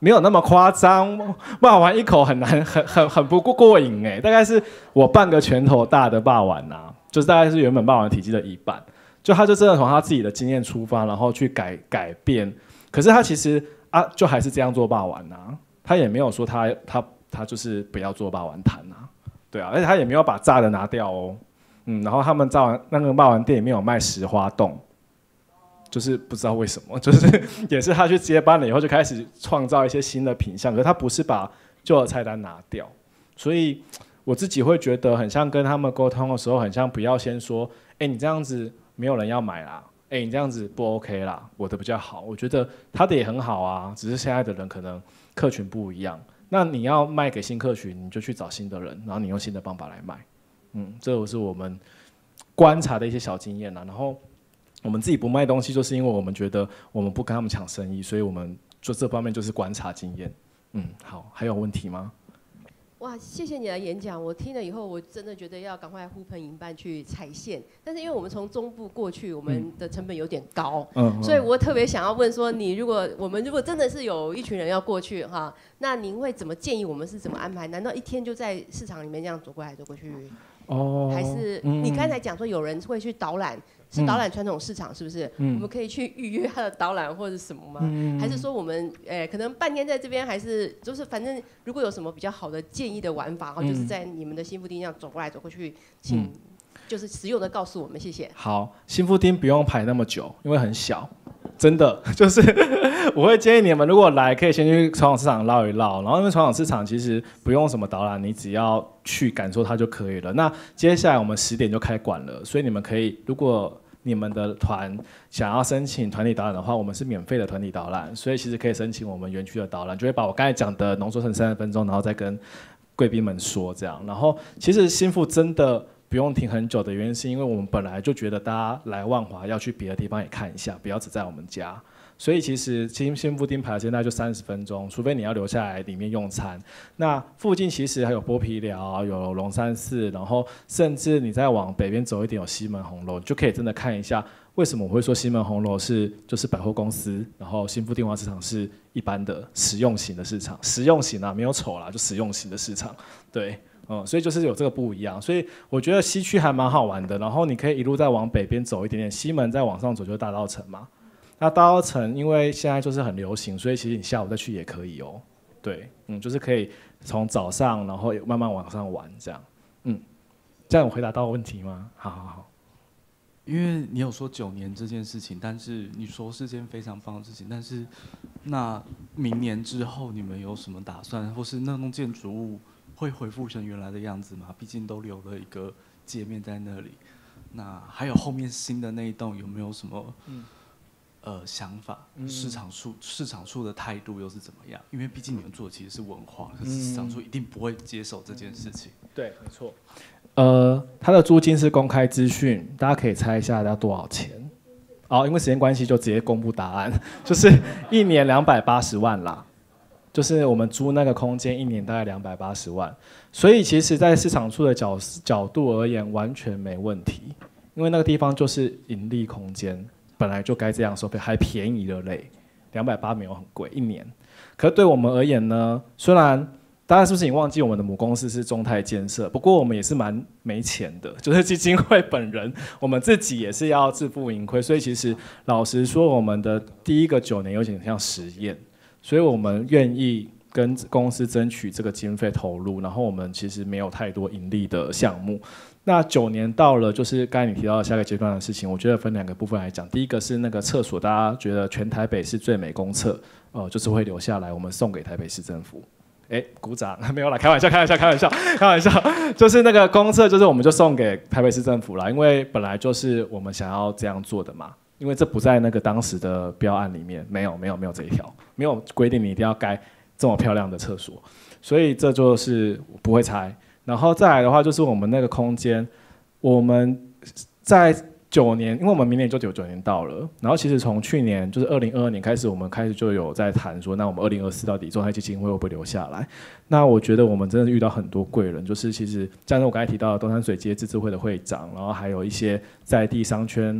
没有那么夸张，霸王一口很难，很很很不过过瘾哎，大概是我半个拳头大的霸王啊，就是大概是原本霸王体积的一半，就他就真的从他自己的经验出发，然后去改改变，可是他其实啊，就还是这样做霸王啊，他也没有说他他他就是不要做霸王坛啊，对啊，而且他也没有把炸的拿掉哦，嗯，然后他们炸完那个霸王店里面有卖石花冻。就是不知道为什么，就是也是他去接班了以后就开始创造一些新的品项，可是他不是把旧的菜单拿掉，所以我自己会觉得很像跟他们沟通的时候，很像不要先说，哎、欸，你这样子没有人要买啦，哎、欸，你这样子不 OK 啦，我的比较好，我觉得他的也很好啊，只是现在的人可能客群不一样，那你要卖给新客群，你就去找新的人，然后你用新的方法来卖，嗯，这是我们观察的一些小经验啦，然后。我们自己不卖东西，就是因为我们觉得我们不跟他们抢生意，所以我们做这方面就是观察经验。嗯，好，还有问题吗？ 哇，谢谢你的演讲，我听了以后，我真的觉得要赶快呼朋引伴去踩线。但是因为我们从中部过去，我们的成本有点高，嗯嗯、所以我特别想要问说，你如果我们如果真的是有一群人要过去哈，那您会怎么建议我们是怎么安排？难道一天就在市场里面这样走过来走过去？哦，还是你刚才讲说有人会去导览，是导览传统市场是不是？嗯、我们可以去预约他的导览或者什么吗？嗯、还是说我们诶、欸、可能半天在这边，还是就是反正如果有什么比较好的建议的玩法，嗯、就是在你们的新富町这样走过来走过去，请、嗯、就是实用的告诉我们，谢谢。 好，新富町不用排那么久，因为很小。真的就是我会建议你们，如果来可以先去传统市场绕一绕，然后因为传统市场其实不用什么导览，你只要去感受它就可以了。那接下来我们十点就开馆了，所以你们可以，如果你们的团想要申请团体导览的话，我们是免费的团体导览，所以其实可以申请我们园区的导览，就会把我刚才讲的浓缩成三十分钟，然后再跟贵宾们说这样。然后其实新富真的不用停很久的原因，是因为我们本来就觉得大家来万华要去别的地方也看一下，不要只在我们家。所以其实新新富町排的时间大概就三十分钟，除非你要留下来里面用餐。那附近其实还有剥皮寮，有龙山寺，然后甚至你再往北边走一点有西门红楼，就可以真的看一下为什么我会说西门红楼是就是百货公司，然后新富町文化市场是一般的实用型的市场，实用型啊没有丑啦，就实用型的市场，对。嗯，所以就是有这个不一样，所以我觉得西区还蛮好玩的。然后你可以一路再往北边走一点点，西门再往上走就是大稻埕嘛。那大稻埕因为现在就是很流行，所以其实你下午再去也可以哦。对，嗯，就是可以从早上然后慢慢往上玩这样。嗯，这样有回答到问题吗？好好好。 因为你有说九年这件事情，但是你说是件非常棒的事情，但是那明年之后你们有什么打算，或是那栋建筑物会恢复成原来的样子吗？毕竟都留了一个界面在那里。那还有后面新的那一栋有没有什么、嗯、呃想法？嗯、市场处市场处的态度又是怎么样？因为毕竟你们做的其实是文化，可是市场处一定不会接受这件事情。嗯、 对，没错。呃，它的租金是公开资讯，大家可以猜一下要多少钱？哦，因为时间关系就直接公布答案，就是一年两百八十万啦。就是我们租那个空间一年大概两百八十万，所以其实在市场处的角角度而言完全没问题，因为那个地方就是盈利空间，本来就该这样收费，还便宜了嘞，两百八没有很贵一年。可是对我们而言呢，虽然大家是不是已经忘记我们的母公司是中泰建设，不过我们也是蛮没钱的，就是基金会本人我们自己也是要自负盈亏，所以其实老实说我们的第一个九年有点像实验。所以我们愿意跟公司争取这个经费投入，然后我们其实没有太多盈利的项目。那九年到了，就是刚才你提到的下个阶段的事情，我觉得分两个部分来讲。第一个是那个厕所，大家觉得全台北是最美公厕，呃，就是会留下来，我们送给台北市政府。哎，鼓掌，没有啦，开玩笑，开玩笑，开玩笑，开玩笑，就是那个公厕，就是我们就送给台北市政府啦，因为本来就是我们想要这样做的嘛。因为这不在那个当时的标案里面，没有没有没有这一条，没有规定你一定要盖这么漂亮的厕所，所以这就是不会拆。然后再来的话，就是我们那个空间，我们在九年，因为我们明年就九九年到了，然后其实从去年就是二零二二年开始，我们开始就有在谈说，那我们二零二四到底中泰基金会会不会留下来？那我觉得我们真的遇到很多贵人，就是其实像是我刚才提到的东山水街自治会的会长，然后还有一些在地商圈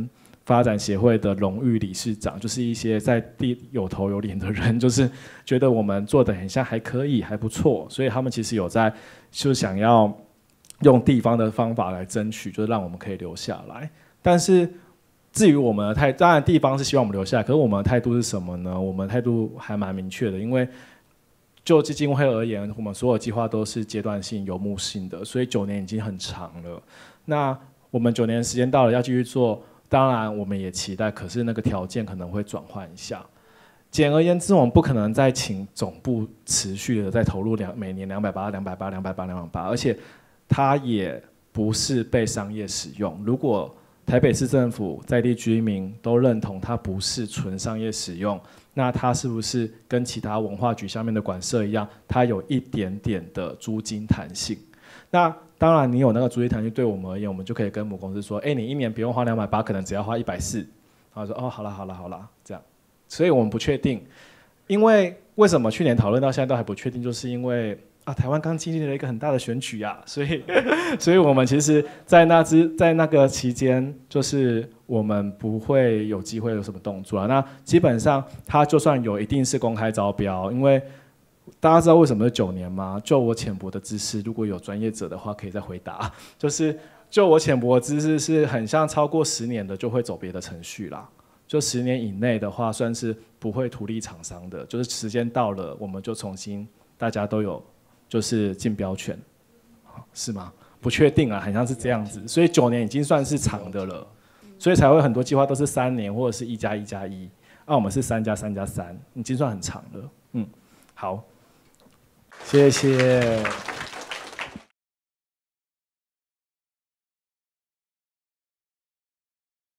发展协会的荣誉理事长，就是一些在地有头有脸的人，就是觉得我们做的很像还可以，还不错，所以他们其实有在就想要用地方的方法来争取，就是让我们可以留下来。但是至于我们的态，当然地方是希望我们留下来，可是我们的态度是什么呢？我们态度还蛮明确的，因为就基金会而言，我们所有计划都是阶段性、游牧性的，所以九年已经很长了。那我们九年时间到了，要继续做。当然，我们也期待，可是那个条件可能会转换一下。简而言之，我们不可能再请总部持续的在投入两每年两百八、两百八、两百八、两百八，而且它也不是被商业使用。如果台北市政府在地居民都认同它不是纯商业使用，那它是不是跟其他文化局下面的馆舍一样，它有一点点的租金弹性？那当然，你有那个租金弹性，对我们而言，我们就可以跟母公司说：“哎、欸，你一年不用花两百八，可能只要花一百四。”然后说：“哦，好了，好了，好了，这样。”所以我们不确定，因为为什么去年讨论到现在都还不确定，就是因为啊，台湾刚经历了一个很大的选举啊，所以，所以我们其实在那之在那个期间，就是我们不会有机会有什么动作啊。那基本上，它就算有，一定是公开招标，因为。大家知道为什么是九年吗？就我浅薄的知识，如果有专业者的话，可以再回答。就是就我浅薄的知识，是很像超过十年的就会走别的程序啦。就十年以内的话，算是不会图利厂商的。就是时间到了，我们就重新大家都有就是竞标权，是吗？不确定啊，很像是这样子。所以九年已经算是长的了，所以才会很多计划都是三年或者是一加一加一。那我们是三加三加三，已经算很长了。嗯，好。谢谢。